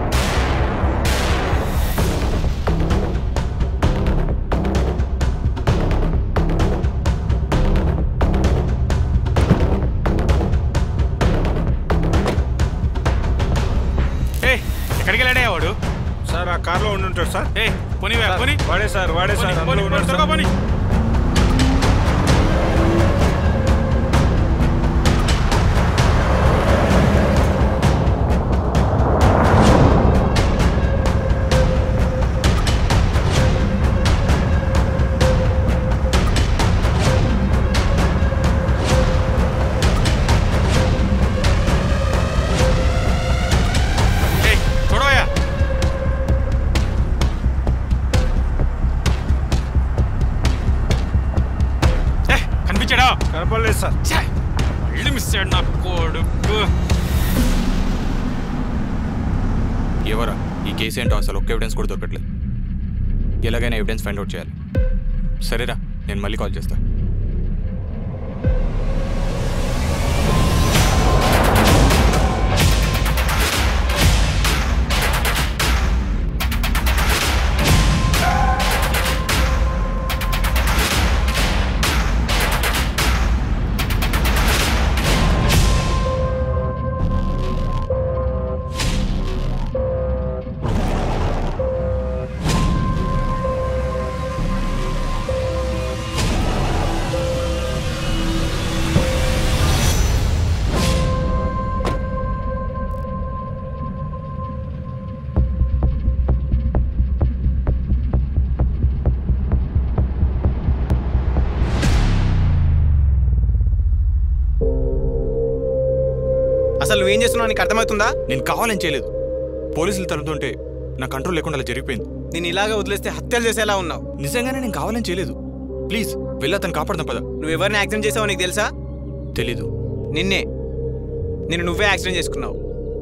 ఎక్కడికి వెళ్ళాడే వాడు? సార్, ఆ కార్లో ఉండి ఉంటాడు సార్. పోనివయ్యా, పోని. వాడే సార్, వాడే సార్. త్వరగా పోని. కనపడలేదు సార్. మళ్ళీ మిస్ అయ్యాడు నా కొడుకు. ఎవరా? ఈ కేసు ఏంటో అసలు ఒక్క ఎవిడెన్స్ కూడా దొరకట్లేదు. ఎలాగైనా ఎవిడెన్స్ ఫైండ్ అవుట్ చేయాలి. సరేరా, నేను మళ్ళీ కాల్ చేస్తా. అసలు నువ్వేం చేస్తున్నావు నీకు అర్థమవుతుందా? నేను కావాలని చేయలేదు. పోలీసులు తలుతుంటే నా కంట్రోల్ లేకుండా అలా జరిగిపోయింది. నేను ఇలాగే వదిలేస్తే హత్యలు చేసేలా ఉన్నావు. నిజంగానే నేను కావాలని చేయలేదు. ప్లీజ్ వెళ్ళి అతను కాపాడదాం పద. నువ్వు ఎవరిని యాక్సిడెంట్ చేసావో నీకు తెలుసా? తెలీదు. నువ్వే యాక్సిడెంట్ చేసుకున్నావు.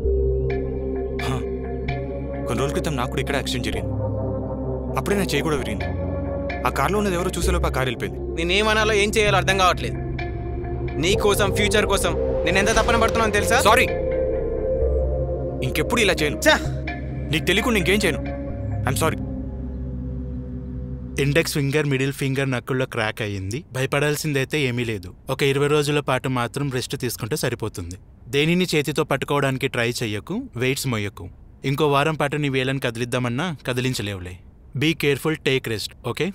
కొన్ని రోజుల క్రితం నాకు కూడా ఇక్కడ యాక్సిడెంట్ జరిగింది. అప్పుడే నా చేయి కూడా విరిగింది. ఆ కార్లో ఉన్నది ఎవరో చూసేలోపు ఆ కారు వెళ్ళిపోయింది. నేనేమనాలో ఏం చేయాలో అర్థం కావట్లేదు. నీ కోసం, ఫ్యూచర్ కోసం నేను ఎంత తప్పన పడుతున్నాను తెలుసా? సారీ, ఇంకెప్పుడు ఇలా చేయను. నీకు తెలియకుండా ఇంకేం చేయను. I'm sorry. Index finger, middle finger నక్కుల్లో క్రాక్ అయ్యింది. భయపడాల్సిందైతే ఏమీ లేదు. ఒక 20 రోజుల పాటు మాత్రం రెస్ట్ తీసుకుంటే సరిపోతుంది. దేనిని చేతితో పట్టుకోవడానికి ట్రై చెయ్యకు, వెయిట్స్ మొయ్యకు. ఇంకో వారం పాటు నీ వేలను కదిలిద్దామన్నా కదిలించలేవులే. Be careful, take rest, okay?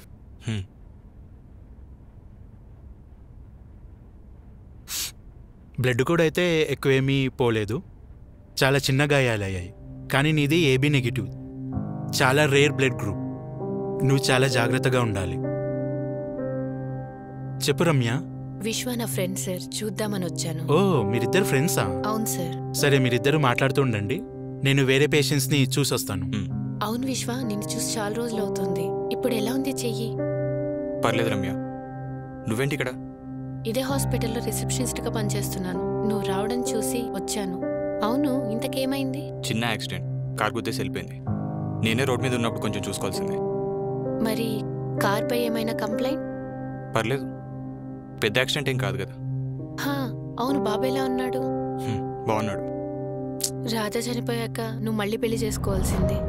Blood కూడా అయితే ఎక్కువేమీ పోలేదు, చాలా చిన్న గాయాలయ్యాయి. కానీ నీది ఏబీ నెగిటివ్, చాలా రేర్ బ్లడ్ గ్రూప్. నువ్వు చాలా జాగ్రత్తగా ఉండాలి. చెప్పు రమ్య. విశ్వ నా ఫ్రెండ్ సార్, చూద్దామని వచ్చాను. ఓ, మీరిద్దరు ఫ్రెండ్సా? అవును సార్. సరే, మీరిద్దరు మాట్లాడుతూ ఉండండి, నేను వేరే పేషెంట్స్ని చూసొస్తాను. అవును విశ్వ, నిన్ను చూసి చాలా రోజులు అవుతుంది. ఇప్పుడు ఎలా ఉంది చెయ్యి? పర్లేదు రమ్య. నువ్వేంటి ఇక్కడ? ఇదే హాస్పిటల్లో రిసెప్షనిస్ట్గా పనిచేస్తున్నాను. నువ్వు రావడం చూసి వచ్చాను. అవును, ఇంతకేమైంది? చిన్న యాక్సిడెంట్, కార్ గుద్దేసి వెళ్ళిపోయింది. నేనే రోడ్ మీద ఉన్నప్పుడు కొంచెం చూసుకోవాల్సిందే. మరి కార్పై ఏమైనా కంప్లైంట్? పర్లేదు, పెద్ద యాక్సిడెంట్ ఏం కాదు కదా. అవును, బాబు ఎలా ఉన్నాడు? బాగున్నాడు. రాజా చనిపోయాక నువ్వు మళ్ళీ పెళ్లి చేసుకోవాల్సింది.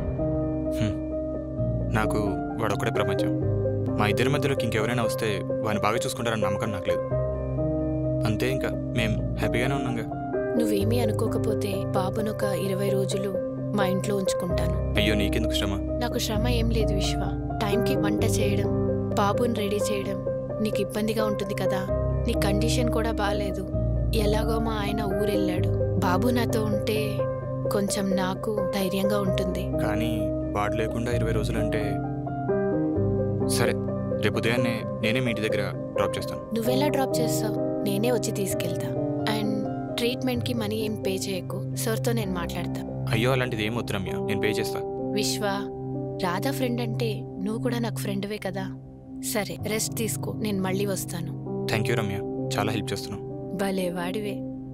నాకు వాడొక్కడే ప్రపంచం. మా ఇద్దరి మధ్యలోకి ఇంకెవరైనా వస్తే వాడిని బాగా చూసుకుంటారని నమ్మకం నాకు లేదు. అంతే, ఇంకా మేం హ్యాపీగానే ఉన్నాంగా. నువ్వేమీ అనుకోకపోతే బాబును ఒక 20 రోజులు మా ఇంట్లో ఉంచుకుంటాను. అయ్యో, నీకెందుకు శ్రమ? నాకు శ్రమ ఏం లేదు విశ్వ. టైంకి వంట చేయడం, బాబుని రెడీ చేయడం నీకు ఇబ్బందిగా ఉంటుంది కదా. నీ కండిషన్ కూడా బాగాలేదు. ఎలాగో మా ఆయన ఊరెళ్ళాడు. బాబు నాతో ఉంటే కొంచెం నాకు ధైర్యంగా ఉంటుంది. కానీ వాడు లేకుండా 20 రోజులంటే సరే, రేపు ఉదయాన్నే నేనే మీ ఇంటి దగ్గర డ్రాప్ చేస్తాను. నువ్వెలా డ్రాప్ చేస్తావు? నేనే వచ్చి తీసుకెళ్తా. అండ్ ట్రీట్మెంట్కి మనీ ఏం పే చేయకు, సార్తో నేను మాట్లాడతా. అయ్యో, అలాంటిది ఏం వద్దు రమ్య, నేను పే చేస్తా. విశ్వ, రాధా ఫ్రెండ్ అంటే నువ్వు కూడా నాకు ఫ్రెండ్వే కదా. సరే, రెస్ట్ తీసుకో, నేను మళ్ళీ వస్తాను. థ్యాంక్ యూ రమ్య, చాలా హెల్ప్ చేస్తున్నావు. భలే వాడివే.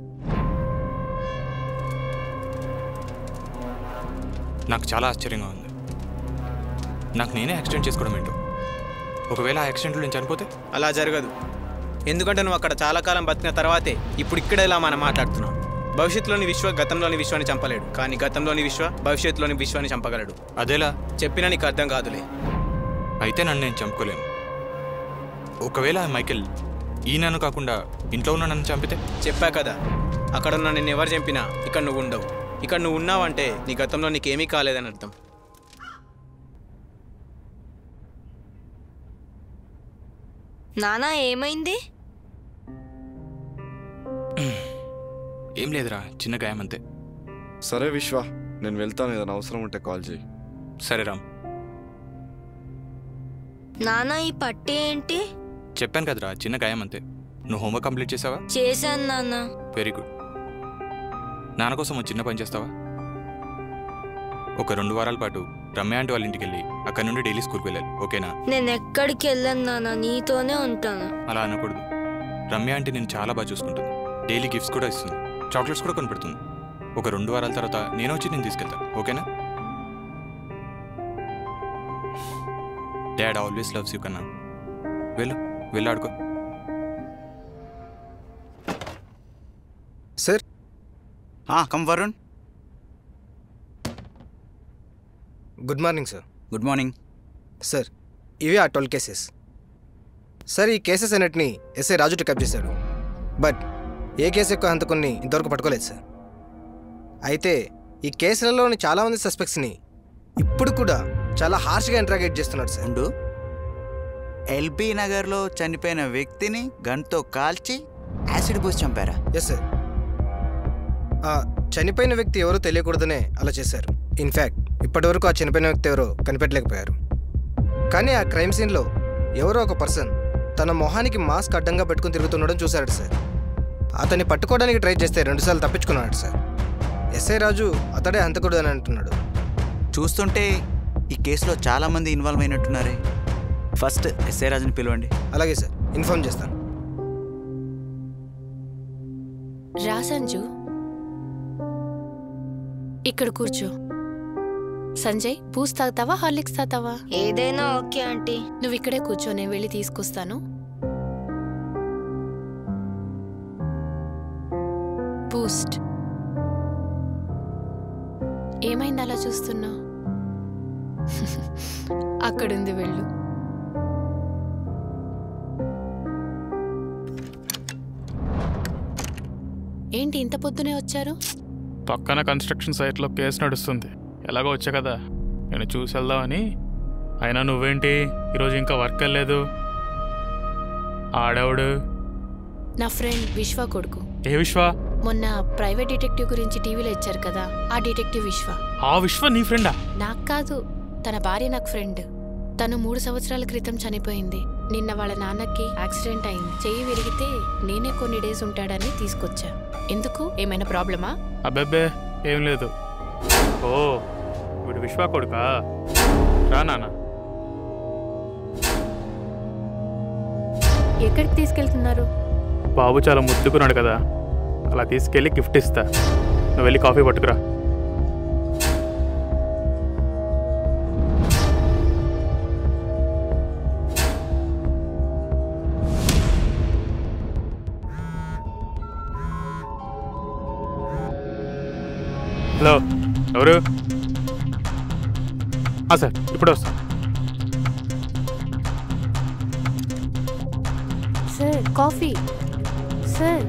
నాకు చాలా ఆశ్చర్యంగా ఉంది. నాకు నేనే యాక్సిడెంట్ చేసుకోవడం ఏంటో. ఒకవేళ ఆ యాక్సిడెంట్లో నేను చనిపోతే? అలా జరగదు. ఎందుకంటే నువ్వు అక్కడ చాలా కాలం బతికిన తర్వాతే ఇప్పుడు ఇక్కడ ఇలా మనం మాట్లాడుతున్నావు. భవిష్యత్తులోని విశ్వ గతంలోని విశ్వాన్ని చంపలేడు, కానీ గతంలోని విశ్వ భవిష్యత్తులోని విశ్వాన్ని చంపగలడు. అదేలా? చెప్పినా నీకు అర్థం కాదులే. అయితే నన్ను నేను చంపుకోలేను. ఒకవేళ మైకేల్ ఈ నన్ను కాకుండా ఇంట్లో ఉన్న నన్ను చంపితే? చెప్పా కదా, అక్కడ ఉన్న నిన్ను ఎవరు చంపినా ఇక్కడ నువ్వు ఉండవు. ఇక్కడ నువ్వు ఉన్నావంటే నీ గతంలో నీకేమీ కాలేదని అర్థం. నానా, ఏమైంది? ఏం లేదురా, చిన్న గాయం అంతే. సరే విశ్వ, నేను వెళ్తాను. ఏదైనా అవసరం ఉంటే కాల్ చేయి. సరే రామ్. నానా, ఈ పట్టి ఏంటి? చెప్పాను కదరా, చిన్న గాయం అంతే. నువ్వు హోంవర్క్ కంప్లీట్ చేసావా? చేశాను నాన్న. Very good. నాన్న కోసం చిన్న పని చేస్తావా? ఒక 2 వారాల పాటు రమ్య ఆంటీ వాళ్ళ ఇంటికి వెళ్ళి అక్కడ నుండి డైలీ స్కూల్కి వెళ్ళాలి, ఓకేనా? నేను ఎక్కడికి వెళ్ళను నాన్న, నీతోనే ఉంటాను. అలా అనకూడదు. రమ్య ఆంటీ నేను చాలా బాగా చూసుకుంటుంది. డైలీ గిఫ్ట్స్ కూడా ఇస్తుంది, చాక్లెట్స్ కూడా కొనిపెడుతుంది. ఒక 2 వారాల తర్వాత నేను వచ్చి నేను తీసుకెళ్తాను, ఓకేనా? డాడ్ ఆల్వేస్ లవ్స్ యూ కన్నా. వెళ్ళు ఆడుకో. Sir, come Varun. Good morning sir. Good morning sir. ఇవే ఆ 12 కేసెస్. సార్, ఈ కేసెస్ అన్నిటిని ఎస్ఐ రాజు టేకప్ చేశాడు. బట్ ఏ కేసు ఎక్కువ హంతకుని ఇంతవరకు పట్టుకోలేదు సార్. అయితే ఈ కేసులలోని చాలామంది సస్పెక్ట్స్ని ఇప్పుడు కూడా చాలా హార్ష్గా ఇంట్రాగేట్ చేస్తున్నాడు సార్. ఉండు, ఎల్బీ నగర్లో చనిపోయిన వ్యక్తిని గన్తో కాల్చి యాసిడ్ పోసి చంపారా? Yes sir. ఆ చనిపోయిన వ్యక్తి ఎవరో తెలియకూడదనే అలా చేశారు. ఇన్ఫ్యాక్ట్ ఇప్పటివరకు ఆ చనిపోయిన వ్యక్తి ఎవరో కనిపెట్టలేకపోయారు. కానీ ఆ క్రైమ్ సీన్లో ఎవరో ఒక పర్సన్ తన మొహానికి మాస్క్ అడ్డంగా పెట్టుకుని తిరుగుతుండడం చూశాడు సార్. అతన్ని పట్టుకోవడానికి ట్రై చేస్తే 2 సార్లు తప్పించుకున్నాడు సార్. ఎస్ఐ రాజు అతడే హంతకుడు అని అంటున్నాడు. చూస్తుంటే ఈ కేసులో చాలామంది ఇన్వాల్వ్ అయినట్టున్నారే. ఫస్ట్ ఎస్ఐ రాజుని పిలవండి. అలాగే సార్, ఇన్ఫార్మ్ చేస్తాను. రా సంజు, ఇక్కడ కూర్చో. సంజయ్, బూస్ట్ తాగుతావా, హార్లిక్స్ తాగుతావా? ఏదైనా ఓకే ఆంటీ. నువ్వు ఇక్కడే కూర్చో, నేను వెళ్ళి తీసుకొస్తాను. బూస్ట్. ఏమైంది అలా చూస్తున్నావు? అక్కడుంది, వెళ్ళు. ఏంటి ఇంత పొద్దునే వచ్చారు? పక్కన కన్స్ట్రక్షన్ సైట్లో కేసు నడుస్తుంది. ఎలాగో వచ్చా కదా, నేను చూసి వెళ్దామని. అయినా నువ్వేంటి ఈరోజు ఇంకా వర్క్ వెళ్ళలేదు? ఆడవుడు నా ఫ్రెండ్ విశ్వ కొడుకు. ఏ విశ్వ? మొన్న ప్రైవేట్ డిటెక్టివ్ గురించి టీవీలో ఇచ్చారు కదా, ఆ డిటెక్టివ్ విశ్వ. ఆ విశ్వ నీ ఫ్రెండా? నాకు కాదు, తన భార్య నాకు ఫ్రెండ్. తను 3 సంవత్సరాల క్రితం చనిపోయింది. నిన్న వాళ్ళ నాన్నకి యాక్సిడెంట్ అయింది. చెయ్యి విరిగితే నేనే కొన్ని డేస్ ఉంటాడని తీసుకొచ్చా. ఎందుకు, ఏమైనా ప్రాబ్లమా? అబ్బబ్బే ఏం లేదు. ఓ వీడు విశ్వ కొడుకా? రా నాన్న. ఎక్కడికి తీసుకెళ్తున్నారు? బాబు చాలా ముద్దుకున్నాడు కదా, అలా తీసుకెళ్ళి గిఫ్ట్ ఇస్తా. నువ్వు వెళ్ళి కాఫీ పట్టుకురా. హలో, ఎవరు? సార్ ఇప్పుడే వస్తా. Sir coffee. Sir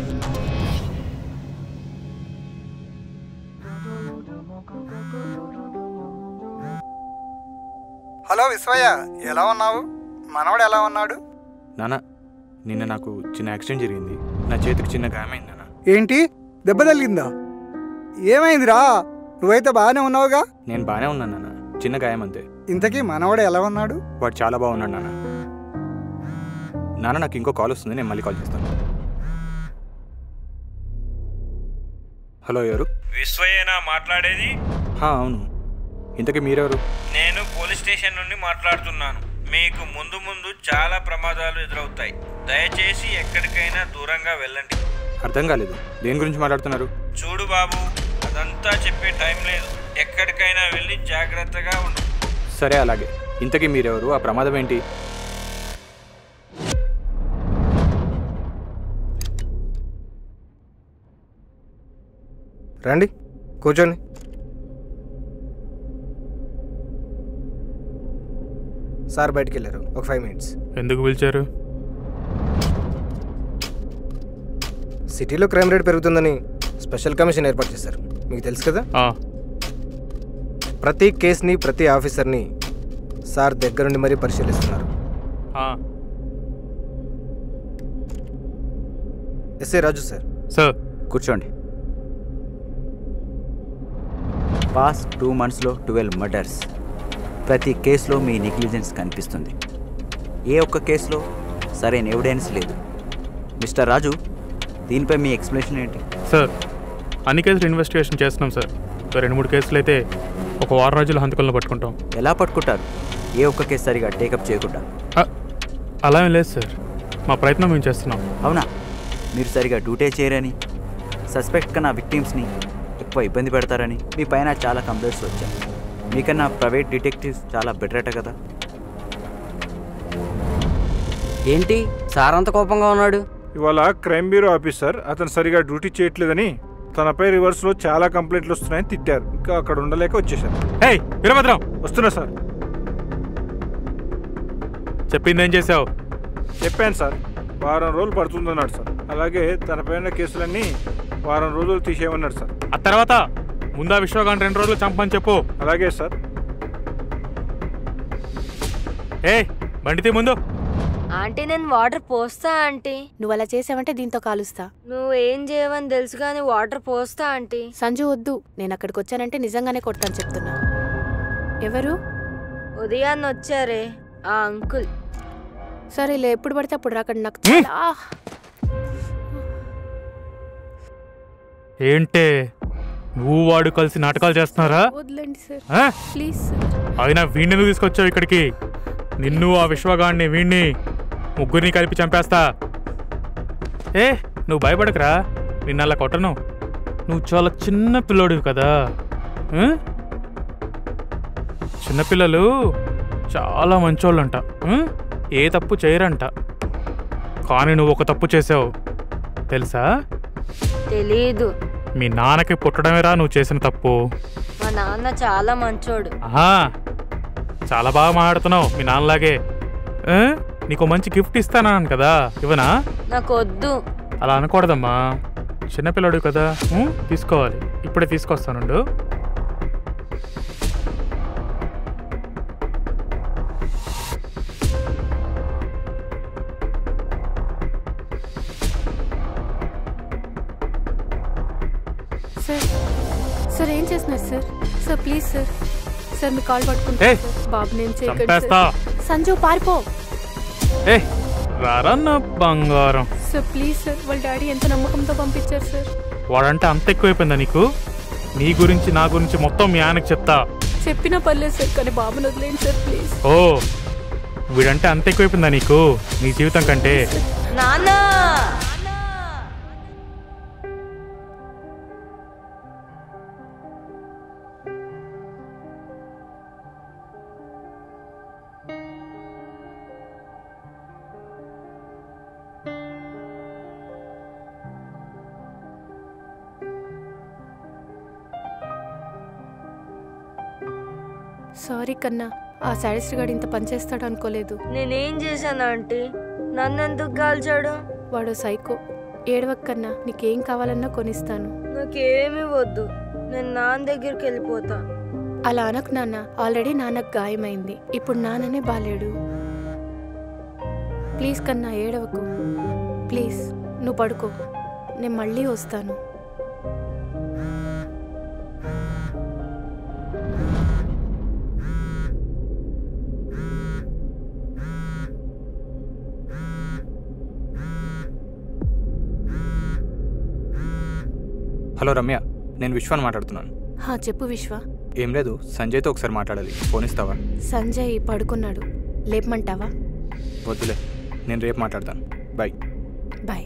hello Vishwayya, ఎలా ఉన్నావు? మనవడు ఎలా ఉన్నాడు? నాన్న, నిన్న నాకు చిన్న యాక్సిడెంట్ జరిగింది. నా చేతికి చిన్న గాయమైంది నాన్న. ఏంటి, దెబ్బ తగిలిందా? ఏమైందిరా? నువ్వైతే బాగానే ఉన్నావుగా? నేను బాగానే ఉన్నాను నాన్న, చిన్న గాయం అంతే. ఇంతకీ మనవడు ఎలా ఉన్నాడు? వాడు చాలా బాగున్నాడు నాన్న. నాన్న నాకు ఇంకో కాల్ వస్తుంది, నేను మళ్ళీ కాల్ చేస్తాను. హలో, ఎవరు? విశ్వయ్యేనా మాట్లాడేది? అవును. ఇంతకీ మీరెవరు? నేను పోలీస్ స్టేషన్ నుండి మాట్లాడుతున్నాను. మీకు ముందు ముందు చాలా ప్రమాదాలు ఎదురవుతాయి. దయచేసి ఎక్కడికైనా దూరంగా వెళ్ళండి. అర్థం కాలేదు, దేని గురించి మాట్లాడుతున్నారు? చూడు బాబు, అదంతా చెప్పే టైం లేదు. ఎక్కడికైనా వెళ్ళి జాగ్రత్తగా ఉండు. సరే అలాగే. ఇంతకీ మీరెవరు? ఆ ప్రమాదం ఏంటి? రండి, కూర్చోండి. సార్ బయటికి వెళ్ళారు, ఒక 5 మినిట్స్. ఎందుకు పిలిచారు? సిటీలో క్రైమ్ రేట్ పెరుగుతుందని స్పెషల్ కమిషన్ ఏర్పాటు చేశారు, మీకు తెలుసు కదా. ప్రతి కేసుని, ప్రతి ఆఫీసర్ని సార్ దగ్గరుండి మరీ పరిశీలిస్తున్నారు. SA Raju sir. సార్ కూర్చోండి. పాస్ట్ 2 monthsలో 12 మర్డర్స్. ప్రతి కేసులో మీ నెగ్లిజెన్స్ కనిపిస్తుంది. ఏ ఒక్క కేసులో సరైన ఎవిడెన్స్ లేదు. మిస్టర్ రాజు, దీనిపై మీ ఎక్స్ప్లెనేషన్ ఏంటి? సార్, అన్ని కేసులు ఇన్వెస్టిగేషన్ చేస్తున్నాం సార్. 2-3 కేసులు అయితే ఒక వారం రోజులు హంతకులను పట్టుకుంటాం. ఎలా పట్టుకుంటారు? ఏ ఒక్క కేసు సరిగా టేకప్ చేయకుండా? అలా ఏం లేదు సార్, మా ప్రయత్నం మేము చేస్తున్నాం. అవునా? మీరు సరిగా డ్యూటీ చేయరని, సస్పెక్ట్ కన్నా విక్టిమ్స్ని ఎక్కువ ఇబ్బంది పెడతారని మీ పైన చాలా కంప్లైంట్స్ వచ్చాయి. మీకన్నా ప్రైవేట్ డిటెక్టివ్స్ చాలా బెటర్ అట కదా. ఏంటి సార్ అంత కోపంగా ఉన్నాడు? ఇవాళ క్రైమ్ బ్యూరో ఆఫీసర్ అతను సరిగా డ్యూటీ చేయట్లేదని, తనపై రివర్స్లో చాలా కంప్లైంట్లు వస్తున్నాయని తిట్టారు. ఇంకా అక్కడ ఉండలేక వచ్చేసారు. హే వీరభద్రం, వస్తున్నా సార్. చెప్పింది ఏం చేసావు? చెప్పాను సార్, వారం రోజులు పడుతుందన్నాడు సార్. అలాగే తన పైన కేసులన్నీ వారం రోజులు తీసేయమన్నాడు సార్. ఆ తర్వాత ముందా విశ్వగాన్ని 2 రోజులు చంపని చెప్పు. అలాగే సార్. ఏ బండితే ముందు. ఆంటీ నేను వాటర్ పోస్తా ఆంటీ. నువ్వు అలా చేసావంటే దీంతో కాలుస్తా. నువ్వేం చేయవని తెలుసు కానీ వాటర్ పోస్తా ఆంటీ. సంజు వద్దు, నేను అక్కడికి వచ్చానంటే నిజంగానే కొడతాను చెప్తున్నా. ఎవరు? ఉదయాన్ని వచ్చారే ఆ అంకుల్. సరేలే, ఎప్పుడు పడితే అప్పుడు రాకండి. నాకు చాలా ఏంటే నువ్వు వాడు కలిసి నాటకాలు చేస్తున్నారా? వదిలేండి సార్, ప్లీజ్ సార్. అయినా వీడిని ఎందుకు తీసుకొచ్చావు ఇక్కడికి? నిన్ను, ఆ విశ్వగాడిని, వీడిని ముగ్గురిని కలిపి చంపేస్తా. ఏ నువ్వు భయపడకరా, నిన్ను అలా కొట్టను. నువ్వు చాలా చిన్న పిల్లోడివి కదా. చిన్నపిల్లలు చాలా మంచోళ్ళంట, ఏ తప్పు చేయరంట. కానీ నువ్వు ఒక తప్పు చేసావు తెలుసా? తెలీదు. మీ నాన్నకి పుట్టడమేరా నువ్వు చేసిన తప్పు. మా నాన్న చాలా మంచోడు. చాలా బాగా మాట్లాడుతున్నావు మీ నాన్నలాగే. నీకు మంచి గిఫ్ట్ ఇస్తాను కదా, ఇవ్వనా? నాకు వద్దు. అలా అనకూడదమ్మా, చిన్నపిల్లడు కదా, తీసుకోవాలి. ఇప్పుడే తీసుకొస్తానుండు. సార్ సార్ ఏం చేస్తున్నారు sir? Sir please sir, sir మీ కాల్ పట్టుకుంటా. బాబు నేను చేయకండి. సంజు పారిపో. రారన్న బంగారం. సార్ ప్లీజ్ సార్, వాళ్ళ డాడీ ఎంత నమ్మకంతో పంపించారు సార్. వాడంటే అంత ఎక్కువైపోయిందా నీకు? నీ గురించి నా గురించి మొత్తం మీ ఆయనకు చెప్తా. చెప్పినా పర్లేదు సార్, కానీ బాబుని వదిలేండి సార్ ప్లీజ్. ఓ, వీడంటే అంత ఎక్కువైపోయిందా నీకు నీ జీవితం కంటే? నాన్నా సారీ కన్నా, ఆ సాడిస్ట్ గాడు ఇంత పనిచేస్తాడు అనుకోలేదు. నేనేం చేశాను ఆంటీ? నన్నెందుకు కాల్చాడు? వాడు సైకో. ఏడవక్కన్నా, నీకేం కావాలన్నా కొనిస్తాను. నాకేమీ వద్దు, నేను నాన్న దగ్గరికి వెళ్ళిపోతా. అలా అనకు నాన్న, ఆల్రెడీ నాన్నకు గాయమైంది, ఇప్పుడు నాన్ననే బాలేడు. ప్లీజ్ కన్నా ఏడవకు, ప్లీజ్ నువ్వు పడుకో, నేను మళ్ళీ వస్తాను. హలో రమ్య, నేను విశ్వాన్ని మాట్లాడుతున్నాను. చెప్పు విశ్వ. ఏం లేదు, సంజయ్తో ఒకసారి మాట్లాడాలి. ఫోన్ ఇస్తావా? సంజయ్ పడుకున్నాడు, లేపమంటావా? వద్దులే, నేను రేపు మాట్లాడతాను. బాయ్. బాయ్.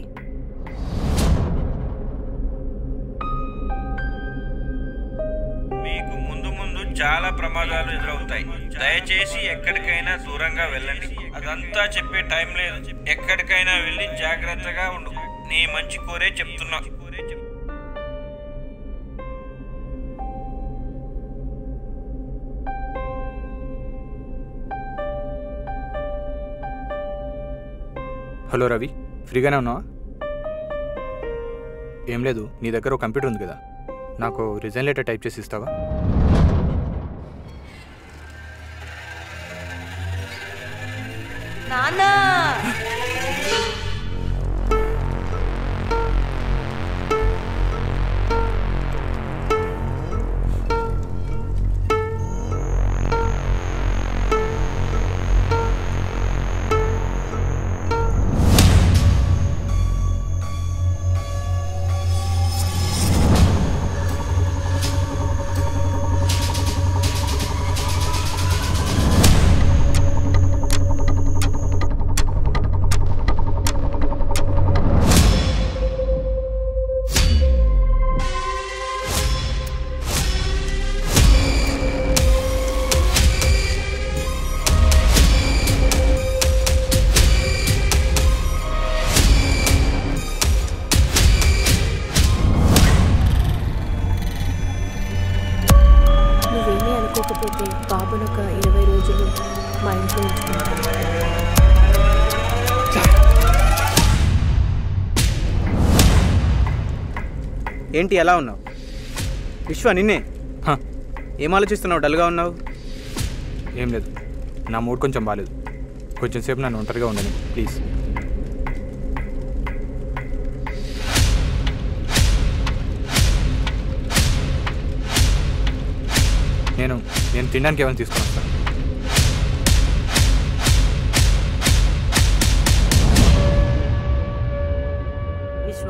మీకు ముందు ముందు చాలా ప్రమాదాలు ఎదురవుతాయి. దయచేసి ఎక్కడికైనా దూరంగా వెళ్ళండి. అదంతా చెప్పే టైం లేదు. ఎక్కడికైనా వెళ్ళి జాగ్రత్తగా ఉండు. నీ మంచి కోరే చెప్తున్నా. హలో రవి, ఫ్రీగానే ఉన్నావా? ఏం లేదు, నీ దగ్గర ఒక కంప్యూటర్ ఉంది కదా, నాకు రిజైన్ లెటర్ టైప్ చేసి ఇస్తావా? నాన్నా బాబును ఒక 20 రోజులు మా ఇంట్లో ఉంచుకుంటాను. ఏంటి ఎలా ఉన్నావు విశ్వ? నిన్నే. ఏం ఆలోచిస్తున్నావు? డల్గా ఉన్నావు. ఏం లేదు, నా మూడ్ కొంచెం బాగాలేదు. కొంచెం సేపు నన్ను ఒంటరిగా ఉండను ప్లీజ్. నేను తినడానికి ఏమైనా తీసుకొని వస్తాను. విశ్వ,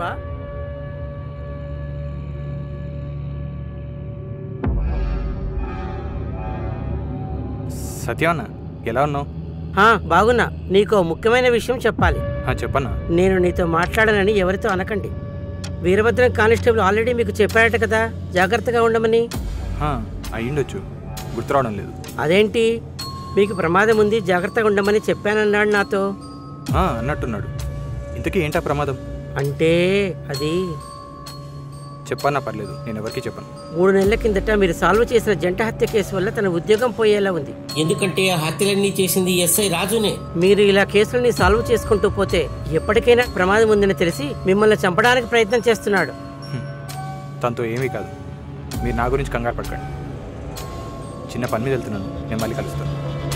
సత్యవన్న ఎలా ఉన్నావు? బాగున్నా. నీకు ముఖ్యమైన విషయం చెప్పాలి. చెప్పన్నా. నేను నీతో మాట్లాడానని ఎవరితో అనకండి. వీరభద్రం కానిస్టేబుల్ ఆల్రెడీ మీకు చెప్పాడట కదా జాగ్రత్తగా ఉండమని. అయ్యుండొచ్చు, గుర్తురావడం లేదు. అదేంటి, మీకు ప్రమాదం ఉంది జాగ్రత్తగా ఉండమని చెప్పానన్నాడు నాతో. అన్నట్టున్నాడు. ఇంతకీ ఏంటా ప్రమాదం? అంటే అది చెప్పన్నా పర్లేదు, నేను ఎవరికి చెప్పను. 3 నెలల కిందట మీరు సాల్వ్ చేసిన జంట హత్య కేసు వల్ల తన ఉద్యోగం పోయేలా ఉంది. ఎందుకంటే ఆ హత్యలన్నీ చేసింది ఎస్ఐ రాజునే. మీరు ఇలా కేసులని సాల్వ్ చేసుకుంటూ పోతే ఎప్పటికైనా ప్రమాదం ఉందని తెలిసి మిమ్మల్ని చంపడానికి ప్రయత్నం చేస్తున్నాడు. తనతో ఏమీ కాదు, మీరు నా గురించి కంగారు పడకండి. చిన్న పని మీద వెళ్తున్నాను, నేను మళ్ళీ కలుస్తాను.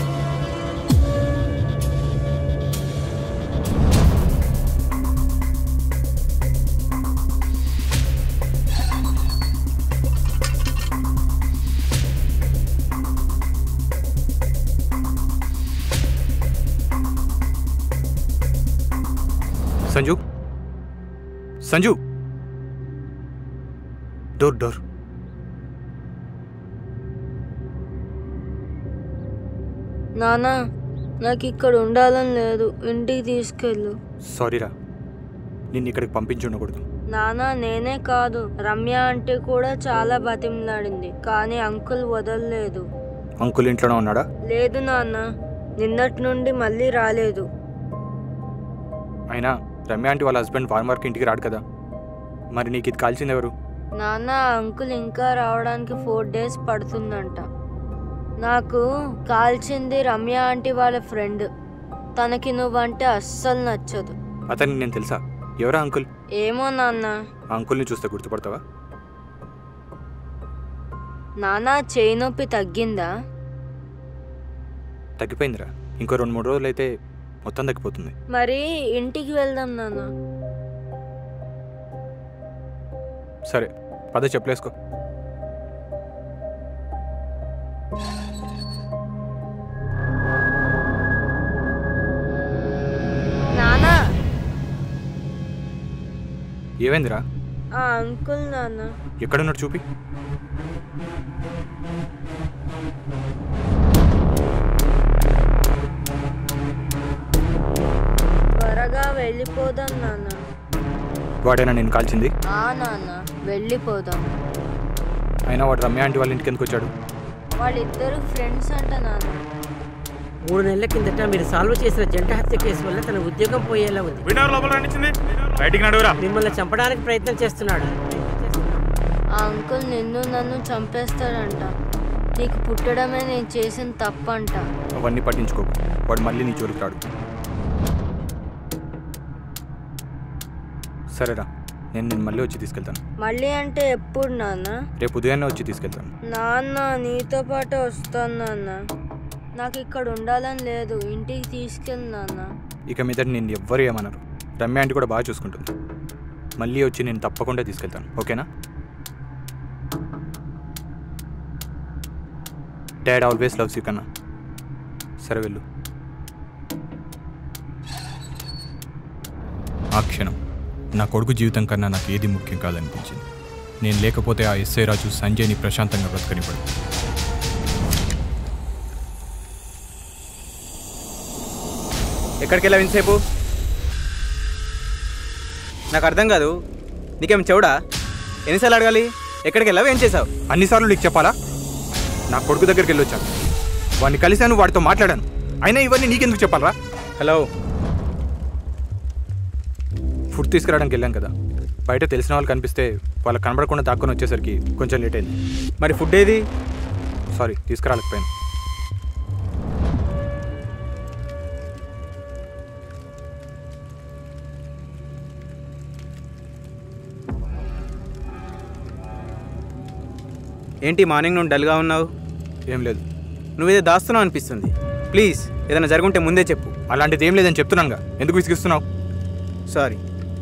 Sanju, Sanju, door door. నానా, నాకు ఇక్కడ ఉండాలని లేదు, ఇంటికి తీసుకెళ్ళు. సారీరా, నిన్ను ఇక్కడికి పంపించి ఉండకూడదు. నానా, నేనే కాదు, రమ్య అంటే కూడా చాలా బతిమలాడింది, కానీ అంకుల్ వదలలేదు. అంకుల్ ఇంట్లోనే ఉన్నాడా? లేదు నాన్న, నిన్నటి నుండి మళ్ళీ రాలేదు. అయినా రమ్య ఆంటీ వాళ్ళ హస్బెండ్ ఫార్మర్కి ఇంటికి రాడు కదా, మరి నీకు ఇది కాల్చింది ఎవరు? నాన్న, అంకుల్ ఇంకా రావడానికి 4 days పడుతుందంట. నాకు కాల్చింది రమ్య ఆంటీ వాళ్ళ ఫ్రెండ్. తనకి నువ్వంటే అస్సలు నచ్చదు. అతనికి నేను తెలుసా? ఎవరా అంకుల్? ఏమో నాన్న. అంకుల్ని చూస్తే గుర్తుపడతావా? నాన్న, చేయి నొప్పి తగ్గిందా? తగ్గిపోయిందిరా, ఇంకో 2-3 రోజులు అయితే మొత్తం తగ్గిపోతుంది. మరి ఇంటికి వెళ్దాం నాన్న. సరే పద, చెప్పలేసుకో. నానా, ఏమైందిరా? ఆ అంకుల్ నాన్న. ఎక్కడున్నాడు చూపి. త్వరగా వెళ్ళిపోదాం నాన్న. వాడేనా నేను కాల్చింది? ఆ నాన్న, వెళ్ళిపోదాం. అయినా వాడు రమ్య ఆంటీ వాళ్ళ ఇంటికి ఎందుకు వచ్చాడు? వాళ్ళిద్దరు ఫ్రెండ్స్ అంట నాన్న. 3 నెలల కిందట మీరు సాల్వ్ చేసిన జంట హత్య కేసు వల్ల తన ఉద్యోగం పోయేలా ఉంది. బయటికి నడువురా. మిమ్మల్ని చంపడానికి ప్రయత్నం చేస్తున్నాడు. ఆ అంకుల్ నిన్ను నన్ను చంపేస్తాడంట. నీకు పుట్టడమే నేను చేసిన తప్పంట. అవన్నీ పట్టించుకోకు, వాడు మళ్ళీ నీ జోలికి రాడు. సరేరా, నేను మళ్ళీ వచ్చి తీసుకెళ్తాను. మళ్ళీ అంటే ఎప్పుడు నాన్న? రేపు ఉదయాన్నే వచ్చి తీసుకెళ్తాను. నాన్న, నీతో పాటు వస్తాను నాన్న. నాకు ఇక్కడ ఉండాలని లేదు, ఇంటికి తీసుకెళ్ళి నాన్న. ఇక మీద నిన్ను ఎవ్వరు ఏమన్నారు. రమ్య ఆంటీ కూడా బాగా చూసుకుంటుంది. మళ్ళీ వచ్చి నేను తప్పకుండా తీసుకెళ్తాను, ఓకేనా? డాడ్ ఆల్వేస్ లవ్స్ యూ కన్నా. సరే వెళ్ళు. ఆ క్షణం నా కొడుకు జీవితం కన్నా నాకు ఏది ముఖ్యం కాదనిపించింది. నేను లేకపోతే ఆ ఎస్ఐ రాజు సంజయ్ని ప్రశాంతంగా బ్రతకనివ్వడు. ఎక్కడికి వెళ్ళావు ఇంతసేపు? నాకు అర్థం కాదు, నీకేం చెవుడా? ఎన్నిసార్లు అడగాలి? ఎక్కడికి వెళ్ళావు, ఏం చేసావు? అన్నిసార్లు నీకు చెప్పాలా? నా కొడుకు దగ్గరికి వెళ్ళొచ్చాను, వాడిని కలిశాను, వాడితో మాట్లాడాను. అయినా ఇవన్నీ నీకెందుకు చెప్పాలరా? హలో, ఫుడ్ తీసుకురావడానికి వెళ్ళాం కదా, బయట తెలిసిన వాళ్ళు కనిపిస్తే వాళ్ళకి కనబడకుండా దాక్కొని వచ్చేసరికి కొంచెం లేట్ అయింది. మరి ఫుడ్ ఏది? సారీ, తీసుకురాలేకపోయాను. ఏంటి మార్నింగ్ నుండి డల్గా ఉన్నావు? ఏం లేదు. నువ్వేదో దాస్తున్నావు అనిపిస్తుంది. ప్లీజ్, ఏదైనా జరుగుంటే ముందే చెప్పు. అలాంటిది ఏం లేదని చెప్తున్నానుగా, ఎందుకు విసిగిస్తున్నావు? సారీ.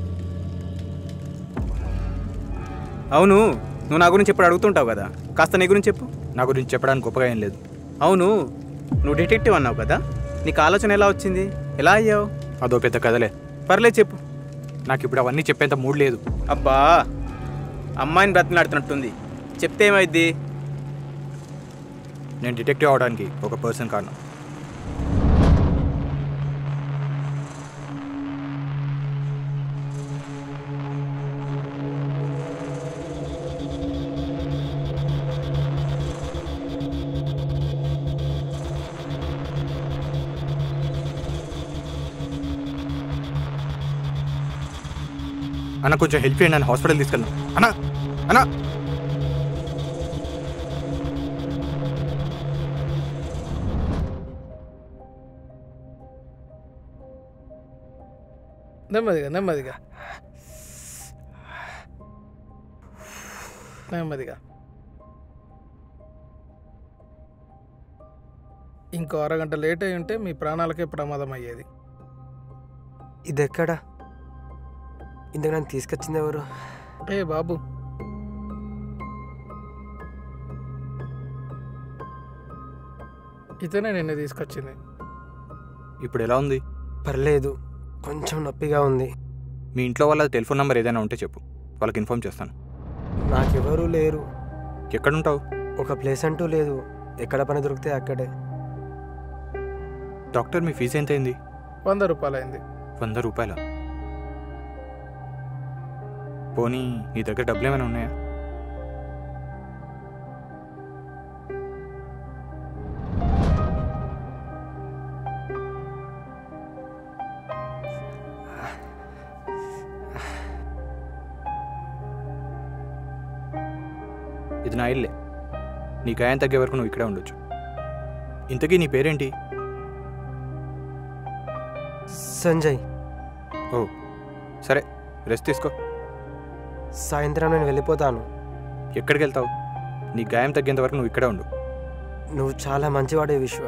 అవును, నువ్వు నా గురించి ఎప్పుడు అడుగుతుంటావు కదా, కాస్త నీ గురించి చెప్పు. నా గురించి చెప్పడానికి గొప్పగా ఏం లేదు. అవును, నువ్వు డిటెక్టివ్ అన్నావు కదా, నీకు ఆలోచన ఎలా వచ్చింది, ఎలా అయ్యావు? అదో పెద్ద కథలే. పర్లేదు చెప్పు. నాకు ఇప్పుడు అవన్నీ చెప్పేంత మూడ్ లేదు. అబ్బా, అమ్మాయిని బ్రతిమలాడుతున్నట్టుంది, చెప్తే ఏమైద్ది? నేను డిటెక్టివ్ అవడానికి ఒక పర్సన్ కారణం. అన్న కొంచెం హెల్ప్ చేయండి, నన్ను హాస్పిటల్ తీసుకెళ్ళను. అన్న అన్నా నెమ్మదిగా నెమ్మదిగా నెమ్మదిగా. ఇంకో అరగంట లేట్ అయి ఉంటే మీ ప్రాణాలకే ప్రమాదం అయ్యేది. ఇది ఎక్కడ? ఇందుకు నన్ను తీసుకొచ్చింది ఎవరు? ఏ బాబు, ఇతనే నిన్ను తీసుకొచ్చింది. ఇప్పుడు ఎలా ఉంది? పర్లేదు, కొంచెం నొప్పిగా ఉంది. మీ ఇంట్లో వాళ్ళ టెలిఫోన్ నెంబర్ ఏదైనా ఉంటే చెప్పు, వాళ్ళకి ఇన్ఫార్మ్ చేస్తాను. నాకెవరూ లేరు. ఎక్కడుంటావు? ఒక ప్లేస్ అంటూ లేదు, ఎక్కడ పని దొరికితే అక్కడే. డాక్టర్, మీ ఫీజు ఎంత అయింది? 100 రూపాయలైంది. 100 రూపాయల? పోనీ నీ దగ్గర డబ్బులు ఏమైనా ఉన్నాయా? ఇది నా ఇల్లే. నీ గాయం తగ్గే వరకు నువ్వు ఇక్కడే ఉండొచ్చు. ఇంతకీ నీ పేరేంటి? సంజయ్. ఓ సరే, రెస్ట్ తీసుకో. సాయంత్రం నేను వెళ్ళిపోతాను. ఎక్కడికి వెళ్తావు? నీ గాయం తగ్గేంత వరకు నువ్వు ఇక్కడే ఉండు. నువ్వు చాలా మంచివాడే విశ్వ.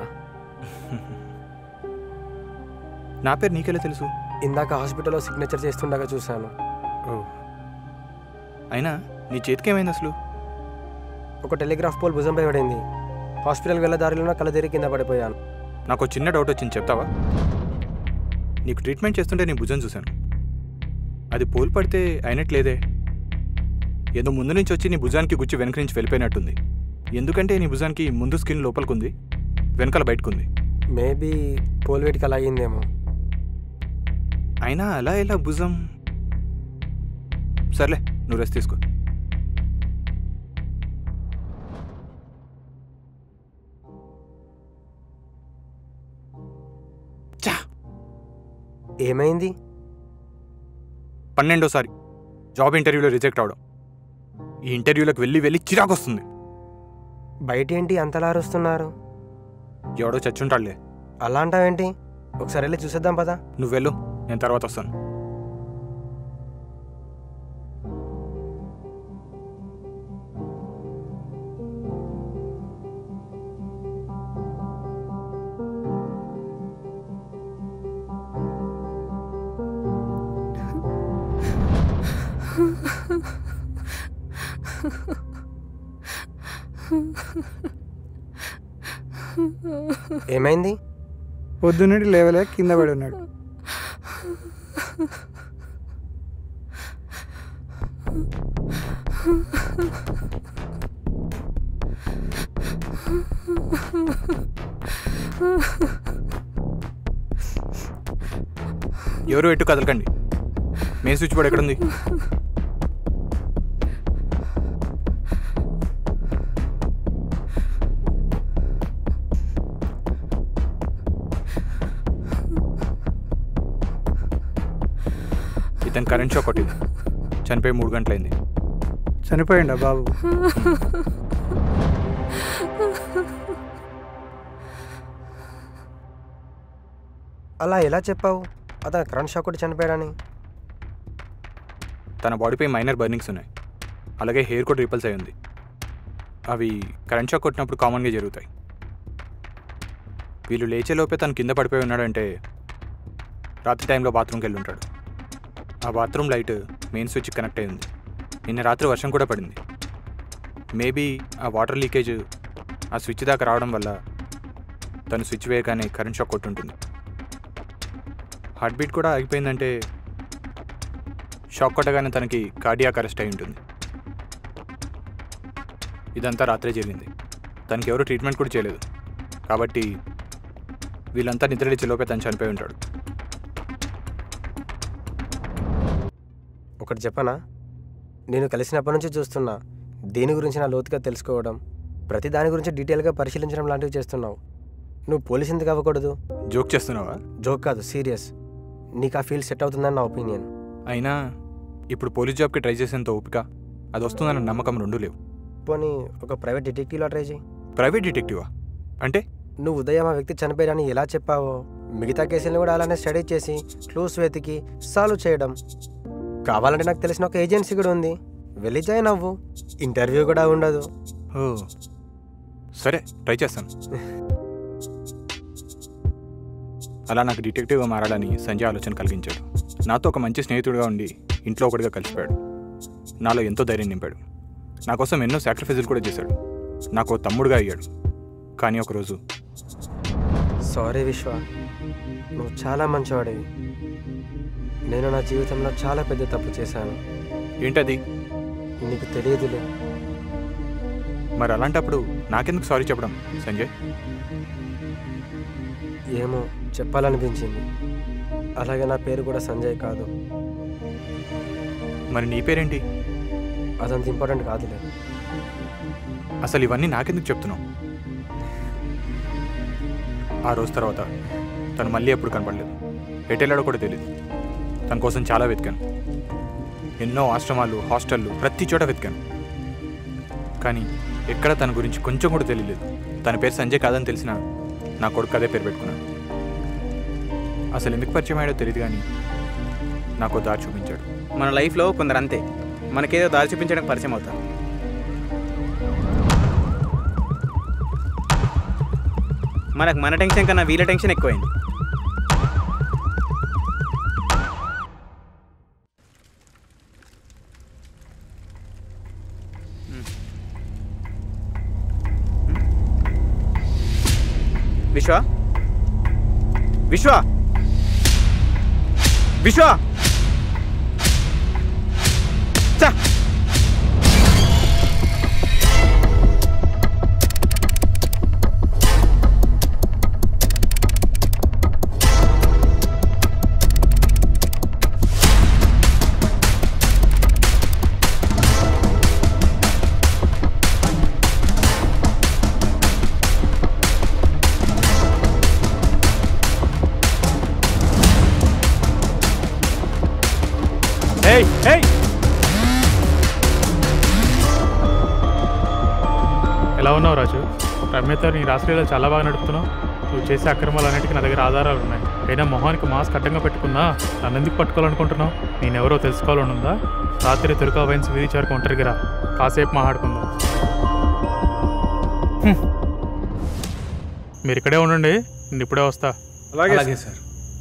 నా పేరు నీకెలా తెలుసు? ఇందాక హాస్పిటల్లో సిగ్నేచర్ చేస్తుండగా చూశాను. ఓ, అయినా నీ చేతికి ఏమైంది అసలు? ఒక టెలిగ్రాఫ్ పోల్ భుజంపై పడింది. హాస్పిటల్కి వెళ్ళే దారిలో కళ్ళ తిరిగి కింద పడిపోయాను. నాకు చిన్న డౌట్ వచ్చింది, చెప్తావా? నీకు ట్రీట్మెంట్ చేస్తుంటే నీ భుజం చూశాను. అది పోల్ పడితే అయినట్లేదే. ఏదో ముందు నుంచి వచ్చి నీ భుజానికి గుచ్చి వెనక నుంచి వెళ్ళిపోయినట్టుంది. ఎందుకంటే నీ భుజానికి ముందు స్కిన్ లోపలికుంది, వెనకాల బయటకుంది. మేబీ పోల్ వేటికి అలా అయ్యిందేమో. అయినా అలా ఎలా భుజం? సర్లే, నువ్వు రెస్ట్ తీసుకో. ఏమైంది? 12వ జాబ్ ఇంటర్వ్యూలో రిజెక్ట్ అవడం. ఈ ఇంటర్వ్యూలోకి వెళ్ళి చిరాకు వస్తుంది. బయట ఏంటి అంతలా అరుస్తున్నారు? ఎవడో చచ్చుంటాడులే. అలా అంటావేంటి? ఒకసారి వెళ్ళి చూసేద్దాం పదా. నువ్వు వెళ్ళు, నేను తర్వాత వస్తాను. ఏమైంది? పొద్దున్నటి లేవలే కింద పడి ఉన్నాడు. ఎవరు ఎటు కదలకండి. మెయిన్ స్విచ్ బోర్డ్ ఎక్కడుంది? ఇతను కరెంట్ షాక్ కొట్టింది. చనిపోయి 3 గంటలైంది. చనిపోయిండా బాబు? అలా ఎలా చెప్పావు అతను కరెంట్ షాక్ కొట్టి చనిపోయాడని? తన బాడీపై మైనర్ బర్నింగ్స్ ఉన్నాయి. అలాగే హెయిర్ కూడా రిపల్స్ అయి ఉంది. అవి కరెంట్ షాక్ కొట్టినప్పుడు కామన్గా జరుగుతాయి. వీళ్ళు లేచేలోపే తను కింద పడిపోయి ఉన్నాడంటే రాత్రి టైంలో బాత్రూమ్కి వెళ్ళి ఉంటాడు. ఆ bathroom light main switch connect అయి ఉంది. నిన్న రాత్రి వర్షం కూడా పడింది. మేబీ ఆ వాటర్ లీకేజ్ ఆ స్విచ్ దాకా రావడం వల్ల తను స్విచ్ వేయగానే కరెంట్ షాక్ కొట్టుంటుంది. హార్ట్ బీట్ కూడా ఆగిపోయిందంటే షాక్ కొట్టగానే తనకి కార్డియాక్ అరెస్ట్ అయి ఉంటుంది. ఇదంతా రాత్రే జరిగింది. తనకి ఎవరు ట్రీట్మెంట్ కూడా చేయలేదు. కాబట్టి వీళ్ళంతా నిద్రలేచేలోపే తను చనిపోయి ఉంటాడు. ఒకటి చెప్పనా, నేను కలిసినప్పటి నుంచి చూస్తున్నా దీని గురించి నా లోతుగా తెలుసుకోవడం, ప్రతి దాని గురించి డీటెయిల్గా పరిశీలించడం లాంటివి చేస్తున్నావు. నువ్వు పోలీస్ ఎందుకు అవ్వకూడదు? జోక్ చేస్తున్నావా? జోక్ కాదు, సీరియస్. నీకు ఆ ఫీల్డ్ సెట్ అవుతుందని నా ఒపీనియన్. అయినా ఇప్పుడు పోలీస్ జాబ్కి ట్రై చేసేంత ఓపిక అది వస్తుందన్న నమ్మకం రెండూ లేవు. పోనీ ఒక ప్రైవేట్ డిటెక్టివ్లో ట్రై చేయి. ప్రైవేట్ డిటెక్టివా అంటే? నువ్వు ఉదయం ఆ వ్యక్తి చనిపోయాడని ఎలా చెప్పావో మిగతా కేసులను కూడా అలానే స్టడీ చేసి క్లూస్ వెతికి సాల్వ్ చేయడం. కావాలంటే నాకు తెలిసిన ఒక ఏజెన్సీ కూడా ఉంది, వెళ్ళి జాయిన్ అవ్వు, ఇంటర్వ్యూ కూడా ఉండదు. ఓ సరే, ట్రై చేస్తాను. అలా నాకు డిటెక్టివ్గా మారాలని సంజయ్ ఆలోచన కలిగించాడు. నాతో ఒక మంచి స్నేహితుడిగా ఉండి ఇంట్లో ఒకటిగా కలిసిపోయాడు. నాలో ఎంతో ధైర్యం నింపాడు. నా కోసం ఎన్నో సాక్రిఫైజులు కూడా చేశాడు. నాకు తమ్ముడుగా అయ్యాడు. కానీ ఒకరోజు సారీ విశ్వ, నువ్వు చాలా మంచివాడివి. నేను నా జీవితంలో చాలా పెద్ద తప్పు చేశాను. ఏంటది? నీకు తెలియదులే. మరి అలాంటప్పుడు నాకెందుకు సారీ చెప్పడం సంజయ్? ఏమో చెప్పాలనిపించింది. అలాగే నా పేరు కూడా సంజయ్ కాదు. మరి నీ పేరేంటి? అదంత ఇంపార్టెంట్ కాదులే. అసలు ఇవన్నీ నాకెందుకు చెప్తున్నావు? ఆ రోజు తర్వాత తను మళ్ళీ ఎప్పుడు కనపడలేదు. ఎటెళ్ళాడో కూడా తెలియదు. తన కోసం చాలా వెతికాను. ఎన్నో ఆశ్రమాలు, హాస్టళ్ళు, ప్రతి చోట వెతికాను. కానీ ఎక్కడ తన గురించి కొంచెం కూడా తెలియలేదు. తన పేరు సంజయ్ కాదని తెలిసినా నా కొడుకు అదే పేరు పెట్టుకున్నాను. అసలు ఎందుకు పరిచయం అయ్యాడో తెలియదు, కానీ నాకు దారి చూపించాడు. మన లైఫ్లో కొందరు అంతే, మనకేదో దారి చూపించడానికి పరిచయం అవుతారు. మనకు మన టెన్షన్ కన్నా వీళ్ళ టెన్షన్ ఎక్కువైంది. విశ్వ విశ్వ విశ్వ చా ఎలా ఉన్నావు రాజు? రమ్యతో నీ రాష్ట్రీయాలు చాలా బాగా నడుపుతున్నావు. నువ్వు చేసే అక్రమాలన్నిటికీ నా దగ్గర ఆధారాలు ఉన్నాయి. అయినా మొహానికి మాస్క్ అడ్డంగా పెట్టుకున్నా నన్ను ఎందుకు పట్టుకోవాలనుకుంటున్నావు? నేనెవరో తెలుసుకోవాలని ఉందా? రాత్రి తురుకా వైన్స్ వీధి చేరుకు ఒంటరికి రా, కాసేపు మాట్లాడుకుందాం. మీరు ఇక్కడే ఉండండి, నేను ఇప్పుడే వస్తా. అలాగే సార్.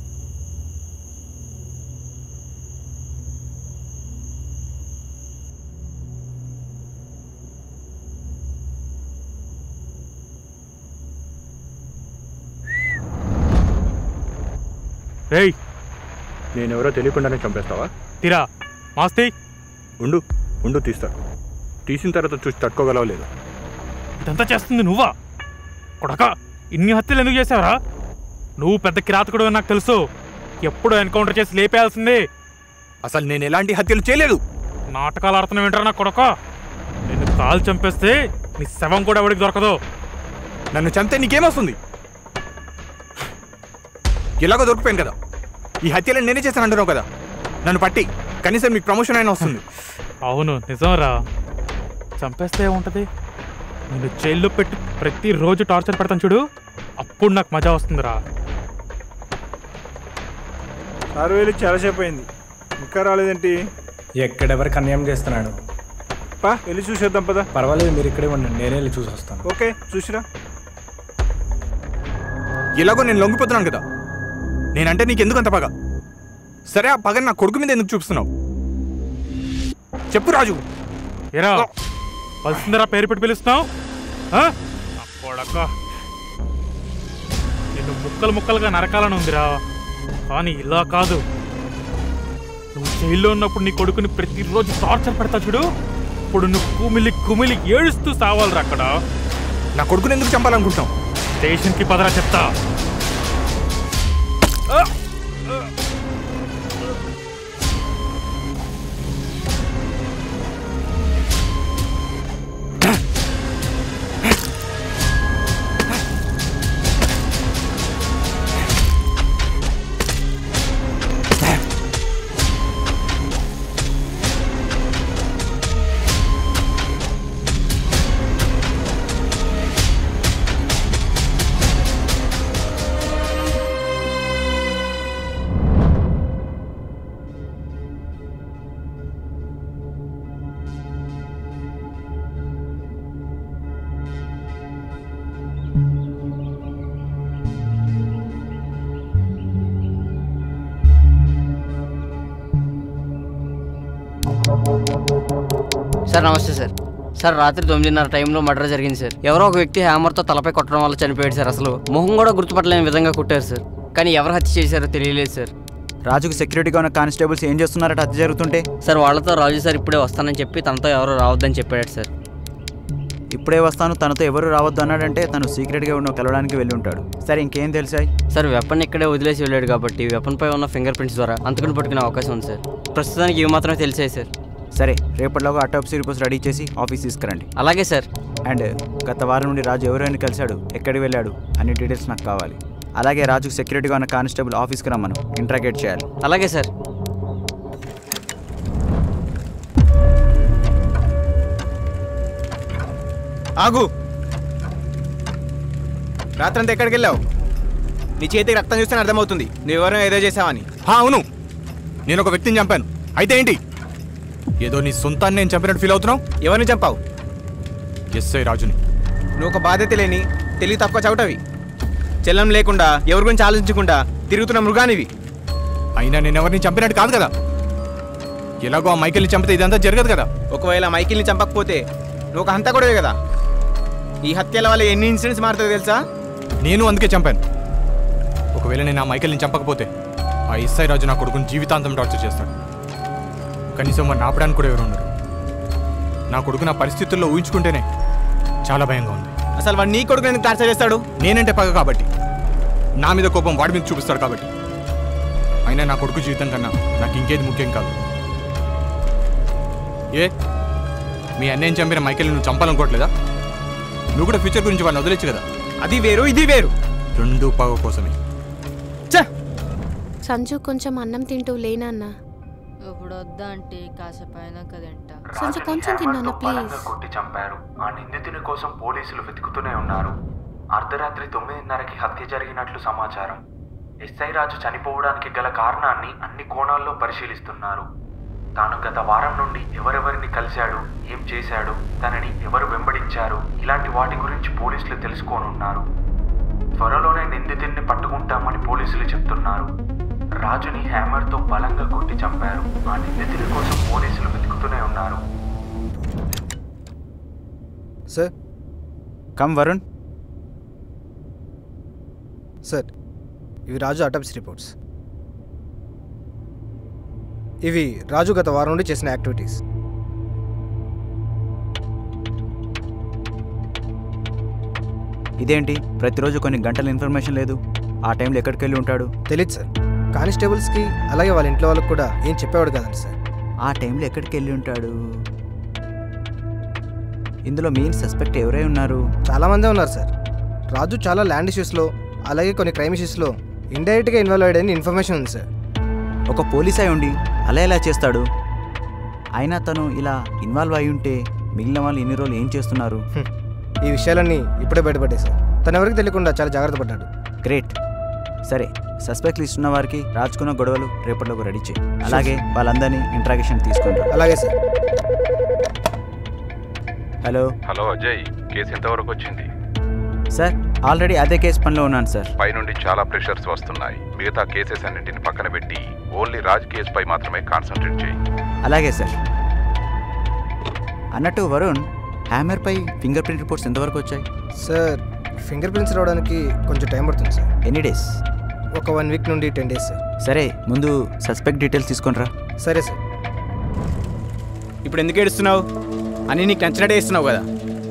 రేయ్, నేనెవరో తెలియకుండానే చంపేస్తావా? తీరా మాస్తి. ఉండు తీస్తా. తీసిన తర్వాత చూసి తట్టుకోగలవా లేదు? ఇదంతా చేస్తుంది నువ్వా? కొడక, ఇన్ని హత్యలు ఎందుకు చేసావరా? నువ్వు పెద్ద కిరాతకుడు అని నాకు తెలుసు. ఎప్పుడు ఎన్కౌంటర్ చేసి లేపేయాల్సిందే. అసలు నేను ఎలాంటి హత్యలు చేయలేదు. నాటకాలు ఆడుతున్నావు ఏంటరా నా కొడక? నేను కాలు చంపేస్తే నీ శవం కూడా ఎవరికి దొరకదు. నన్ను చంపితే నీకేమొస్తుంది? ఎలాగో దొరికిపోయాను కదా. ఈ హత్యలను నేనే చేశాను అంటున్నావు కదా. నన్ను పట్టి కనీసం మీకు ప్రమోషన్ అయినా వస్తుంది. అవును నిజంరా. చంపేస్తే ఏముంటుంది? నేను జైల్లో పెట్టి ప్రతిరోజు టార్చర్ పెడతాను చూడు, అప్పుడు నాకు మజా వస్తుందిరా. సార్ వెళ్ళి చాలాసేపు అయింది, ఇంకా రాలేదేంటి? ఎక్కడెవరికి అన్యాయం చేస్తున్నాడు. పా వెళ్ళి చూసేద్దాం పదా. పర్వాలేదు, మీరు ఇక్కడే ఉండండి, నేనే వెళ్ళి చూసి వస్తాను. ఓకే, చూసిరా. ఎలాగో నేను లొంగిపోతున్నాను కదా. నేనంటే నీకు ఎందుకు అంత పగ? సరే, ఆ పగని నా కొడుకు మీద ఎందుకు చూపిస్తున్నావు? చెప్పు రాజు. ఏరా వస్తుందరా పేరు పెట్టి పిలుస్తున్నావు? కొడక, నిన్ను ముక్కలు ముక్కలుగా నరకాలని ఉందిరా. కానీ ఇలా కాదు. నువ్వు జైల్లో ఉన్నప్పుడు నీ కొడుకుని ప్రతిరోజు టార్చర్ పెడతా చూడు, ఇప్పుడు నువ్వు కుమిలి కుమిలి ఏడుస్తూ సావాలరా అక్కడ. నా కొడుకుని ఎందుకు చంపాలనుకుంటున్నావు? స్టేషన్కి పదరా చెప్తా. సార్ నమస్తే సార్. సార్ రాత్రి 9:30 టైంలో మర్డర్ జరిగింది సార్. ఎవరో ఒక వ్యక్తి హ్యామర్తో తలపై కొట్టడం వల్ల చనిపోయాడు సార్. అసలు మొహం కూడా గుర్తుపట్టలేని విధంగా కొట్టారు సార్. కానీ ఎవరు హత్య చేశారో తెలియలేదు సార్. రాజుకు సెక్యూరిటీగా ఉన్న కానిస్టేబుల్స్ ఏం చేస్తున్నారట హత్య జరుగుతుంటే? సార్ వాళ్ళతో రాజు సార్ ఇప్పుడే వస్తానని చెప్పి తనతో ఎవరు రావద్దని చెప్పాడు సార్. ఇప్పుడే వస్తాను తనతో ఎవరు రావద్దు అన్నాడంటే తను సీక్రెట్గా ఉన్న కలవడానికి వెళ్ళి ఉంటాడు. సరే ఇంకేం తెలిసాయి? సార్ వెపన్ ఇక్కడే వదిలేసి వెళ్ళాడు కాబట్టి వెపన్ పై ఉన్న ఫింగర్ ప్రింట్స్ ద్వారా అంతకుని పట్టుకునే అవకాశం ఉంది సార్. ప్రస్తుతానికి ఇవి మాత్రమే తెలిసాయి సార్. సరే రేపటిలోగా అటాప్సీ రిపోర్ట్స్ రెడీ చేసి ఆఫీస్ తీసుకురండి. అలాగే సార్. అండ్ గత వారం నుండి రాజు ఎవరైనా కలిశాడు, ఎక్కడికి వెళ్ళాడు అన్ని డీటెయిల్స్ నాకు కావాలి. అలాగే రాజుకు సెక్యూరిటీగా ఉన్న కానిస్టేబుల్ ఆఫీస్కి రమ్మను, ఇంట్రాగేట్ చేయాలి. అలాగే సార్. ఆగు. రాత్రంతా ఎక్కడికి వెళ్ళావు? నీ చేతికి రక్తం చూస్తే అర్థమవుతుంది నువ్వెవరైనా ఏదో చేసావని. అవును, నేను ఒక వ్యక్తిని చంపాను. అయితే ఏంటి? ఏదో నీ సొంతాన్ని నేను చంపినట్టు ఫీల్ అవుతున్నావు. ఎవరిని చంపావు? ఎస్ఐ రాజుని. నువ్వు ఒక బాధ్యత లేని తెలివి తక్కువ చౌటవి. చెల్లం లేకుండా ఎవరి గురించి ఆలోచించకుండా తిరుగుతున్న మృగానివి. అయినా నేను ఎవరిని చంపినట్టు కాదు కదా. ఎలాగో ఆ మైకిల్ని చంపితే ఇదంతా జరగదు కదా. ఒకవేళ మైకిల్ని చంపకపోతే నువ్వు ఒక హంతకుడివే కదా. ఈ హత్యల వల్ల ఎన్ని ఇన్సిడెంట్స్ మారుతుందో తెలుసా? నేను అందుకే చంపాను. ఒకవేళ నేను ఆ మైకిల్ని చంపకపోతే ఆ ఎస్ఐ రాజు నా కొడుకుని జీవితాంతం టార్చర్ చేస్తాడు. కనీసం వాడిని ఆపడానికి కూడా ఎవరు ఉండరు. నా కొడుకు నా పరిస్థితుల్లో ఊహించుకుంటేనే చాలా భయంగా ఉంది. అసలు వాడు నీ కొడుకు ఎందుకు టార్చర్ చేస్తాడు? నేనంటే పగ కాబట్టి, నా మీద కోపం వాడి మీద చూపిస్తాడు కాబట్టి. అయినా నా కొడుకు జీవితం కన్నా నాకు ఇంకేది ముఖ్యం కాదు. ఏ మీ అన్నయ్యని చంపిన మైకేల్ని నువ్వు చంపాలనుకోవట్లేదా? నువ్వు కూడా ఫ్యూచర్ గురించి వాడిని వదిలేచ్చు కదా. అది వేరు ఇది వేరు, రెండు పగ కోసమే. సంజు కొంచెం అన్నం తింటూ లేనన్నా. ఇప్పుడు వద్దా అంటే కాసేపు అయినా కదంట. సంజు కొంచెం తిన్నాను ప్లీజ్. కొట్టి చంపారు. ఆ నిందితుని కోసం పోలీసులు వెతుకుతూనే ఉన్నారు. అర్ధరాత్రి 9:30కి హత్య జరిగినట్లు సమాచారం. ఎస్ఐ రాజు చనిపోవడానికి గల కారణాన్ని అన్ని కోణాల్లో పరిశీలిస్తున్నారు. తాను గత వారం నుండి ఎవరెవరిని కలిశాడు, ఏం చేశాడు, తనని ఎవరు వెంబడించారు, ఇలాంటి వాటి గురించి పోలీసులు తెలుసుకోనున్నారు. త్వరలోనే నిందితుడిని పట్టుకుంటామని పోలీసులు చెప్తున్నారు. రాజుని హ్యామర్తో బలంగా కొట్టి చంపారు. ఆ నిందితుడి కోసం పోలీసులు వెతుకుతూనే ఉన్నారు. Sir come Varun. సార్ ఇవి రాజు అటాప్సీ రిపోర్ట్స్. ఇవి రాజు గత వారం నుండి చేసిన యాక్టివిటీస్. ఇదేంటి ప్రతిరోజు కొన్ని గంటల ఇన్ఫర్మేషన్ లేదు? ఆ టైంలో ఎక్కడికి వెళ్ళి ఉంటాడు? తెలీదు సార్. కానిస్టేబుల్స్కి అలాగే వాళ్ళ ఇంట్లో వాళ్ళకి కూడా ఏం చెప్పేవాడు కదండి సార్. ఆ టైంలో ఎక్కడికి వెళ్ళి ఉంటాడు? ఇందులో మెయిన్ సస్పెక్ట్ ఎవరై ఉన్నారు? చాలామందే ఉన్నారు సార్. రాజు చాలా ల్యాండ్ ఇష్యూస్లో అలాగే కొన్ని క్రైమ్ ఇష్యూస్లో ఇండైరెక్ట్గా ఇన్వాల్వ్ అయ్యాడని ఇన్ఫర్మేషన్ ఉంది సార్. ఒక పోలీస్ అయి ఉండి అలా ఎలా చేస్తాడు? అయినా తను ఇలా ఇన్వాల్వ్ అయి ఉంటే మిగిలిన వాళ్ళు ఇన్ని రోజులు ఏం చేస్తున్నారు? ఈ విషయాలన్నీ ఇప్పుడే బయటపడ్డాయి సార్. తను ఎవరికి తెలియకుండా చాలా జాగ్రత్త పడ్డాడు. గ్రేట్. సరే సస్పెక్ట్ లిస్ట్ ఉన్న వారికి రాజుకున్న గొడవలు రేపటిలోకి రెడీ చేయి. అలాగే వాళ్ళందరినీ ఇంట్రాగేషన్ తీసుకుంటారు. అలాగే sir. Hello. Hello Ajay, case ఎంతవరకు వచ్చింది? సార్ ఆల్రెడీ అదే కేసు పనిలో ఉన్నాను సార్. పై నుండి చాలా ప్రెషర్స్ వస్తున్నాయి. మిగతా కేసెస్ అన్నింటిని పక్కన పెట్టి ఓన్లీ రాజ్ కేసుపై మాత్రమే కాన్సన్ట్రేట్ చేయి. అలాగే సార్. అన్నట్టు వరుణ్, హ్యామర్పై ఫింగర్ ప్రింట్ రిపోర్ట్స్ ఎంతవరకు వచ్చాయి? సార్ ఫింగర్ ప్రింట్స్ రావడానికి కొంచెం టైం పడుతుంది సార్. ఎన్ని డేస్? ఒక 1 వీక్ నుండి 10 డేస్ సార్. సరే ముందు సస్పెక్ట్ డీటెయిల్స్ తీసుకొనిరా. సరే సార్. ఇప్పుడు ఎందుకు ఏడుస్తున్నావు? అని నీకు నచ్చినట్టే ఇస్తున్నావు కదా.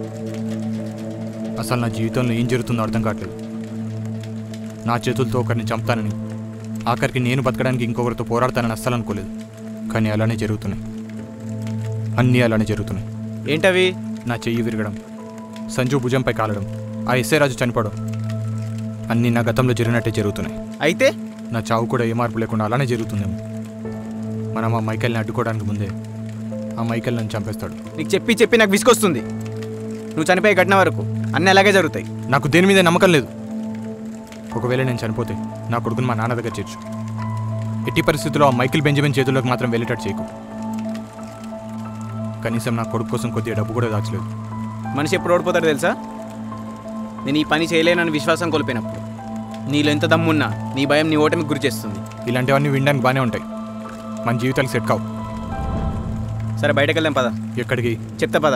అసలు నా జీవితంలో ఏం జరుగుతుందో అర్థం కావట్లేదు. నా చేతులతో ఒకరిని చంపుతానని, ఆఖరికి నేను బతకడానికి ఇంకొకరితో పోరాడతానని అస్సలు అనుకోలేదు. కానీ అలానే జరుగుతున్నాయి. అన్నీ అలానే జరుగుతున్నాయి. ఏంటవి? నా చెయ్యి విరగడం, సంజు భుజంపై కాలడం, ఆ ఎస్ఐ రాజు చనిపోవడం, అన్నీ నా గతంలో జరిగినట్టే జరుగుతున్నాయి. అయితే నా చావు కూడా ఏ మార్పు లేకుండా అలానే జరుగుతుందేమో. మనం ఆ మైకేల్ని అడ్డుకోవడానికి ముందే ఆ మైకేల్ నన్ను చంపేస్తాడు. నీకు చెప్పి చెప్పి నాకు విసుకొస్తుంది. నువ్వు చనిపోయే ఘటన వరకు అన్నీ అలాగే జరుగుతాయి. నాకు దేని మీద నమ్మకం లేదు. ఒకవేళ నేను చనిపోతే నా కొడుకుని మా నాన్న దగ్గర చేర్చు. ఎట్టి పరిస్థితుల్లో ఆ మైకిల్ బెంజమిన్ చేతుల్లోకి మాత్రం వెళ్ళేటట్టు చేయకు. కనీసం నా కొడుకు కోసం కొద్దిగా డబ్బు కూడా దాచలేదు. మనిషి ఎప్పుడు ఓడిపోతాడో తెలుసా? నేను ఈ పని చేయలేనని విశ్వాసం కోల్పోయినప్పుడు. నీలో ఎంత దమ్మున్నా నీ భయం నీ ఓటమికి గురి చేస్తుంది. ఇలాంటివన్నీ వినడానికి బాగానే ఉంటాయి, మన జీవితాలు సెట్ కావు. సరే బయటకు వెళ్దాం పద. ఎక్కడికి చెప్తా పద.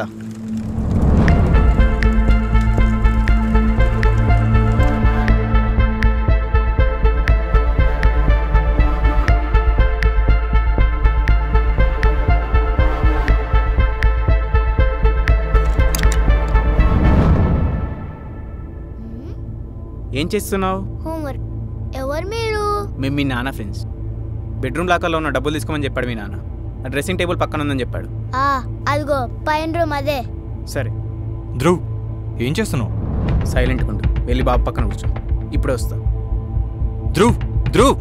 ఏం చేస్తున్నావు? హోంవర్క్. ఎవరు మీరు? మేము మీ నాన్న ఫ్రెండ్స్. బెడ్రూమ్ లాకర్లో ఉన్న డబ్బులు తీసుకోమని చెప్పాడు మీ నాన్న. ఆ డ్రెస్సింగ్ టేబుల్ పక్కన ఉందని చెప్పాడు. అదిగో పైన రూమ్ అదే. సరే. ధ్రువ్ ఏం చేస్తున్నావు? సైలెంట్గా ఉండు, వెళ్ళి బాబు పక్కన కూర్చో. ఇప్పుడే వస్తా. ధ్రువ్ ధ్రువ్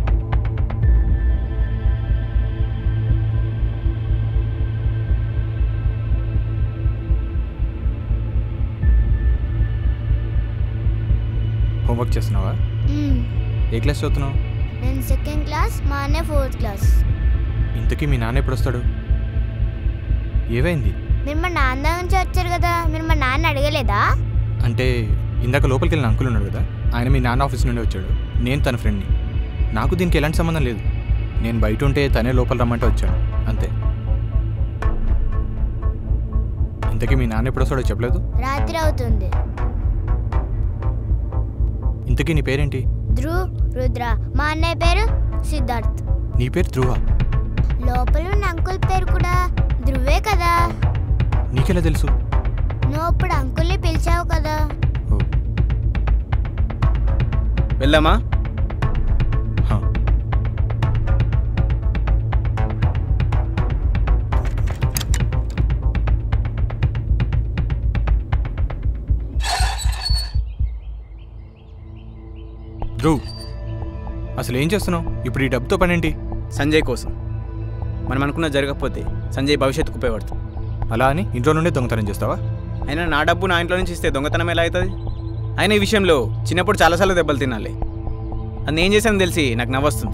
హోంవర్క్ చేస్తున్నావా? ఏ క్లాస్ చదువుతున్నావు? నేను 2nd క్లాస్, మా అన్న 4th క్లాస్. ఇంతకీ మీ నాన్న ఎప్పుడు వస్తాడు? ఏవైంది? మీరు మా నాన్న నుంచి వచ్చారు కదా, మీరు మా నాన్న అడగలేదా? అంటే ఇందాక లోపలికి వెళ్ళిన అంకుల్ ఉన్నాడు కదా, ఆయన మీ నాన్న ఆఫీస్ నుండి వచ్చాడు. నేను తన ఫ్రెండ్ని. నాకు దీనికి ఎలాంటి సంబంధం లేదు. నేను బయట ఉంటే తనే లోపల రమ్మంటే వచ్చాడు అంతే. ఇంతకీ మీ నాన్న ఎప్పుడు వస్తాడో చెప్పలేదు? రాత్రి అవుతుంది. ఇంతకీ నీ పేరేంటి? ధ్రువ్, రుద్ర. మా అన్నయ్య పేరు సిద్ధార్థ్. నీ పేరు ధ్రువ? లోపల ఉన్న అంకుల్ పేరు కూడా ధ్రువే కదా. నీకెలా తెలుసు? నువ్వు ఇప్పుడు అంకుల్ని పిలిచావు కదా. వెళ్దామా? ధ్రువ్ అసలు ఏం చేస్తున్నావు ఇప్పుడు? ఈ డబ్బుతో పనేంటి? సంజయ్ కోసం. మనం అనుకున్న జరగకపోతే సంజయ్ భవిష్యత్తుకు ఉపయోగపడుతుంది. అలా అని ఇంట్లో నుండి దొంగతనం చేస్తావా? అయినా నా డబ్బు నా ఇంట్లో నుంచి ఇస్తే దొంగతనం ఎలా అవుతుంది? అయినా ఈ విషయంలో చిన్నప్పుడు చాలాసార్లు దెబ్బలు తినాలి. అది ఏం చేశాను తెలిసి నాకు నవ్వొస్తుంది.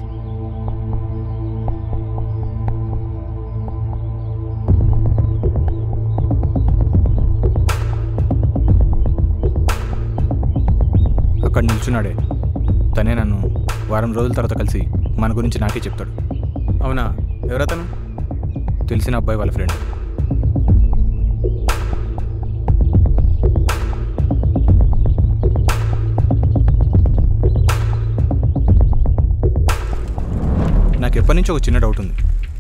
అక్కడ నిల్చున్నాడే తనే నన్ను వారం రోజుల తర్వాత కలిసి మన గురించి నాకే చెప్తాడు. అవునా? ఎవరతను? తెలిసిన అబ్బాయి వాళ్ళ ఫ్రెండ్. నాకు ఎప్పటి నుంచి ఒక చిన్న డౌట్ ఉంది.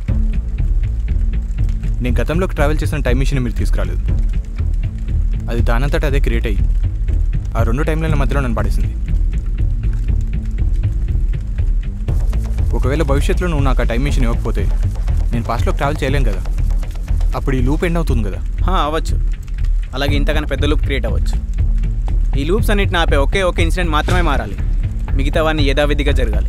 నేను గతంలోకి ట్రావెల్ చేసిన టైం మిషన్ మీరు తీసుకురాలేదు. అది దానంతట అదే క్రియేట్ అయ్యి ఆ 2 టైంల మధ్యలో నన్ను పడేసింది. ఒకవేళ భవిష్యత్తులో నువ్వు నాకు ఆ టైం మిషన్ ఇవ్వకపోతే నేను పాస్ట్లో ట్రావెల్ చేయలేను కదా. అప్పుడు ఈ లూప్ ఎండ్ అవుతుంది కదా. అవ్వచ్చు. అలాగే ఇంతకన్నా పెద్ద లూప్ క్రియేట్ అవ్వచ్చు. ఈ లూప్స్ అన్నిటిని ఆపే ఒకే ఇన్సిడెంట్ మాత్రమే మారాలి. మిగతావన్నీ యథావిధిగా జరగాలి.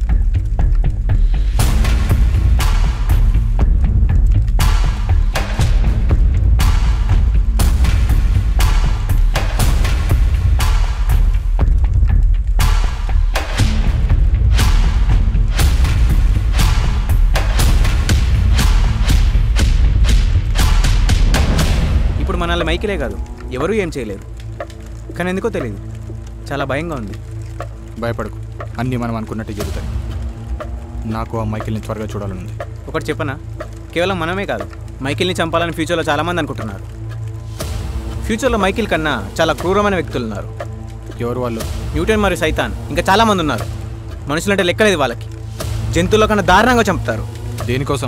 ఇప్పుడు మనల్ని మైకిలే కాదు ఎవరూ ఏం చేయలేరు. కానీ ఎందుకో తెలియదు, చాలా భయంగా ఉంది. భయపడకు, అన్నీ మనం అనుకున్నట్టు జరుగుతాయి. నాకు ఆ మైకిల్ని త్వరగా చూడాలని ఉంది. ఒకటి చెప్పనా? కేవలం మనమే కాదు, మైకిల్ని చంపాలని ఫ్యూచర్లో చాలామంది అనుకుంటున్నారు. ఫ్యూచర్లో మైకిల్ కన్నా చాలా క్రూరమైన వ్యక్తులు ఉన్నారు. ఎవరు వాళ్ళు? న్యూటన్ మరియు సైతాన్, ఇంకా చాలామంది ఉన్నారు. మనుషులంటే లెక్కలేదు వాళ్ళకి. జంతువుల కన్నా దారుణంగా చంపుతారు. దేనికోసం?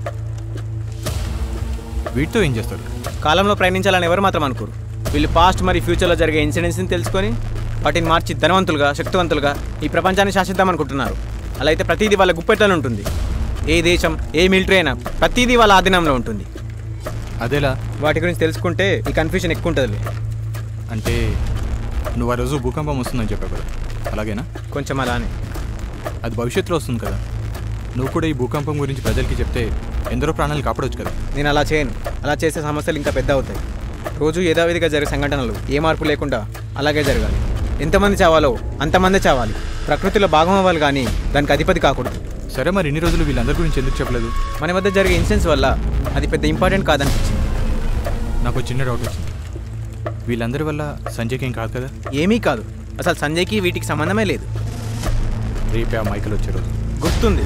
వీటితో ఏం చేస్తారు? కాలంలో ప్రయాణించాలని ఎవరు మాత్రం అనుకోరు. వీళ్ళు పాస్ట్ మరియు ఫ్యూచర్లో జరిగే ఇన్సిడెంట్స్ని తెలుసుకొని వాటిని మార్చి ధనవంతులుగా, శక్తివంతులుగా ఈ ప్రపంచాన్ని శాసిద్దామనుకుంటున్నారు. అలా అయితే ప్రతిదీ వాళ్ళ గుప్పెట్లలో ఉంటుంది. ఏ దేశం, ఏ మిలిటరీ అయినా ప్రతిదీ వాళ్ళ ఆధీనంలో ఉంటుంది. అదేలా? వాటి గురించి తెలుసుకుంటే ఈ కన్ఫ్యూజన్ ఎక్కువ ఉంటుంది. అంటే నువ్వు ఆ రోజు భూకంపం వస్తుందని చెప్పావు కదా, అలాగేనా? కొంచెం అలానే. అది భవిష్యత్తులో వస్తుంది కదా. నువ్వు కూడా ఈ భూకంపం గురించి ప్రజలకి చెప్తే ఎందరో ప్రాణాలు కాపాడవచ్చు కదా. నేను అలా చేయను. అలా చేసే సమస్యలు ఇంకా పెద్ద అవుతాయి. రోజు యథావిధిగా జరిగే సంఘటనలు ఏ మార్పు లేకుండా అలాగే జరగాలి. ఎంతమంది చావాలో అంతమంది చావాలి. ప్రకృతిలో భాగం అవ్వాలి కానీ దానికి అధిపతి కాకూడదు. సరే, మరి ఇన్ని రోజులు వీళ్ళందరి గురించి ఎందుకు చెప్పలేదు? మన వద్ద జరిగే ఇన్సిడెంట్స్ వల్ల అది పెద్ద ఇంపార్టెంట్ కాదనిపించింది. నాకు చిన్న డౌట్ వచ్చింది. వీళ్ళందరి వల్ల సంజయ్కి ఏం కాదు కదా? ఏమీ కాదు, అసలు సంజయ్కి వీటికి సంబంధమే లేదు. రేపే ఆ మైకల్ వచ్చే రోజు గుర్తుంది.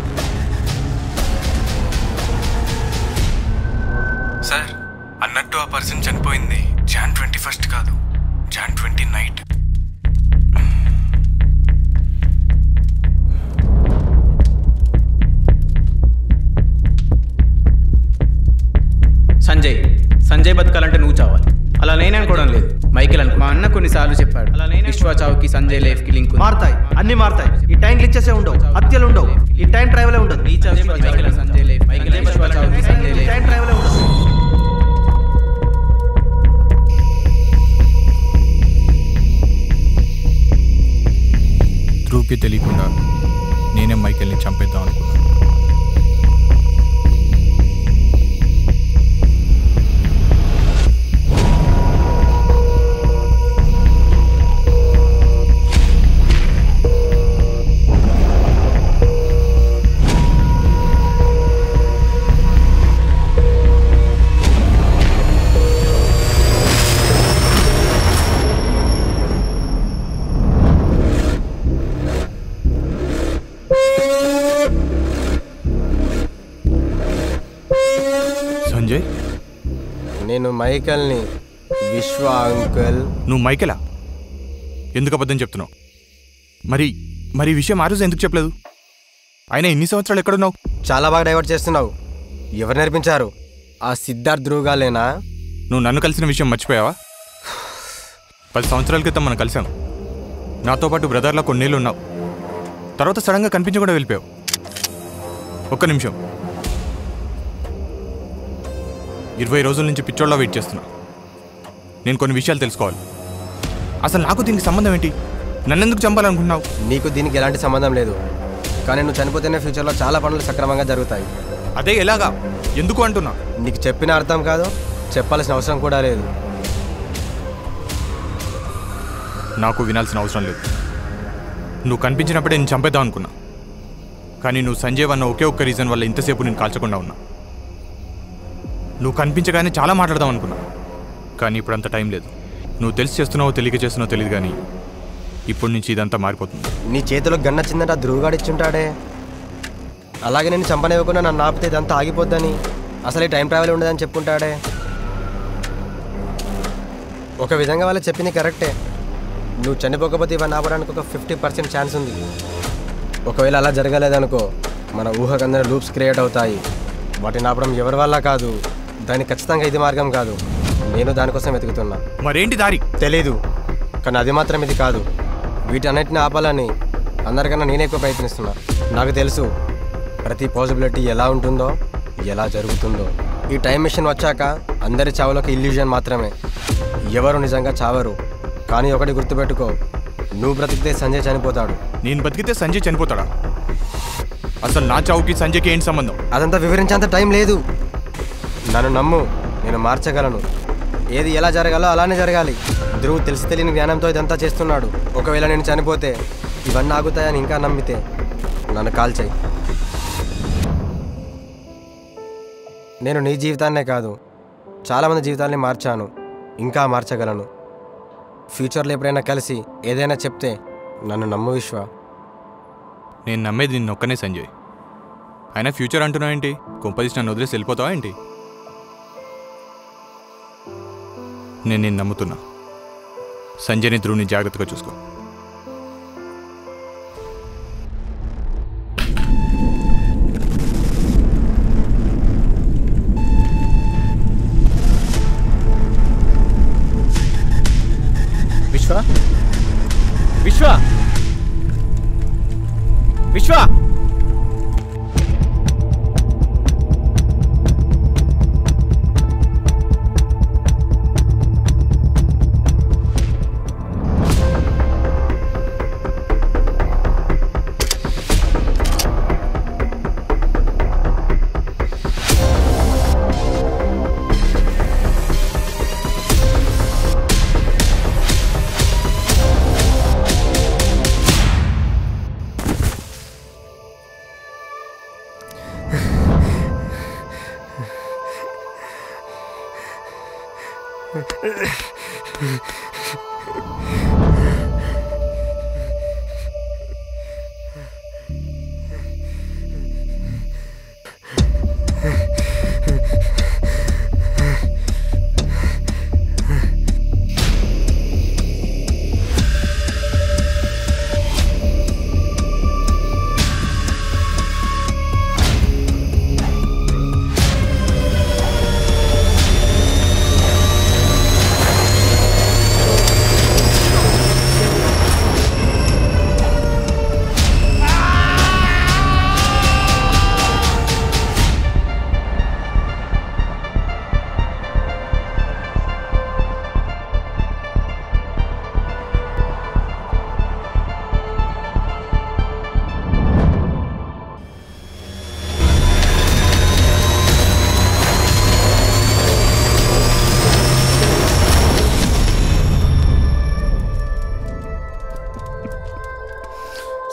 సార్ అన్నట్టు ఆ పర్సన్ చనిపోయింది Jan 21 కాదు, Jan 20 నైట్. సంజయ్ బతకాలంటే నువ్వు చావాలి, అలా నేను అనుకోవడం లేదు. మైకేల్ అనుకో. మా అన్న కొన్నిసార్లు చెప్పాడు విశ్వ చావుకి సంజయ్ లైఫ్కి లింక్ మారుతాయి, అన్ని మారుతాయి. ఈ టైం గ్లిచెసే ఉండవు, హత్యలు ఉండవు, ఈ టైం ట్రావెల్ ఉండదు. సంజయ్ లైఫ్, విశ్వ చావుకి సంజయ్ లైఫ్. టైం ట్రావెల్ ఉండదు. ధ్రువ్కి తెలియకుండా నేనే మైకేల్ని చంపేద్దాం అనుకున్నాను. సంజయ్, నేను మైకేల్ని. విశ్వ అంకుల్. నువ్వు మైకేలా? ఎందుకు అబద్ధం చెప్తున్నావు? మరి మరి ఈ విషయం ఆ రోజు ఎందుకు చెప్పలేదు? ఆయన ఇన్ని సంవత్సరాలు ఎక్కడున్నావు? చాలా బాగా డైవర్ట్ చేస్తున్నావు. ఎవరు నేర్పించారు? ఆ సిద్ధార్థ్ ధ్రువగాలేనా? నువ్వు నన్ను కలిసిన విషయం మర్చిపోయావా? 10 సంవత్సరాల క్రితం మనం కలిసాం. నాతో పాటు బ్రదర్లా కొన్నేళ్ళు ఉన్నావు. తర్వాత సడన్గా కనిపించకుండా వెళ్ళిపోయావు. ఒక్క నిమిషం. 20 రోజుల నుంచి పిచ్చోళ్ళ వెయిట్ చేస్తున్నా. నేను కొన్ని విషయాలు తెలుసుకోవాలి. అసలు నాకు దీనికి సంబంధం ఏంటి? నన్నెందుకు చంపాలనుకుంటున్నావు? నీకు దీనికి ఎలాంటి సంబంధం లేదు, కానీ నువ్వు చనిపోతేనే ఫ్యూచర్లో చాలా పనులు సక్రమంగా జరుగుతాయి. అదే ఎలాగా? ఎందుకు అంటున్నా? నీకు చెప్పిన అర్థం కాదు, చెప్పాల్సిన అవసరం కూడా లేదు. నాకు వినాల్సిన అవసరం లేదు. నువ్వు కనిపించినప్పుడే నేను చంపేద్దాం అనుకున్నా, కానీ నువ్వు సంజయ్ అన్న ఒకే ఒక్క రీజన్ వల్ల ఇంతసేపు నేను కాల్చకుండా ఉన్నా. నువ్వు కనిపించగానే చాలా మాట్లాడదాం అనుకున్నా, కానీ ఇప్పుడు అంత టైం లేదు. నువ్వు తెలిసి చేస్తున్నావో తెలియక చేస్తున్నావో తెలియదు, కానీ ఇప్పటి నుంచి ఇదంతా మారిపోతుంది. నీ చేతిలో గన్న చిన్నట ధ్రువగాడిచ్చుంటాడే. అలాగే నేను చంపనివ్వకుండా నన్ను ఆపితే ఇదంతా ఆగిపోద్దని, అసలు ఈ టైం ట్రావెల్ ఉండదని చెప్పుకుంటాడే. ఒక విధంగా వాళ్ళు చెప్పింది కరెక్టే. నువ్వు చనిపోకపోతే ఇవన్నీ ఆపడానికి ఒక 50% ఛాన్స్ ఉంది. ఒకవేళ అలా జరగలేదనుకో, మన ఊహకందరి లూప్స్ క్రియేట్ అవుతాయి. వాటిని ఆపడం ఎవరి వల్ల కాదు. దానికి ఖచ్చితంగా ఇది మార్గం కాదు. నేను దానికోసం వెతుకుతున్నా. మరేంటి దారి? తెలీదు, కానీ అది మాత్రం ఇది కాదు. వీటన్నిటిని ఆపాలని అందరికన్నా నేనే ఎక్కువ ప్రయత్నిస్తున్నా. నాకు తెలుసు ప్రతి పాసిబిలిటీ ఎలా ఉంటుందో, ఎలా జరుగుతుందో. ఈ టైం మిషన్ వచ్చాక అందరి చావులకు ఇల్యూజన్ మాత్రమే. ఎవరు నిజంగా చావరు. కానీ ఒకటి గుర్తుపెట్టుకో, నువ్వు బ్రతికితే సంజయ్ చనిపోతాడు. నేను బతికితే సంజయ్ చనిపోతాడా? అసలు నా చావుకి సంజయ్కి ఏంటి సంబంధం? అదంతా వివరించేంత టైం లేదు. నన్ను నమ్ము, నేను మార్చగలను. ఏది ఎలా జరగాలో అలానే జరగాలి. ధ్రువ్ తెలిసి తెలియని జ్ఞానంతో ఇదంతా చేస్తున్నాడు. ఒకవేళ నేను చనిపోతే ఇవన్నీ ఆగుతాయని ఇంకా నమ్మితే నన్ను కాల్చేయి. నేను నీ జీవితాన్నే కాదు, చాలామంది జీవితాల్ని మార్చాను, ఇంకా మార్చగలను. ఫ్యూచర్లో ఎప్పుడైనా కలిసి ఏదైనా చెప్తే నన్ను నమ్ము విశ్వ. నేను నమ్మేది నిన్ను ఒక్కనే సంజయ్. అయినా ఫ్యూచర్ అంటున్నావు ఏంటి? కొంపదీసి నన్ను వదిలేసి వెళ్ళిపోతావా ఏంటి? నేను నిన్ను నమ్ముతున్నా. సంజయ్ని ధ్రువ్ని జాగ్రత్తగా చూసుకో. విశ్వ విశ్వ విశ్వ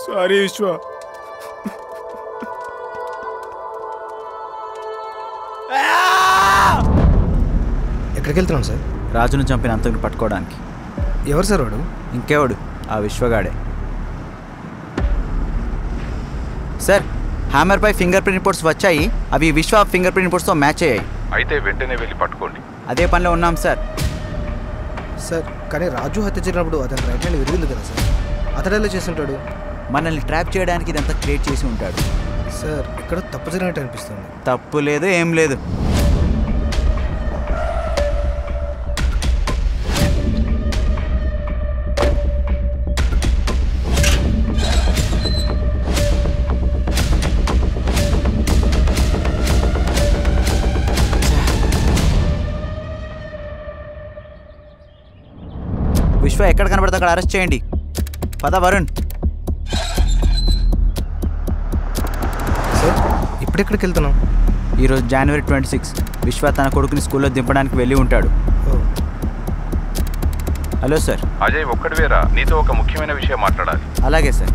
సారీ విశ్వ. ఎక్కడికి వెళ్తున్నాం సార్? రాజును చంపిన అంతకుని పట్టుకోవడానికి. ఎవరు సార్ వాడు? ఇంకెవడు, ఆ విశ్వగాడే. సార్, హ్యామర్పై ఫింగర్ ప్రింట్ రిపోర్ట్స్ వచ్చాయి. అవి విశ్వ ఫింగర్ ప్రింట్ రిపోర్ట్స్తో మ్యాచ్ అయ్యాయి. అయితే వెంటనే వెళ్ళి పట్టుకోండి. అదే పనిలో ఉన్నాం సార్. సార్, కానీ రాజు హత్య జరిగినప్పుడు అతని రైట్ హ్యాండ్ విరిగింది కదా సార్, అతడు ఎలా చేస్తుంటాడు? మనల్ని ట్రాప్ చేయడానికి ఇదంతా క్రియేట్ చేసి ఉంటాడు. సార్, ఇక్కడ తప్పు జరిగినట్టు అనిపిస్తుంది. తప్పు లేదు, ఏం లేదు. విశ్వ ఎక్కడ కనబడితే అక్కడ అరెస్ట్ చేయండి. పద వరుణ్. సార్, ఇప్పుడెక్కడికి వెళ్తున్నాం? ఈరోజు January 26 విశ్వ తన కొడుకుని స్కూల్లో దింపడానికి వెళ్ళి ఉంటాడు. Hello sir. అజయ్ ఒక్కడివేరా, నీతో ఒక ముఖ్యమైన విషయం మాట్లాడాలి. అలాగే సార్.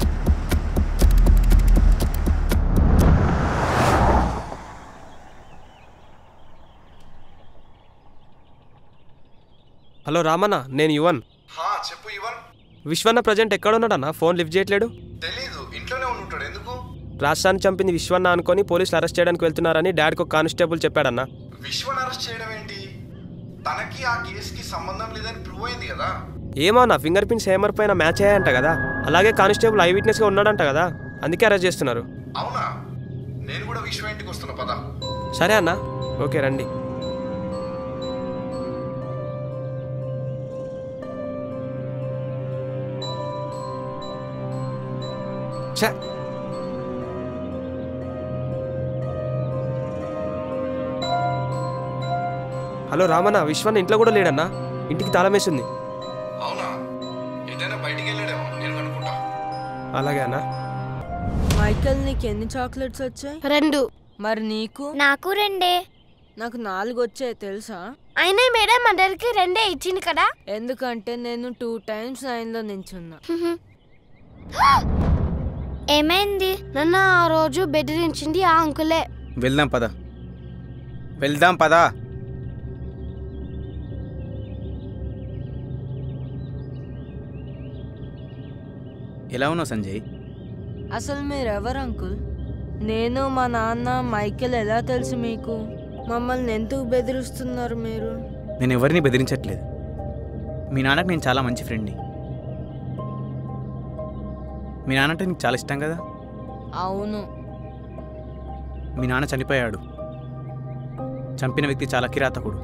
హలో రామన్న, నేను యువన్. చెప్పు యువన్. విశ్వన్న ప్రజెంట్ ఎక్కడ ఉన్నాడన్నా? Phone lift చేయట్లేడు. తెలీదు, ఇంట్లోనే ఉంటాడు. ఎందుకు? రాష్ట్రాన్ని చంపింది విశ్వన్న అనుకొని పోలీసులు అరెస్ట్ చేయడానికి వెళ్తున్నారని డాడీకి ఒక కానిస్టేబుల్ చెప్పాడన్నా. విశ్వన్ అరెస్ట్ చేయడం ఏంటి? తనకి ఆ కేసుకి సంబంధం లేదని ప్రూవ్ అయింది కదా. ఏమో నా ఫింగర్ ప్రింట్స్ హేమర్ పైన మ్యాచ్ అయ్యాయంట కదా. అలాగే కానిస్టేబుల్ ఐ విట్నెస్గా ఉన్నాడంట కదా, అందుకే అరెస్ట్ చేస్తున్నారు. అవునా? నేను కూడా విశ్వ ఇంటికి వస్తున్నా, పద. సరే అన్న, ఓకే రండి. హలో రామన్న, విశ్వన్న ఇంట్లో కూడా లేడన్నా. ఇంటికి తాళం వేసింది. అవునా? ఏదైనా బయటికి వెళ్ళాడేమో, నేను అనుకుంటా. అలాగే అన్నా. మైకల్, నీకు ఎన్ని చాక్లెట్స్ వచ్చాయి? 2. మరి నీకు? నాకు 2. నాకు 4 వచ్చాయి తెలుసా? అయినా మేడం మదర్కి 2 ఇచ్చింది కదా. ఎందుకంటే నేను 2 times లైన్లో నించున్నా. ఏమైంది? నన్ను ఆ రోజు బెదిరించింది ఆ అంకులే. వెళ్దాం పద, వెళ్దాం పదా. ఎలా ఉన్నావు సంజయ్? అసలు మీరెవరు అంకుల్? నేను, మా నాన్న, మైకేల్ ఎలా తెలుసు మీకు? మమ్మల్ని ఎందుకు బెదిరిస్తున్నారు మీరు? నేను ఎవరిని బెదిరించట్లేదు. మీ నాన్నకు నేను చాలా మంచి ఫ్రెండ్ని. మీ నాన్న అంటే నీకు చాలా ఇష్టం కదా? అవును. మీ నాన్న చనిపోయాడు. చంపిన వ్యక్తి చాలా కిరాతకుడు.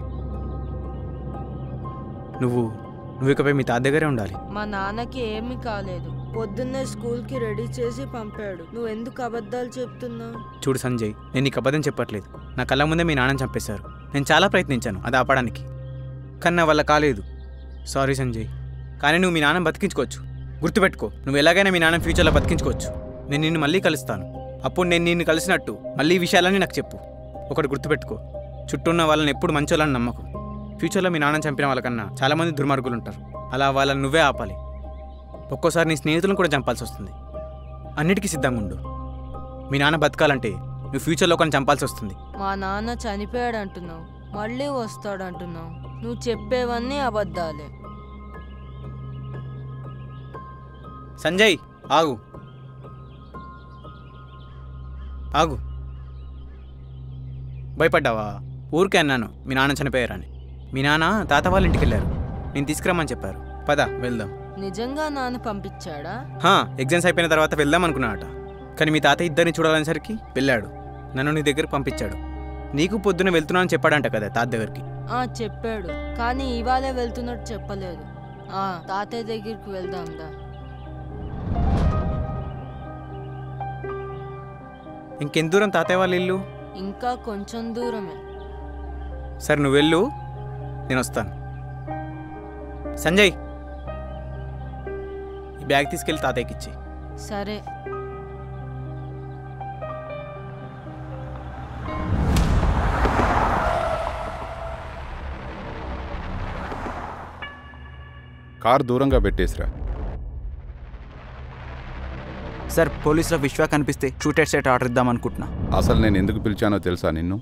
నువ్వు ఇకపై మీ తాత దగ్గరే ఉండాలి. మా నాన్నకి ఏమీ కాలేదు. పొద్దున్నే స్కూల్కి రెడీ చేసి పంపాడు. నువ్వు ఎందుకు అబద్ధాలు చెప్తున్నావు? చూడు సంజయ్, నేను నీకు అబద్ధం చెప్పట్లేదు. నా కళ్ళ ముందే మీ నాన్నని చంపేశారు. నేను చాలా ప్రయత్నించాను అది ఆపడానికి, కానీ నా వల్ల కాలేదు. సారీ సంజయ్, కానీ నువ్వు మీ నాన్న బతికించుకోవచ్చు. గుర్తుపెట్టుకో, నువ్వు ఎలాగైనా మీ నాన్న ఫ్యూచర్లో బతికించుకోవచ్చు. నేను నిన్ను మళ్ళీ కలుస్తాను. అప్పుడు నేను నిన్ను కలిసినట్టు మళ్ళీ ఈ విషయాలన్నీ నాకు చెప్పు. ఒకటి గుర్తుపెట్టుకో, చుట్టూ ఉన్న వాళ్ళని ఎప్పుడు మంచోళ్ళని నమ్మకు. ఫ్యూచర్లో మీ నాన్న చంపిన వాళ్ళకన్నా చాలామంది దుర్మార్గులు ఉంటారు. అలా వాళ్ళని నువ్వే ఆపాలి. ఒక్కోసారి నీ స్నేహితులను కూడా చంపాల్సి వస్తుంది. అన్నిటికీ సిద్ధంగా ఉండు. మీ నాన్న బతకాలంటే నువ్వు ఫ్యూచర్లో ఒకరిని చంపాల్సి వస్తుంది. మా నాన్న చనిపోయాడు అంటున్నావు, మళ్ళీ వస్తాడు అంటున్నావు. నువ్వు చెప్పేవన్నీ అబద్ధాలే. సంజయ్ ఆగు, ఆగు. భయపడ్డావా? ఊరికే అన్నాను మీ నాన్న చనిపోయారని. మీ నాన్న తాత వాళ్ళ ఇంటికి వెళ్ళారు, నేను తీసుకురమ్మని చెప్పారు. పద వెళ్దాం. నిజంగా నాన్న పంపించాడా? ఎగ్జామ్స్ అయిపోయిన తర్వాత వెళ్దాం అనుకున్నాడట, కానీ మీ తాత ఇద్దరిని చూడాలనేసరికి వెళ్ళాడు. నన్ను నీ దగ్గర పంపించాడు. నీకు పొద్దున వెళ్తున్నానని చెప్పాడంట కదా తాత దగ్గరికి. చెప్పాడు, కానీ ఇవాళే వెళ్తున్నట్టు చెప్పలేదు. తాతయ్య దగ్గరికి వెళ్దాందా? ఇంకెంత దూరం తాతయ్య వాళ్ళ ఇల్లు? ఇంకా కొంచెం దూరమే. సరే నువ్వు వెళ్ళు, నేను వస్తాను. సంజయ్, ఈ బ్యాగ్ తీసుకెళ్ళి తాతయ్యకి ఇచ్చి. సరే. కారు దూరంగా పెట్టేసిరా. సార్ పోలీసులో విశ్వ కనిపిస్తే షూటెడ్ సెట్ ఆర్డర్ ఇద్దాం అనుకుంటున్నా. అసలు నేను ఎందుకు పిలిచానో తెలుసా నిన్ను?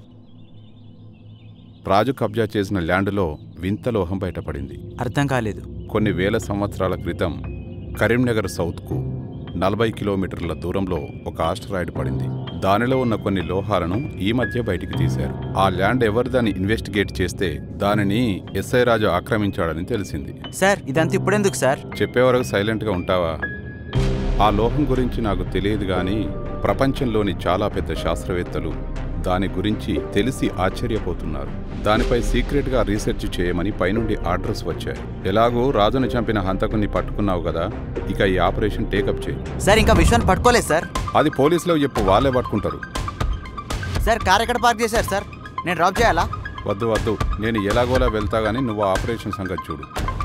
రాజు కబ్జా చేసిన ల్యాండ్లో వింత లోహం బయటపడింది. అర్థం కాలేదు. కొన్ని వేల సంవత్సరాల క్రితం కరీంనగర్ సౌత్కు 40 కిలోమీటర్ల దూరంలో ఒక ఆస్టరాయిడ్ పడింది. దానిలో ఉన్న కొన్ని లోహాలను ఈ మధ్య బయటికి తీశారు. ఆ ల్యాండ్ ఎవరిదాన్ని ఇన్వెస్టిగేట్ చేస్తే దానిని ఎస్ఐ రాజు ఆక్రమించాడని తెలిసింది. సార్ ఇదంతా ఇప్పుడెందుకు సార్? చెప్పే వరకు సైలెంట్గా ఉంటావా? ఆ లోహం గురించి నాకు తెలియదు కానీ ప్రపంచంలోని చాలా పెద్ద శాస్త్రవేత్తలు దాని గురించి తెలిసి ఆశ్చర్యపోతున్నారు. దానిపై సీక్రెట్గా రీసెర్చ్ చేయమని పైనుండి ఆర్డర్స్ వచ్చాయి. ఎలాగో రాజును చంపిన హంతకుని పట్టుకున్నావు కదా, ఇక ఈ ఆపరేషన్ టేకప్ చేయి. సార్ ఇంకా విశ్వాన్ని పట్టుకోలేదు సార్. అది పోలీసులో చెప్పు, వాళ్ళే పట్టుకుంటారు. సార్ కార్ ఎక్కడ పార్క్ చేశారు సార్? నేను డ్రాప్ చేయాలా? వద్దు వద్దు, నేను ఎలాగోలా వెళ్తా గానీ నువ్వు ఆపరేషన్ సంగతి చూడు.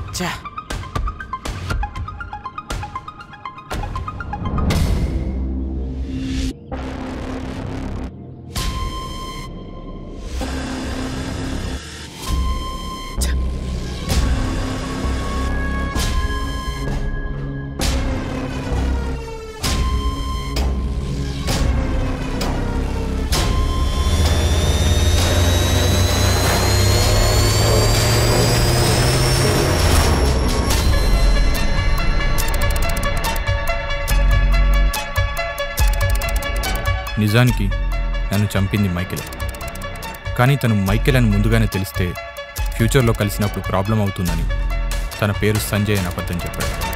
నిజానికి నన్ను చంపింది మైకేల్. కానీ తను మైకేల్ అని ముందుగానే తెలిస్తే ఫ్యూచర్లో కలిసినప్పుడు ప్రాబ్లం అవుతుందని తన పేరు సంజయ్ అని అబద్ధం చెప్పాడు.